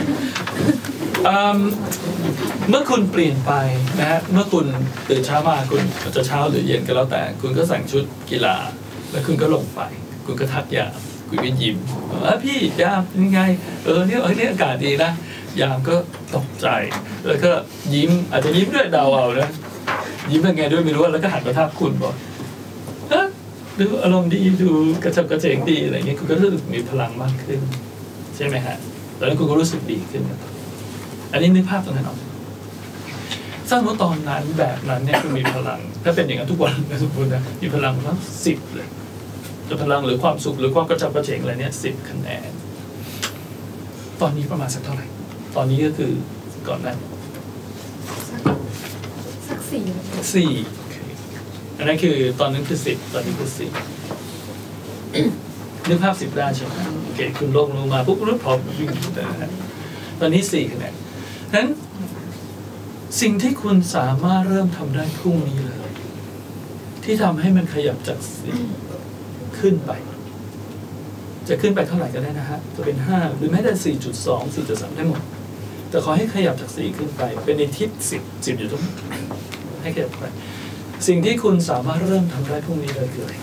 เมื่อคุณเปลี่ยนไปนะฮะเมื่อคุณตื่นเช้ามาคุณจะเช้าหรือเย็นก็แล้วแต่คุณก็ใส่ชุดกีฬาแล้วคุณก็ลงไปคุณก็ทักยามคุณก็ยิ้มพี่ยามยังไงเนี่ยอากาศดีนะยามก็ตกใจแล้วก็ยิ้มอาจจะยิ้มด้วยเดาเอานะยิ้มยังไงด้วยไม่รู้แล้วก็หันมาทักคุณบอกดูอารมณ์ดีดูกระฉับกระเฉงดีอะไรเงี้ยคุณก็รู้สึกมีพลังมากขึ้นใช่ไหมฮะแล้วคุณก็รู้สึกดีขึ้นอันนี้นึกภาพตรงนั้นออกสมมติตอนนั้นแบบนั้นเนี่ยคุณมีพลังถ้าเป็นอย่างนั้นทุกวันนะทุกคนนะมีพลังทั้ง10เลยจะพลังหรือความสุขหรือความกระฉับกระเฉงอะไรเนี่ย10 คะแนนตอนนี้ประมาณสักเท่าไหร่ตอนนี้ก็คือก่อนนั้นสัก4 อันนั้นคือตอนนั้นคือ10ตอนนี้คือ4นึกภาพ10ได้ใช่ไหมโอเคคุณลงมาปุ๊บรู้พร้อมวิ่งตอนนี้4 คะแนนนั้นสิ่งที่คุณสามารถเริ่มทำได้พรุ่งนี้เลยที่ทำให้มันขยับจาก4ขึ้นไปจะขึ้นไปเท่าไหร่ก็ได้นะฮะจะเป็น5หรือแม้แต่4.2 4.3ได้หมดแต่ขอให้ขยับจาก4ขึ้นไปเป็นในทิศ10อยู่ตรงนี้ให้ขยับไปสิ่งที่คุณสามารถเริ่มทำได้พรุ่งนี้เลยคืออะไร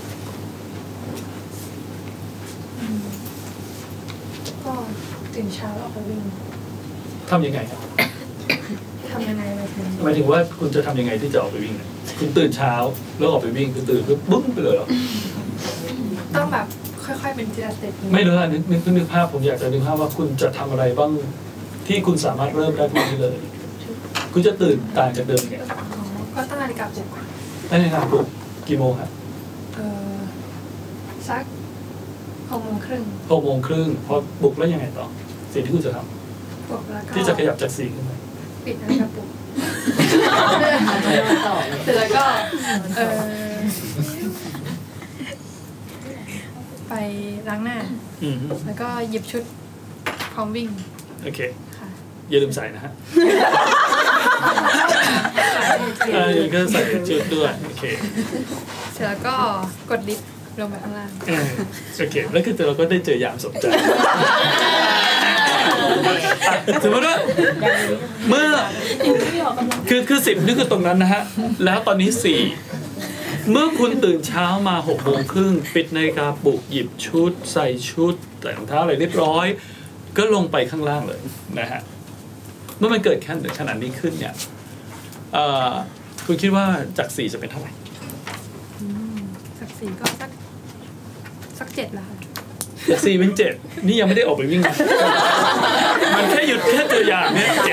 ก็ตื่นเช้าออกไปวิ่งทำยังไงครับทำยังไงหมายถึงว่าคุณจะทำยังไงที่จะออกไปวิ่งคุณตื่นเช้าแล้วออกไปวิ่งคุณตื่นปุ๊บบึ้งไปเลยหรอต้องแบบค่อยๆเป็นทีละสเต็ปไม่รู้นึกภาพผมอยากจะนึกภาพว่าคุณจะทำอะไรบ้างที่คุณสามารถเริ่มได้พรุ่งนี้เลยคุณจะตื่นต่างจากเดิมไงก็ตั้งนาฬิกาปลุกตั้งนาฬิกาปลุกกี่โมงครับสัก6:30 พอปลุกแล้วยังไงต่อสิ่งที่คุณจะทำที่จะขยับจาก4ขึ้นไปปิดนาฬิกาปลุกเสร็จแล้วก็ไปล้างหน้าแล้วก็หยิบชุดพร้อมวิ่งโอเคอย่าลืมใส่นะฮะก็ใส่ชุดด้วยโอเคเสร็จแล้วก็กดลิฟต์ลงไปข้างล่างโอเคแล้วคือเราก็ได้เจอยามสมใจสมมติว่าเมื่อคือ10นี่คือตรงนั้นนะฮะแล้วตอนนี้4เมื่อคุณตื่นเช้ามา6:30ปิดนาฬิกาปลุกหยิบชุดใส่ชุดแต่งรองเท้าอะไรเรียบร้อยก็ลงไปข้างล่างเลยนะฮะเมื่อมันเกิดขนาดนี้ขึ้นเนี่ยคุณคิดว่าจาก4จะเป็นเท่าไหร่จาก4ก็สัก7แล้วค่ะจาก4เป็น7นี่ยังไม่ได้ออกไปวิ่งนะมันแค่หยุดแค่เจอยามเนี่ย7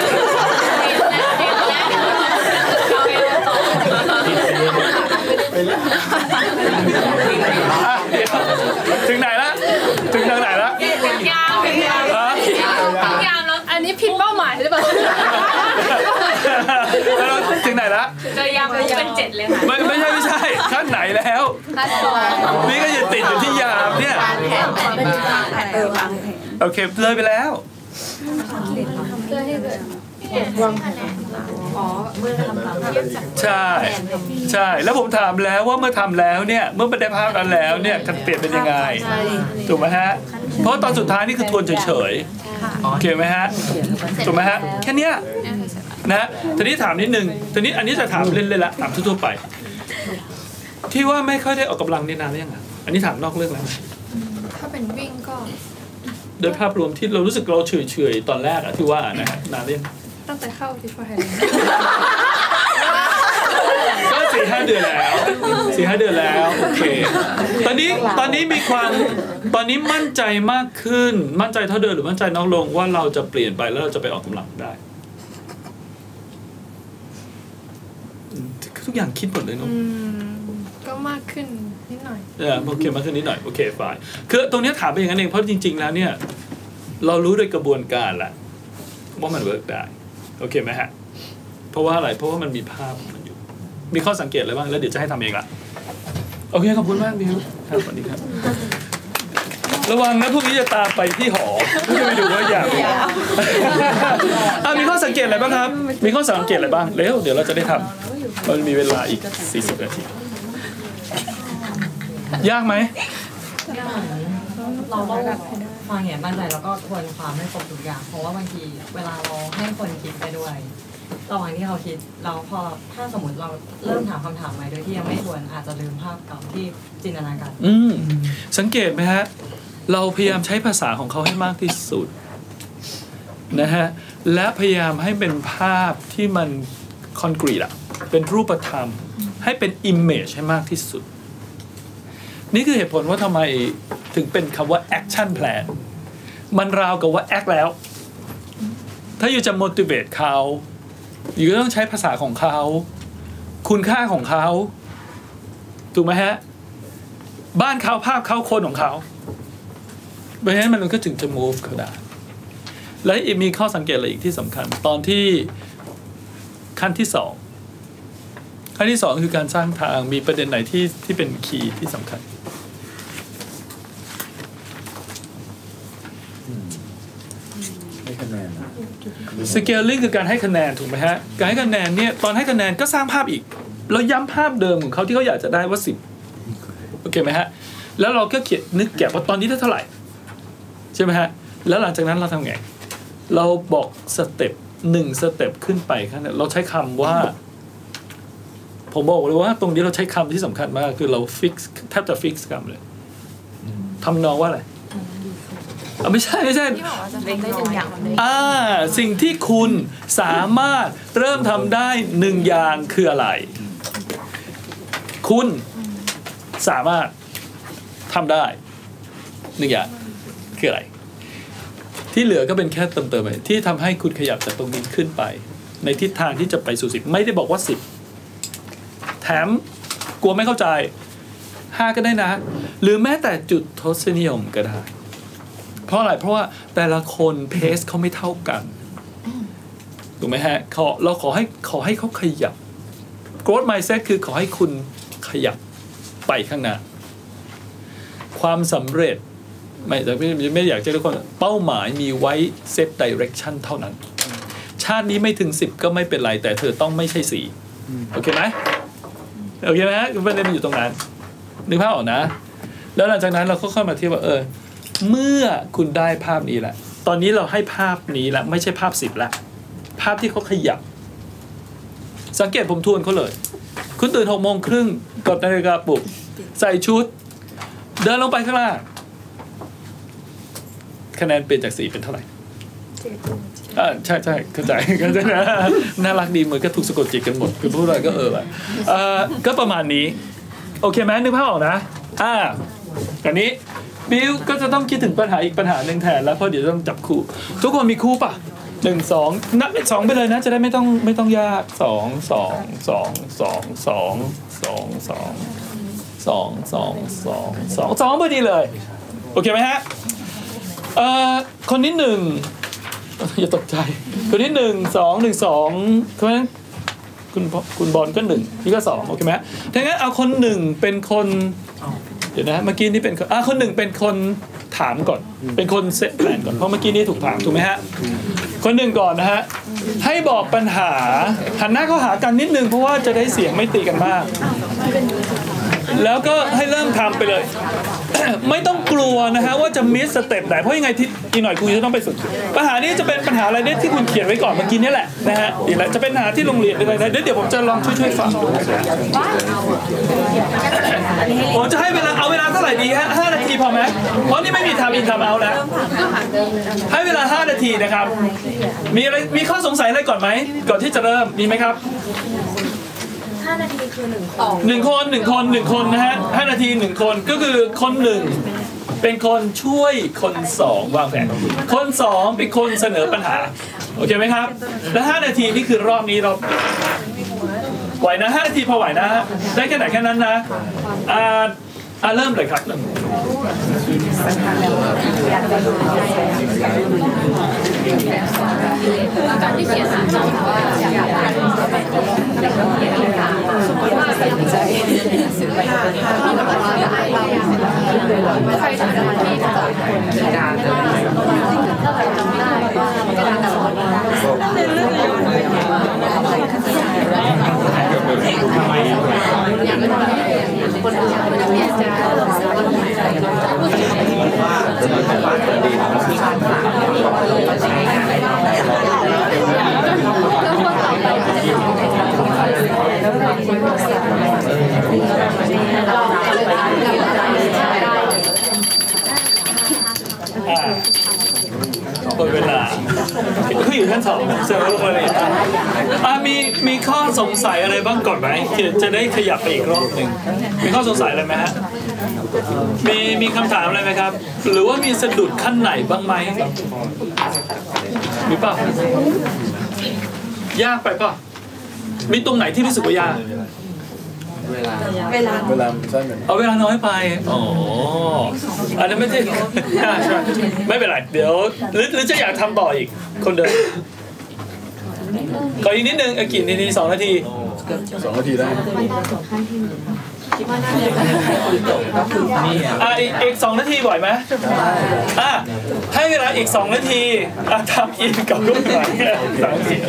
ถึงไหนละถึงทางไหนละถึงยามแล้วอันนี้ผิดเป้าหมายหรือเปล่าถึงไหนละเจอยามเป็น7เลยค่ะไม่ใช่ขั้นไหนแล้วนี่ก็ยังติดอยู่ที่ยามเนี่ยโอเคเลยไปแล้วใช่แล้วผมถามแล้วว่าเมื่อทำแล้วเนี่ยเมื่อไม่ได้ภาพนั้นแล้วเนี่ยการเปลี่ยนเป็นยังไงถูกไหมฮะเพราะตอนสุดท้ายนี่คือทวนเฉยๆโอเคไหมฮะถูกไหมฮะแค่เนี้ยนะทีนี้ถามนิดนึงทีนี้อันนี้จะถามเล่นๆละถามทั่วๆไปที่ว่าไม่ค่อยได้ออกกำลังนานหรือยังอันนี้ถามนอกเรื่องแล้วถ้าเป็นวิ่งก็โดยภาพรวมที่เรารู้สึกเราเฉยๆตอนแรกอะที่ว่านะฮะนานหรือยังตั้งแต่เข้าที่ฟอร์แฮนด์ก็4-5 เดือนแล้ว4-5 เดือนแล้วโอเคตอนนี้มีความตอนนี้มั่นใจมากขึ้นมั่นใจเท่าเดิมหรือมั่นใจน้อยลงว่าเราจะเปลี่ยนไปแล้วเราจะไปออกกำลังได้ทุกอย่างคิดหมดเลยเนาะก็มากขึ้นนิดหน่อยโอเคมากขึ้นนิดหน่อยโอเคฝ่ายคือตรงนี้ถามไปอย่างนั้นเองเพราะจริงๆแล้วเนี่ยเรารู้โดยกระบวนการแหละว่ามันเวิร์กได้โอเคไหมฮะเพราะว่าอะไรเพราะว่ามันมีภาพมันอยู่มีข้อสังเกตอะไรบ้างแล้วเดี๋ยวจะให้ทำเองละโอเคขอบคุณมากบิวครับสวัสดีครับระวังนะพวกนี้จะตามไปที่หอจะไปดูว่าอย่างมีข้อสังเกตอะไรบ้างครับมีข้อสังเกตอะไรบ้างเดี๋ยวเราจะได้ทำมันมีเวลาอีก40 นาทียากไหมเราต้องฟังอย่างมั่นใจแล้วก็ทวนความให้ครบทุกอย่างเพราะว่าบางทีเวลาเราให้คนคิดไปด้วยระหว่างที่เขาคิดเราพอถ้าสมมติเราเริ่มถามคำถามใหม่โดยที่ยังไม่ทวนอาจจะลืมภาพเก่าที่จินตนาการสังเกตไหมฮะเราพยายามใช้ภาษาของเขาให้มากที่สุดนะฮะและพยายามให้เป็นภาพที่มันคอนกรีตอะเป็นรูปธรรมให้เป็นอิมเมจให้มากที่สุดนี่คือเหตุผลว่าทำไมถึงเป็นคำว่า action plan มันราวกับว่า act แล้วถ้าอยู่จะ motivate เขาอยู่ก็ต้องใช้ภาษาของเขาคุณค่าของเขาถูกไหมฮะบ้านเขาภาพเขาคนของเขาเพราะฉะนั้นมันก็ถึงจะ move เขาได้และมีข้อสังเกตอะไรอีกที่สำคัญตอนที่ขั้นที่2คือการสร้างทางมีประเด็นไหนที่เป็นคีย์ที่สำคัญให้คะแนน scaling คือการให้คะแนนถูกไหมฮะการให้คะแนนเนี่ยตอนให้คะแนนก็สร้างภาพอีกเราย้ำภาพเดิมของเขาที่เขาอยากจะได้ว่า10โอเคไหมฮะแล้วเราก็เขียนนึกแกะว่าตอนนี้เท่าไหร่ใช่ไหมฮะแล้วหลังจากนั้นเราทำไงเราบอกสเต็ป1 สเต็ปขึ้นไปครับเราใช้คำว่าผมบอกเลยว่าตรงนี้เราใช้คำที่สำคัญมากคือเราฟิกแทบจะฟิกคำเลยทำนองว่าอะไรไม่ใช่ที่บอกว่าจะทำได้1 อย่างสิ่งที่คุณสามารถเริ่มทำได้1 อย่างคืออะไรคุณสามารถทำได้1 อย่างคืออะไรที่เหลือก็เป็นแค่เติมไปที่ทำให้คุณขยับจากตรงนี้ขึ้นไปในทิศทางที่จะไปสู่10ไม่ได้บอกว่า10แถมกลัวไม่เข้าใจ5ก็ได้นะหรือแม้แต่จุดทศนิยมก็ได้เพราะอะไรเพราะว่าแต่ละคนเพสเขาไม่เท่ากันถูกไหมฮะเราขอให้เขาขยับ growth mindset คือขอให้คุณขยับไปข้างหน้าความสำเร็จไม่อยากจะทุกคนเป้าหมายมีไว้ set direction เท่านั้นชาตินี้ไม่ถึง10ก็ไม่เป็นไรแต่เธอต้องไม่ใช่4โอเคไหมโอเคไหมฮะประเด็นมันอยู่ตรงนั้นนึกภาพออกนะแล้วหลังจากนั้นเราก็ค่อยมาเทียบว่าเมื่อคุณได้ภาพนี้แหละตอนนี้เราให้ภาพนี้แล้วไม่ใช่ภาพ10ละภาพที่เขาขยับสังเกตผมทวนเขาเลยคุณตื่น6 โมงครึ่งกดนาฬิกาปลุกใส่ชุดเดินลงไปข้างล่างคะแนนเปลี่ยนจาก4เป็นเท่าไหร่ใช่เข้าใจนะน่ารักดีเหมือนก็ถูกสะกดจิตกันหมดคือพูดอะไรก็แบบก็ประมาณนี้โอเคไหมนึกภาพออกนะตอนนี้บิวก็จะต้องคิดถึงปัญหาอีกปัญหาหนึ่งแทนแล้วเพราะเดี๋ยวต้องจับคู่ทุกคนมีคู่ป่ะ1 2นับเลข2ไปเลยนะจะได้ไม่ต้องยาก2พอดีเลยโอเคไหมฮะคนที่1อย่าตกใจคนที่1 2 1 2เพราะฉะนั้นคุณบอลก็1นี่ก็2โอเคไหมถ้างั้นเอาคน1เป็นคนเดี๋ยวนะเมื่อกี้นี่เป็นคน1เป็นคนถามก่อนเป็นคนเซตแผนก่อนเพราะเมื่อกี้นี้ถูกถามถูกไหมฮะคน1ก่อนนะฮะให้บอกปัญหาหันหน้าเข้าหากันนิดนึงเพราะว่าจะได้เสียงไม่ตีกันมากแล้วก็ให้เริ่มทำไปเลย ไม่ต้องกลัวนะฮะว่าจะมิสสเต็ปไหนเพราะยังไงที่อีกหน่อยคุณจะต้องไปฝึกปัญหานี้จะเป็นปัญหาอะไรเนี่ยที่คุณเขียนไว้ก่อนเมื่อกี้นี่แหละนะฮะอีกแล้วจะเป็นปัญหาที่โรงเรียนอะไรนะเดี๋ยวผมจะลองช่วยฟังผมจะให้เวลาเอาเวลาเท่าไหร่ดีฮะ5 นาทีพอไหมเพราะนี่ไม่มีทำอินทำเอาแล้วให้เวลา5 นาทีนะครับมีอะไรมีข้อสงสัยอะไรก่อนไหมก่อนที่จะเริ่มมีไหมครับ 5 นาทีคือ 1 คนนะฮะ5 นาที1 คนก็คือคน1เป็นคนช่วยคน2วางแผนคน2เป็นคนเสนอปัญหาโอเคไหมครับและ5 นาทีนี่คือรอบนี้เราไหวนะ5 นาทีพอไหวนะได้แค่ไหนแค่นั้นนะเริ่มเลยครับการที่เขียนสารว่าอยากได้สมมติว่าใครจะซื้อไปใครจะทำที่จะหมดเวลาคืออยู่ชั้น2เสร็จแล้วลงมาเลยมีข้อสงสัยอะไรบ้างก่อนไหมจะได้ขยับไปอีกรอบหนึ่งมีข้อสงสัยอะไรไหมฮะมีคำถามอะไรไหมครับหรือว่ามีสะดุดขั้นไหนบ้างไหมมีป่ะยากไปป่ะมีตรงไหนที่รู้สึกว่ายากเวลาสั้นเอาเวลาน้อยไปอันนั้นไม่ใช่ไม่เป็นไรเดี๋ยวหรือจะอยากทำต่ออีกคนเดิมขออีกนิดนึงกี่นาที2 นาที 2 นาทีได้อีก2 นาทีบ่อยไหมให้เวลาอีก2 นาทีทำอินกับลูกหลาน3 4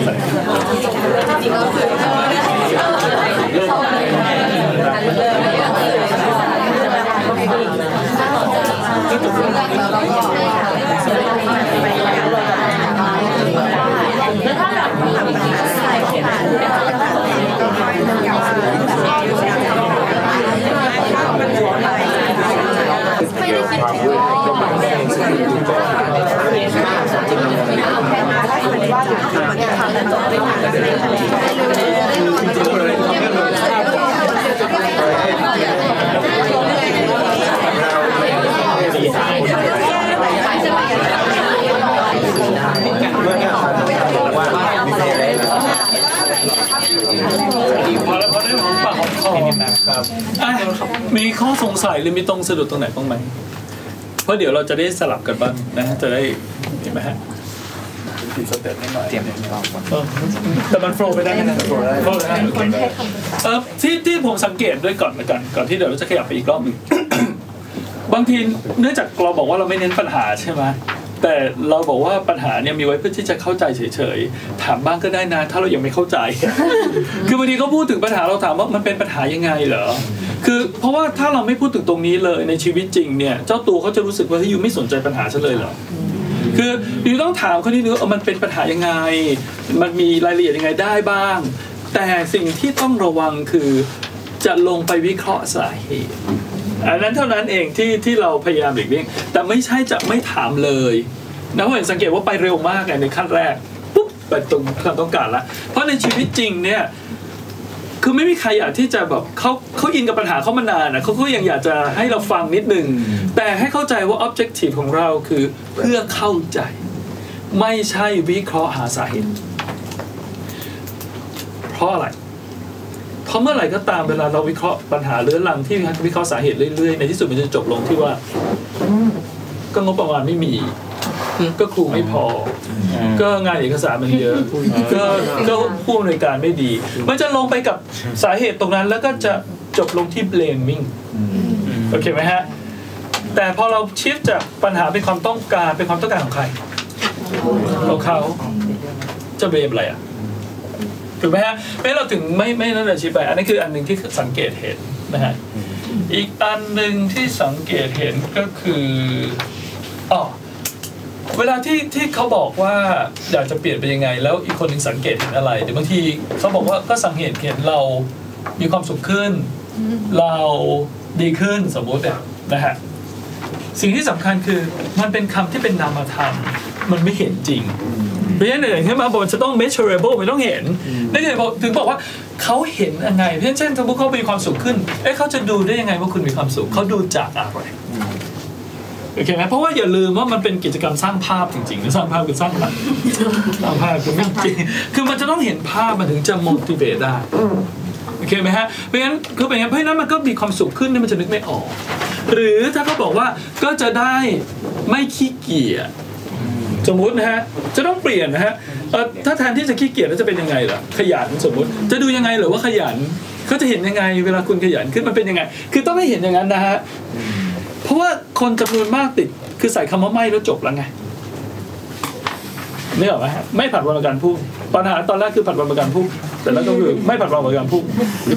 พอได้ของปากของคอมีข้อสงสัยหรือมีตรงสะดุดตรงไหนบ้างไหมเพราะเดี๋ยวเราจะได้สลับกันบ้างนะจะได้เห็นไหมฮะผิดสเต็ปนิดหน่อยเตรียมแต่มันโฟล์ไปได้ไหมนะโฟล์ได้ที่ผมสังเกตด้วยก่อนที่เดี๋ยวเราจะขยับไปอีกรอบหนึ่งบางทีเนื่องจากเราบอกว่าเราไม่เน้นปัญหาใช่ไหมแต่เราบอกว่าปัญหาเนี่ยมีไว้เพื่อที่จะเข้าใจเฉยๆถามบ้างก็ได้นะถ้าเรายังไม่เข้าใจ คือบางทีเขาพูดถึงปัญหาเราถามว่ามันเป็นปัญหายังไงเหรอคือเพราะว่าถ้าเราไม่พูดถึงตรงนี้เลยในชีวิตจริงเนี่ยเจ้าตัวเขาจะรู้สึกว่าที่ยูไม่สนใจปัญหาฉันเลยเหรอคือยูต้องถามเขานิดนึงว่ามันเป็นปัญหายังไงมันมีรายละเอียดยังไงได้บ้างแต่สิ่งที่ต้องระวังคือจะลงไปวิเคราะห์สาเหตุอันนั้นเท่านั้นเองที่เราพยายามหลีกเลี่ยงแต่ไม่ใช่จะไม่ถามเลยนะเพราะเห็นสังเกตว่าไปเร็วมากในขั้นแรกปุ๊บไปตรงความต้องการละเพราะในชีวิตจริงเนี่ยคือไม่มีใครอยากที่จะแบบเขาอินกับปัญหาเขามานานนะเขาก็ยังอยากจะให้เราฟังนิดนึงแต่ให้เข้าใจว่า objective ของเราคือเพื่อเข้าใจไม่ใช่วิเคราะห์หาสาเหตุเพราะอะไรเพราะเมื่อไหร่ก็ตามเวลาเราวิเคราะห์ปัญหาเรื้อรังที่วิเคราะห์สาเหตุเรื่อยๆในที่สุดมันจะจบลงที่ว่าก็งบประมาณไม่มีก็ครูไม่พอก็งานเอกสารมันเยอะก็ผู้อำนวยการไม่ดีมันจะลงไปกับสาเหตุตรงนั้นแล้วก็จะจบลงที่ blaming โอเคไหมฮะแต่พอเราชิฟจากปัญหาเป็นความต้องการของใครของเขาจะเบลมอะไรอ่ะถูกไหมฮะไม่เราถึงไม่นั่นเลยชิฟไปอันนี้คืออันหนึ่งที่สังเกตเห็นนะฮะอีกอันหนึ่งที่สังเกตเห็นก็คือเวลาที่เขาบอกว่าอยากจะเปลี่ยนเป็นยังไงแล้วอีกคนหนึ่งสังเกตเห็นอะไรเดี๋ยวบางทีเขาบอกว่าก็สังเกตเห็นเรามีความสุขขึ้นเราดีขึ้นสมมตินะฮะสิ่งที่สำคัญคือมันเป็นคำที่เป็นนามธรรมมันไม่เห็นจริงเพราะฉะนั้นอย่างที่มาบอกจะต้อง measurable มันต้องเห็นนั่นถึงบอกว่าเขาเห็นยังไงเพราะฉะนั้นเช่นสมมติเขามีความสุขขึ้นเขาจะดูได้ยังไงว่าคุณมีความสุขเขาดูจากอะไรโอเคไหมเพราะว่าอย่าลืมว่ามันเป็นกิจกรรมสร้างภาพจริงๆสร้างภาพคือสร้างภาพคือไม่จริงคือมันจะต้องเห็นภาพมันถึงจะ motivate ได้โอเคไหมฮะเพราะฉะนั้นคือเป็นอย่างนั้นเพราะฉะนั้นมันก็มีความสุขขึ้นนี่มันจะนึกไม่ออกหรือถ้าเขาบอกว่าก็จะได้ไม่ขี้เกียจสมมุตินะฮะจะต้องเปลี่ยนนะฮะถ้าแทนที่จะขี้เกียจแล้วจะเป็นยังไงล่ะขยันสมมุติจะดูยังไงหรือว่าขยันเขาจะเห็นยังไงเวลาคุณขยันขึ้นมันเป็นยังไงคือต้องให้เห็นอย่างนั้นนะฮะเพราะว่าคนจำนวนมากติดคือใส่คำว่าไม่แล้วจบแล้วไงนี่หรอไหมไม่ผัดวันประกันพรุ่งปัญหาตอนแรกคือผัดวันประกันพรุ่งแต่แล้วก็คือไม่ผัดวันประกันพรุ่ง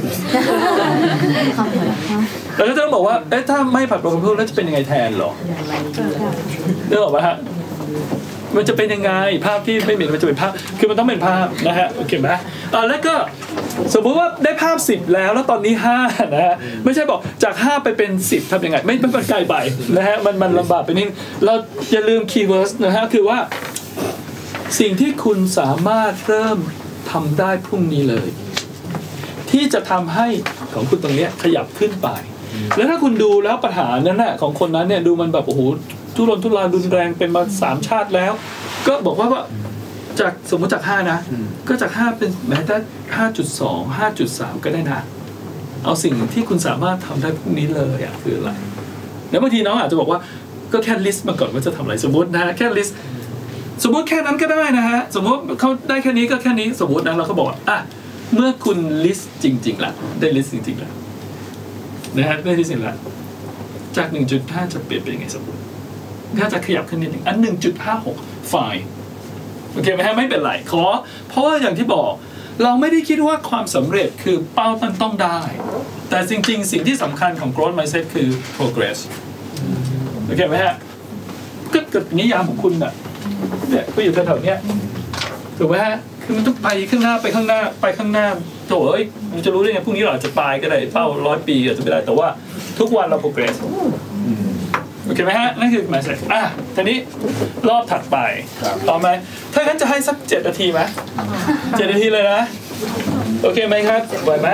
แล้วก็จะต้องบอกว่าถ้าไม่ผัดวันประกันพรุ่งแล้วจะเป็นยังไงแทนหรอนี่หรอไหมฮะมันจะเป็นยังไงภาพที่ไม่เหมือนมันจะเป็นภาพคือมันต้องเป็นภาพนะฮะโอเคไหมแล้วก็สมมติว่าได้ภาพ10แล้วตอนนี้5นะฮะไม่ใช่บอกจาก5ไปเป็น10ทำยังไงไม่มันไกลไปนะฮะมันลำบากไปนิดเราอย่าลืมคีย์เวิร์ดนะฮะคือว่าสิ่งที่คุณสามารถเริ่มทำได้พรุ่งนี้เลยที่จะทำให้ของคุณตรงนี้ขยับขึ้นไปแล้วถ้าคุณดูแล้วปัญหานั้นน่ะของคนนั้นเนี่ยดูมันแบบโอ้โหทุรนทุรายรุนแรงเป็นมา3ชาติแล้วก็บอกว่าจากสมมติจาก5นะก็จาก5เป็นแม้แต่ 5.2 5.3 ก็ได้นะเอาสิ่งที่คุณสามารถทำได้พรุ่งนี้เลยคืออะไรแล้วบางทีน้องอาจจะบอกว่าก็แค่ลิสต์มาก่อนว่าจะทำอะไรสมมตินะแค่ลิสต์สมมติแค่นั้นก็ได้นะฮะสมมติเขาได้แค่นี้ก็แค่นี้สมมตินะเราก็บอกว่าเมื่อคุณลิสต์จริงๆละได้ลิสต์จริงๆละนะฮะได้ลิสต์จริงละจาก 1.5 จะเปลี่ยนเป็นยังไงสมมติถ้าจะขยับขึ้นนิดนึง1.56 ไฟล์โอเคไหมฮะไม่เป็นไรเพราะว่าอย่างที่บอกเราไม่ได้คิดว่าความสำเร็จคือเป้าต้องได้แต่จริงๆสิ่งที่สำคัญของ growth mindset คือ progress โอเคไหมฮะก็เกิดนิยามของคุณน่ะเนี่ยก็อยู่แถวๆนี้ถูกไหมฮะคือมันต้องไปข้างหน้าไปข้างหน้าโถ่มันจะรู้ได้ไงพรุ่งนี้เราอาจจะตายก็ได้เป้า100 ปีอาจจะไม่ได้แต่ว่าทุกวันเรา progressโอเคไหมฮะนั่นคือ mindset ทีนี้รอบถัดไปต่อไหมถ้างั้นจะให้สัก7 นาทีไหม7 นาทีเลยนะโอเคไหมครับไหวไหม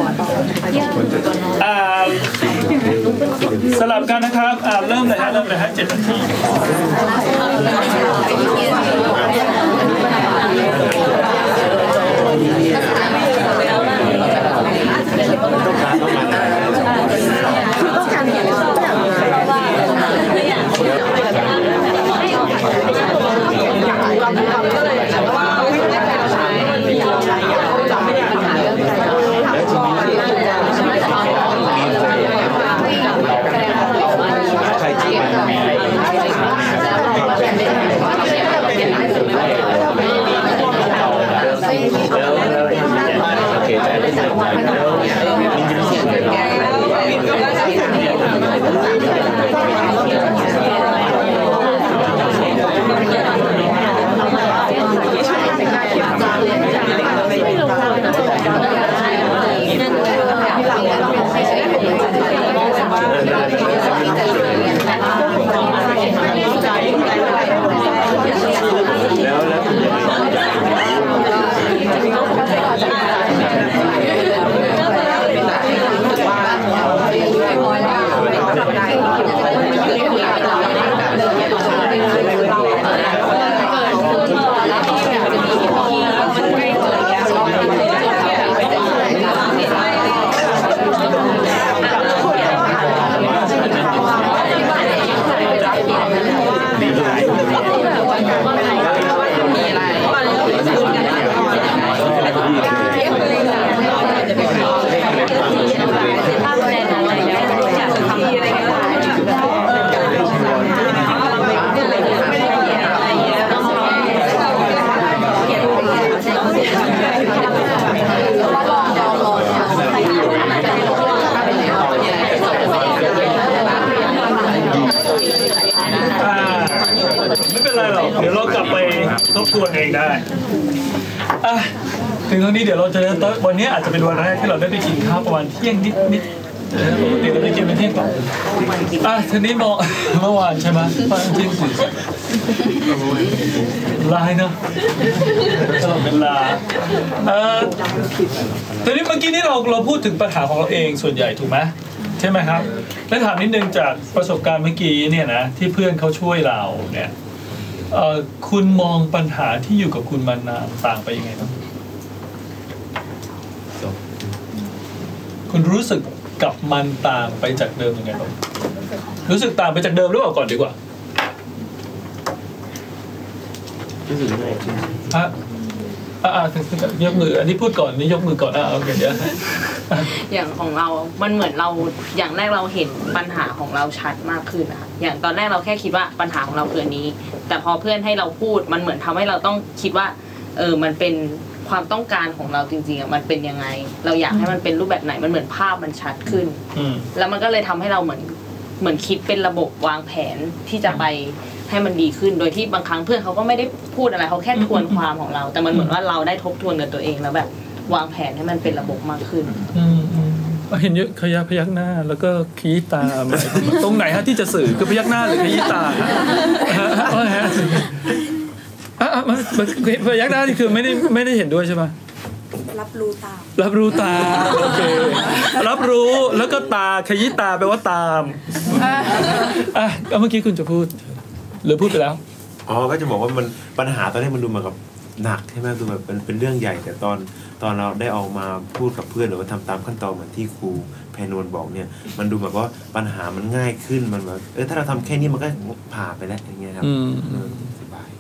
สลับกันนะครับเริ่มเลยฮะ7 นาทีทบทวนเองได้ถึงตรงนี้เดี๋ยวเราจะวันนี้อาจจะเป็นวันแรกที่เราได้ไปกินข้าวประมาณเที่ยงนิดปกติเราได้กินเป็นเที่ยงก่อนทีนี้มองเมื่อวานใช่ไหมตอนเที่ยงคืนลายเนาะตลอดเวลาทีนี้เมื่อกี้นี้เราพูดถึงปัญหาของเราเองส่วนใหญ่ถูกไหมใช่ไหมครับและถามนิดนึงจากประสบการณ์เมื่อกี้เนี่ยนะที่เพื่อนเขาช่วยเราเนี่ยคุณมองปัญหาที่อยู่กับคุณมานานต่างไปยังไงบ้างคุณรู้สึกกับมันต่างไปจากเดิมยังไงบ้างรู้สึกต่างไปจากเดิมหรือเปล่าก่อนดีกว่ารู้สึกยังไงยกมืออันนี้พูดก่อนนี่ยกมือก่อนโอเคเดี๋ยวอย่างของเรามันเหมือนเราอย่างแรกเราเห็นปัญหาของเราชัดมากขึ้นนะคะอย่างตอนแรกเราแค่คิดว่าปัญหาของเราคืออันนี้แต่พอเพื่อนให้เราพูดมันเหมือนทำให้เราต้องคิดว่ามันเป็นความต้องการของเราจริงๆมันเป็นยังไงเราอยากให้มันเป็นรูปแบบไหนมันเหมือนภาพมันชัดขึ้นแล้วมันก็เลยทำให้เราเหมือนคิดเป็นระบบวางแผนที่จะไปให้มันดีขึ้นโดยที่บางครั้งเพื่อนเขาก็ไม่ได้พูดอะไรเขาแค่ทวนความของเราแต่มันเหมือนว่าเราได้ทบทวนกับตัวเองแล้วแบบวางแผนให้มันเป็นระบบมากขึ้นเห็นเยอะพยักหน้าแล้วก็ขีตาตรงไหนฮะที่จะสื่อคือพยักหน้าหรือขีตาพยักหน้านี่คือไม่ได้เห็นด้วยใช่ไหมรับรู้ตามโอเครับรู้แล้วก็ตาขยี้ตาแปลว่าตามเมื่อกี้คุณจะพูดหรือพูดไปแล้วก็จะบอกว่ามันปัญหาตอนนี้มันดูเหมือนกับหนักใช่ไหมดูแบบเป็นเรื่องใหญ่แต่ตอนเราได้ออกมาพูดกับเพื่อนหรือว่าทำตามขั้นตอนเหมือนที่ครูแพนวลบอกเนี่ยมันดูแบบว่าปัญหามันง่ายขึ้นมันแบบถ้าเราทำแค่นี้มันก็ผ่านไปแล้วอย่างเงี้ยครับสบาย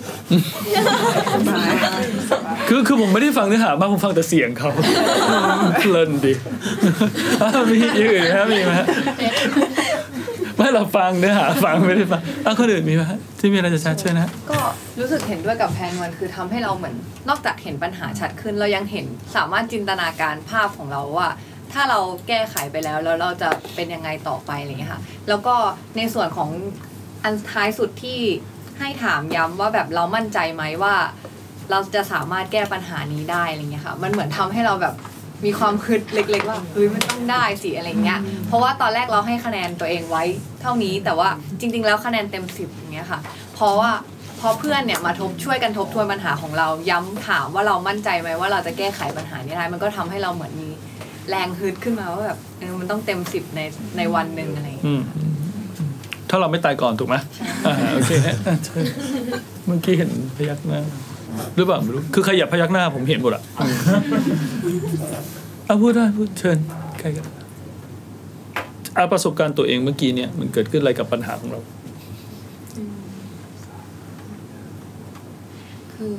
คือผมไม่ได้ฟังเนื้อหามากผมฟังแต่เสียงเขาเพลินดิมีอย่างอื่นครับมีไหมไม่เราฟังเนื้อหาฟังไม่ได้ฟังคนอื่นมีไหมที่มีอะไรจะแชร์ช่วยนะก็รู้สึกเห็นด้วยกับแพนวันคือทำให้เราเหมือนนอกจากเห็นปัญหาชัดขึ้นเรายังเห็นสามารถจินตนาการภาพของเราว่าถ้าเราแก้ไขไปแล้วเราจะเป็นยังไงต่อไปอะไรอย่างเงี้ยค่ะแล้วก็ในส่วนของอันท้ายสุดที่ให้ถามย้ำว่าแบบเรามั่นใจไหมว่าเราจะสามารถแก้ปัญหานี้ได้อะไรเงี้ยค่ะมันเหมือนทำให้เราแบบมีความคิดเล็กๆว่ามันต้องได้สิอะไรเงี้ยเพราะว่าตอนแรกเราให้คะแนนตัวเองไว้เท่านี้แต่ว่าจริงๆแล้วคะแนนเต็ม10อย่างเงี้ยค่ะเพราะว่าพอเพื่อนเนี่ยมาช่วยกันทบทวนปัญหาของเราย้ำถามว่าเรามั่นใจไหมว่าเราจะแก้ไขปัญหานี้ได้มันก็ทำให้เราเหมือนมีแรงฮึดขึ้นมาว่าแบบมันต้องเต็ม10ในวันนึงอะไรถ้าเราไม่ตายก่อนถูกไหมโอเคเมื่อกี้เห็นพยักหน้าหรือเปล่าไม่รู้คือใครอยากพยักหน้าผมเห็นหมดอะพูดได้พูดเชิญใครกันประสบการณ์ตัวเองเมื่อกี้เนี่ยมันเกิดขึ้นอะไรกับปัญหาของเราคือ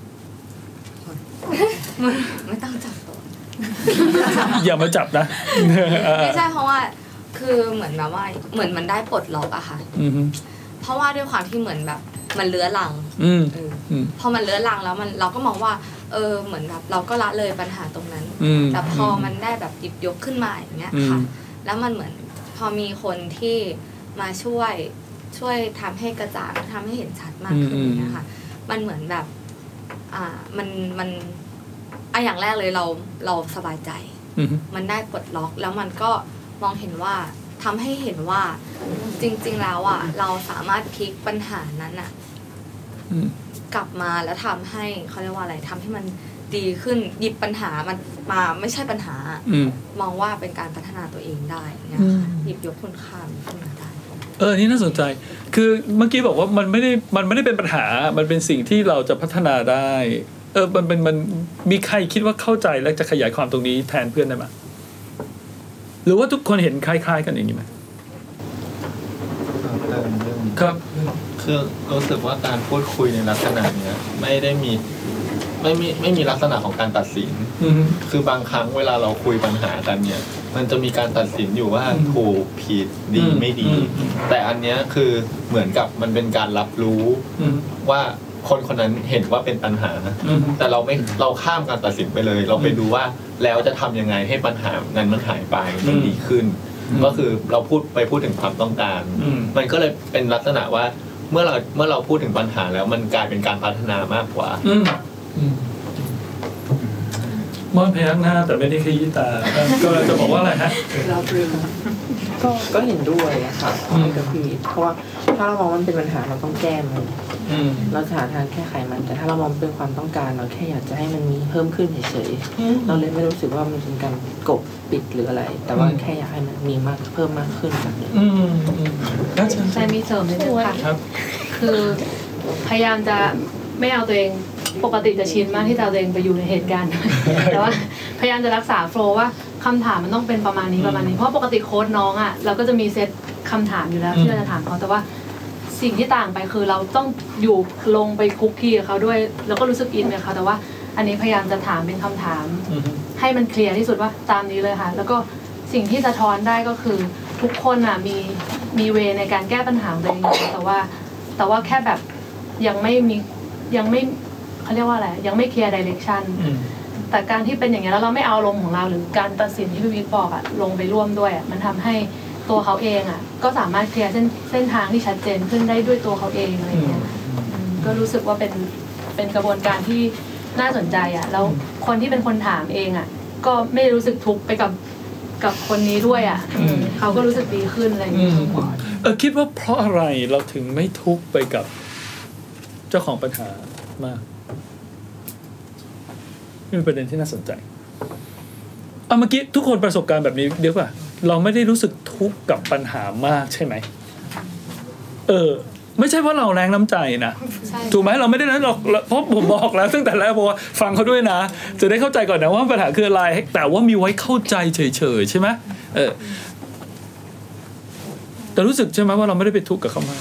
ไม่ต้องจับตัวอย่ามาจับนะไม่ใช่เพราะว่าคือเหมือนแบบว่าเหมือนมันได้ปลดล็อกอะค่ะเพราะว่าด้วยความที่เหมือนแบบมันเลื้อรังพอมันเลื้อรังแล้วเราก็มองว่าเหมือนแบบเราก็ละเลยปัญหาตรงนั้นแต่พอมันได้แบบหยิบยกขึ้นมาอย่างเงี้ยค่ะแล้วมันเหมือนพอมีคนที่มาช่วยทำให้กระจ่างทำให้เห็นชัดมากขึ้นนะคะมันเหมือนแบบมันอย่างแรกเลยเราสบายใจมันได้ปลดล็อกแล้วมันก็มองเห็นว่าทำให้เห็นว่าจริงๆแล้วอ่ะเราสามารถพลิกปัญหานั้นอ่ะกลับมาแล้วทำให้เขาเรียกว่าอะไรทำให้มันดีขึ้นหยิบปัญหามันมาไม่ใช่ปัญหามองว่าเป็นการพัฒนาตัวเองได้เนี่ยหยิบยกคุณค่าขึ้นมาได้นี่น่าสนใจคือเมื่อกี้บอกว่ามันไม่ได้เป็นปัญหามันเป็นสิ่งที่เราจะพัฒนาได้มันมีใครคิดว่าเข้าใจและจะขยายความตรงนี้แทนเพื่อนได้ไหมหรือว่าทุกคนเห็นคล้ายๆกันอย่างนี้ไหมครับคือรู้สึกว่าการพูดคุยในลักษณะนี้ไม่มีลักษณะของการตัดสินคือบางครั้งเวลาเราคุยปัญหากันเนี่ยมันจะมีการตัดสินอยู่ว่าถูกผิดดีไม่ดีแต่อันนี้คือเหมือนกับมันเป็นการรับรู้ว่าคนนั้นเห็นว่าเป็นปัญหาแต่เราข้ามการตัดสินไปเลยเราไปดูว่าแล้วจะทำยังไงให้ปัญหานั้นมันหายไปมันดีขึ้นก็คือเราพูดถึงความต้องการมันก็เลยเป็นลักษณะว่าเมื่อเราพูดถึงปัญหาแล้วมันกลายเป็นการพัฒนามากกว่าม่อนพยักหน้าแต่ไม่ได้ขยี้ตาก็จะบอกว่าอะไรฮะก็เห็นด้วยอะค่ะกับพี่เพราะว่าถ้าเรามองมันเป็นปัญหาเราต้องแก้มันเราหาทางแก้ไขมันแต่ถ้าเรามองเป็นความต้องการเราแค่อยากจะให้มันมีเพิ่มขึ้นเฉยๆเราเลยไม่รู้สึกว่ามันเป็นการกบปิดหรืออะไรแต่ว่าแค่อยากให้มันมีมากเพิ่มมากขึ้นแบบนี้ใช่มีเสริมนิดนึงค่ะคือพยายามจะไม่เอาตัวเองปกติจะชินมากที่จะเอาตัวเองไปอยู่ในเหตุการณ์ แต่ว่าพยายามจะรักษาโฟล์ว่าคำถามมันต้องเป็นประมาณนี้เพราะปกติโค้ดน้องอ่ะเราก็จะมีเซตคำถามอยู่แล้วที่เราจะถามเขาแต่ว่าสิ่งที่ต่างไปคือเราต้องอยู่ลงไปคุกคีกับเขาด้วยแล้วก็รู้สึกอินกับเขาแต่ว่าอันนี้พยายามจะถามเป็นคำถามให้มันเคลียร์ที่สุดว่าตามนี้เลยค่ะแล้วก็สิ่งที่สะท้อนได้ก็คือทุกคนอ่ะมีเวในการแก้ปัญหาตัวเองแต่ว่าแค่แบบยังไม่เขาเรียกว่าอะไรยังไม่เคลียร์ดิเรกชันแต่การที่เป็นอย่างนี้แล้วเราไม่เอาลมของเราหรือการตัดสินที่พี่วิทย์บอกอะลงไปร่วมด้วยอะมันทำให้ตัวเขาเองอะก็สามารถเคลียร์เส้นทางที่ชัดเจนขึ้นได้ด้วยตัวเขาเองอะไรเงี้ยก็รู้สึกว่าเป็นกระบวนการที่น่าสนใจอะแล้วคนที่เป็นคนถามเองอะก็ไม่รู้สึกทุกข์ไปกับคนนี้ด้วยอะเขาก็รู้สึกดีขึ้นอะไรอย่างเงี้ยคิดว่าเพราะอะไรเราถึงไม่ทุกข์ไปกับเจ้าของปัญหามากนี่เป็นประเด็นที่น่าสนใจเมื่อกี้ทุกคนประสบการณ์แบบนี้เดี๋ยวป่ะเราไม่ได้รู้สึกทุกข์กับปัญหามากใช่ไหมไม่ใช่ว่าเราแรงน้ำใจนะถูกไหมเราไม่ได้นั้นหรอกเพราะผมบอกแล้วตั้งแต่แรกบอกว่าฟังเขาด้วยนะจะได้เข้าใจก่อนนะว่าปัญหาคืออะไรแต่ว่ามีไว้เข้าใจเฉยๆใช่ไหมแต่รู้สึกใช่ไหมว่าเราไม่ได้ไปทุกข์กับเขามาก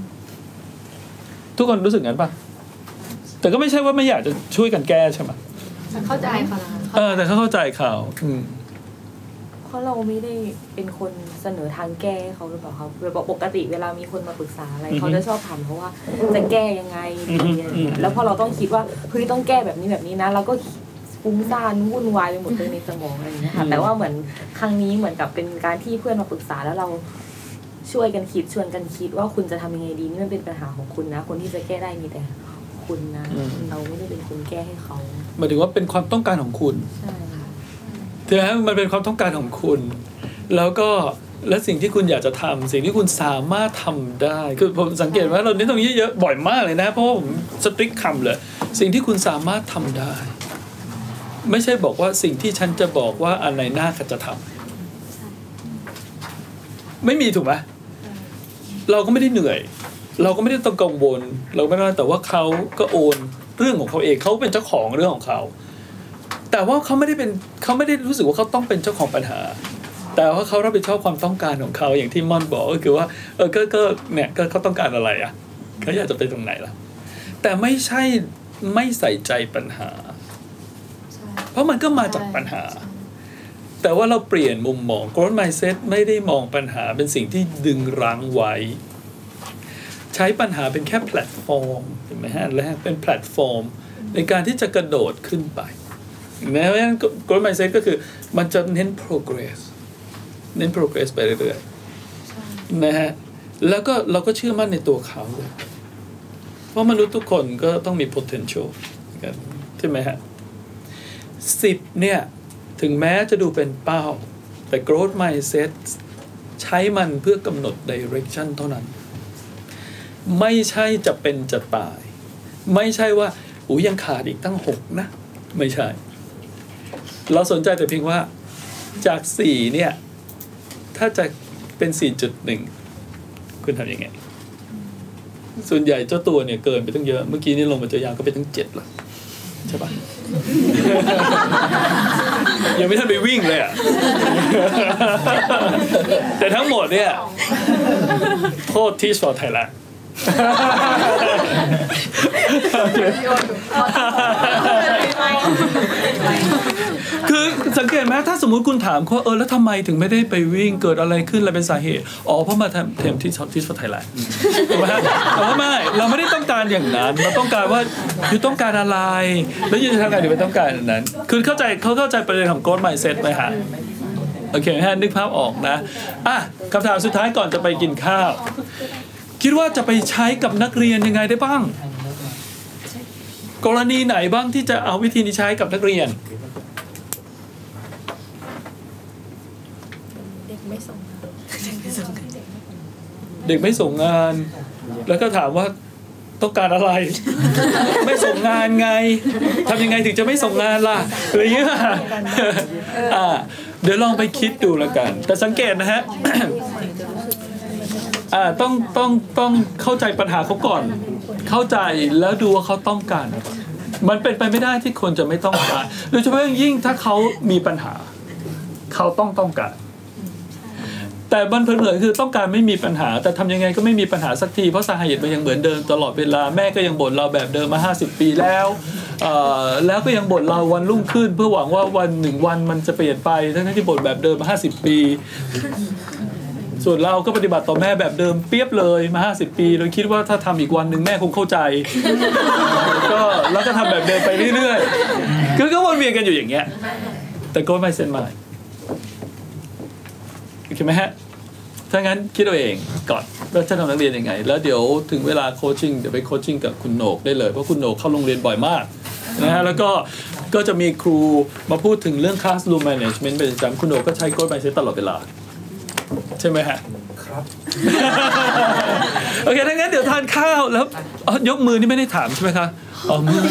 ทุกคนรู้สึกงั้นป่ะแต่ก็ไม่ใช่ว่าไม่อยากจะช่วยกันแก้ใช่ไหมเข้าใจค่ะแต่เขาเข้าใจเขาเพราะเราไม่ได้เป็นคนเสนอทางแก้เขาหรือเปล่าครับปกติเวลามีคนมาปรึกษาอะไรเขาจะชอบถามเพราะว่าจะแก้ยังไงแล้วพอเราต้องคิดว่าเฮ้ยต้องแก้แบบนี้นะเราก็ฟุ้งซ่านวุ่นวายไปหมดเลยในสมองอะไรอย่างเงี้ยค่ะแต่ว่าเหมือนครั้งนี้เหมือนกับเป็นการที่เพื่อนมาปรึกษาแล้วเราช่วยกันคิดชวนกันคิดว่าคุณจะทำยังไงดีนี่มันเป็นปัญหาของคุณนะคนที่จะแก้ได้มีแต่คุณนะเราไม่ได้เป็นคนแก้ให้เขาหมายถึงว่าเป็นความต้องการของคุณใช่ใช่ไหมมันเป็นความต้องการของคุณแล้วก็และสิ่งที่คุณอยากจะทำสิ่งที่คุณสามารถทำได้คือผมสังเกตว่าเราเน้นตรงนี้เยอะบ่อยมากเลยนะเพราะว่าผมสตริกคำเลยสิ่งที่คุณสามารถทำได้ไม่ใช่บอกว่าสิ่งที่ฉันจะบอกว่าอันไหนน่าจะทำไม่มีถูกไหมเราก็ไม่ได้เหนื่อยเราก็ไม่ได้ต้องกังวลเราไม่ได้แต่ว่าเขาก็โอนเรื่องของเขาเองเขาเป็นเจ้าของเรื่องของเขาแต่ว่าเขาไม่ได้รู้สึกว่าเขาต้องเป็นเจ้าของปัญหาแต่ว่าเขารับผิดชอบความต้องการของเขาอย่างที่ม่อนบอกก็คือว่าก็เนี่ยก็เขาต้องการอะไรอ่ะเขาอยากจะไปตรงไหนล่ะแต่ไม่ใช่ไม่ใส่ใจปัญหาเพราะมันก็มาจากปัญหาแต่ว่าเราเปลี่ยนมุมมอง growth mindset ไม่ได้มองปัญหาเป็นสิ่งที่ดึงรั้งไว้ใช้ปัญหาเป็นแค่แพลตฟอร์มเห็นไหมฮะและเป็นแพลตฟอร์มในการที่จะกระโดดขึ้นไปนะเพราะฉะนั้น growth mindset ก็คือมันจะเน้น progress ไปเรื่อยๆนะฮะแล้วก็เราก็เชื่อมั่นในตัวเขาเพราะมนุษย์ทุกคนก็ต้องมี potential กันใช่ไหมฮะ10เนี่ยถึงแม้จะดูเป็นเป้าแต่ growth mindset ใช้มันเพื่อกำหนด direction เท่านั้นไม่ใช่จะเป็นจะตายไม่ใช่ว่ายังขาดอีกตั้ง6นะไม่ใช่เราสนใจแต่เพียงว่าจาก4เนี่ยถ้าจะเป็น 4.1 คุณทำยังไงส่วนใหญ่เจ้าตัวเนี่ยเกินไปตั้งเยอะเมื่อกี้นี่ลงมาเจอยางก็ไปตั้ง7แล้วใช่ปะ ยังไม่ทันไปวิ่งเลยอ่ะ แต่ทั้งหมดเนี่ยโทษที่สอไทยละคือสังเกตไหมถ้าสมมุติคุณถามเขาแล้วทำไมถึงไม่ได้ไปวิ่งเกิดอะไรขึ้นอะไรเป็นสาเหตุเพราะมาทำที่สไทยแลนด์ถูกไหมฮะแต่ว่าไม่เราไม่ได้ต้องการอย่างนั้นเราต้องการว่าอยู่ต้องการอะไรแล้วอยู่จะทำอะไรถึงไม่ต้องการอย่างนั้นคือเขาเข้าใจประเด็นของ growth mindset ไหมฮะโอเคฮะนึกภาพออกนะคำถามสุดท้ายก่อนจะไปกินข้าวคิดว่าจะไปใช้กับนักเรียนยังไงได้บ้างกรณีไหนบ้างที่จะเอาวิธีนี้ใช้กับนักเรียนเด็กไม่ส่งงานแล้วก็ถามว่าต้องการอะไร ไม่ส่งงานไงทำยังไงถึงจะไม่ส่งงานล่ะอะไรเงี้ยเดี๋ยวลองไปคิดดูแล้วกันแต่สังเกตนะฮะ ต้องเข้าใจปัญหาเขาก่อนเข้าใจแล้วดูว่าเขาต้องการมันเป็นไปไม่ได้ที่คนจะไม่ต้องการโดยเฉพาะยิ่งถ้าเขามีปัญหาเขาต้องการแต่มันเผลอๆคือต้องการไม่มีปัญหาแต่ทำยังไงก็ไม่มีปัญหาสักทีเพราะสาเหตุมันยังเหมือนเดิมตลอดเวลาแม่ก็ยังบ่นเราแบบเดิมมา50 ปีแล้วแล้วก็ยังบ่นเราวันรุ่งขึ้นเพื่อหวังว่าวันหนึ่งวันมันจะเปลี่ยนไปทั้งที่บ่นแบบเดิมมา50 ปีส่วนเราก็ปฏิบัติต่อแม่แบบเดิมเปียบเลยมา50 ปีโดยคิดว่าถ้าทำอีกวันหนึ่งแม่คงเข้าใจก็แล้วก็ทำแบบเดิมไปเรื่อยๆคือก็วนเวียนกันอยู่อย่างเงี้ยแต่ก็ไม่เซ็นมาโอเคไหมฮะถ้างั้นคิดเอาเองก่อนว่าจะทำนักเรียนยังไงแล้วเดี๋ยวถึงเวลาโคชชิ่งเดี๋ยวไปโคชชิ่งกับคุณโหนกได้เลยเพราะคุณโหนกเข้าโรงเรียนบ่อยมากนะฮะแล้วก็จะมีครูมาพูดถึงเรื่อง classroom management เป็นประจำคุณโหนกก็ใช้โค้ด mindset ตลอดเวลาใช่ไหมฮะครับ โอเคถ้างั้นเดี๋ยวทานข้าวแล้วยกมือนี่ไม่ได้ถามใช่ไหมคะมือ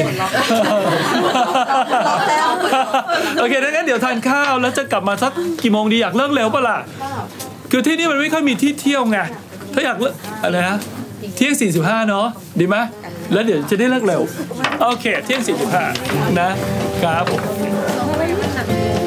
โอเคถ้างั้นเดี๋ยวทานข้าวแล้วจะกลับมาสักกี่โมงดีอยากเลิกเร็วป่ะล่ะคือที่นี่มันไม่ค่อยมีที่เที่ยวไงถ้าอยากเลิกอะไรนะเที่ยง45เนาะดีไหมแล้วเดี๋ยวจะได้เลิกเร็วโอเคเที่ยง45นะครับผม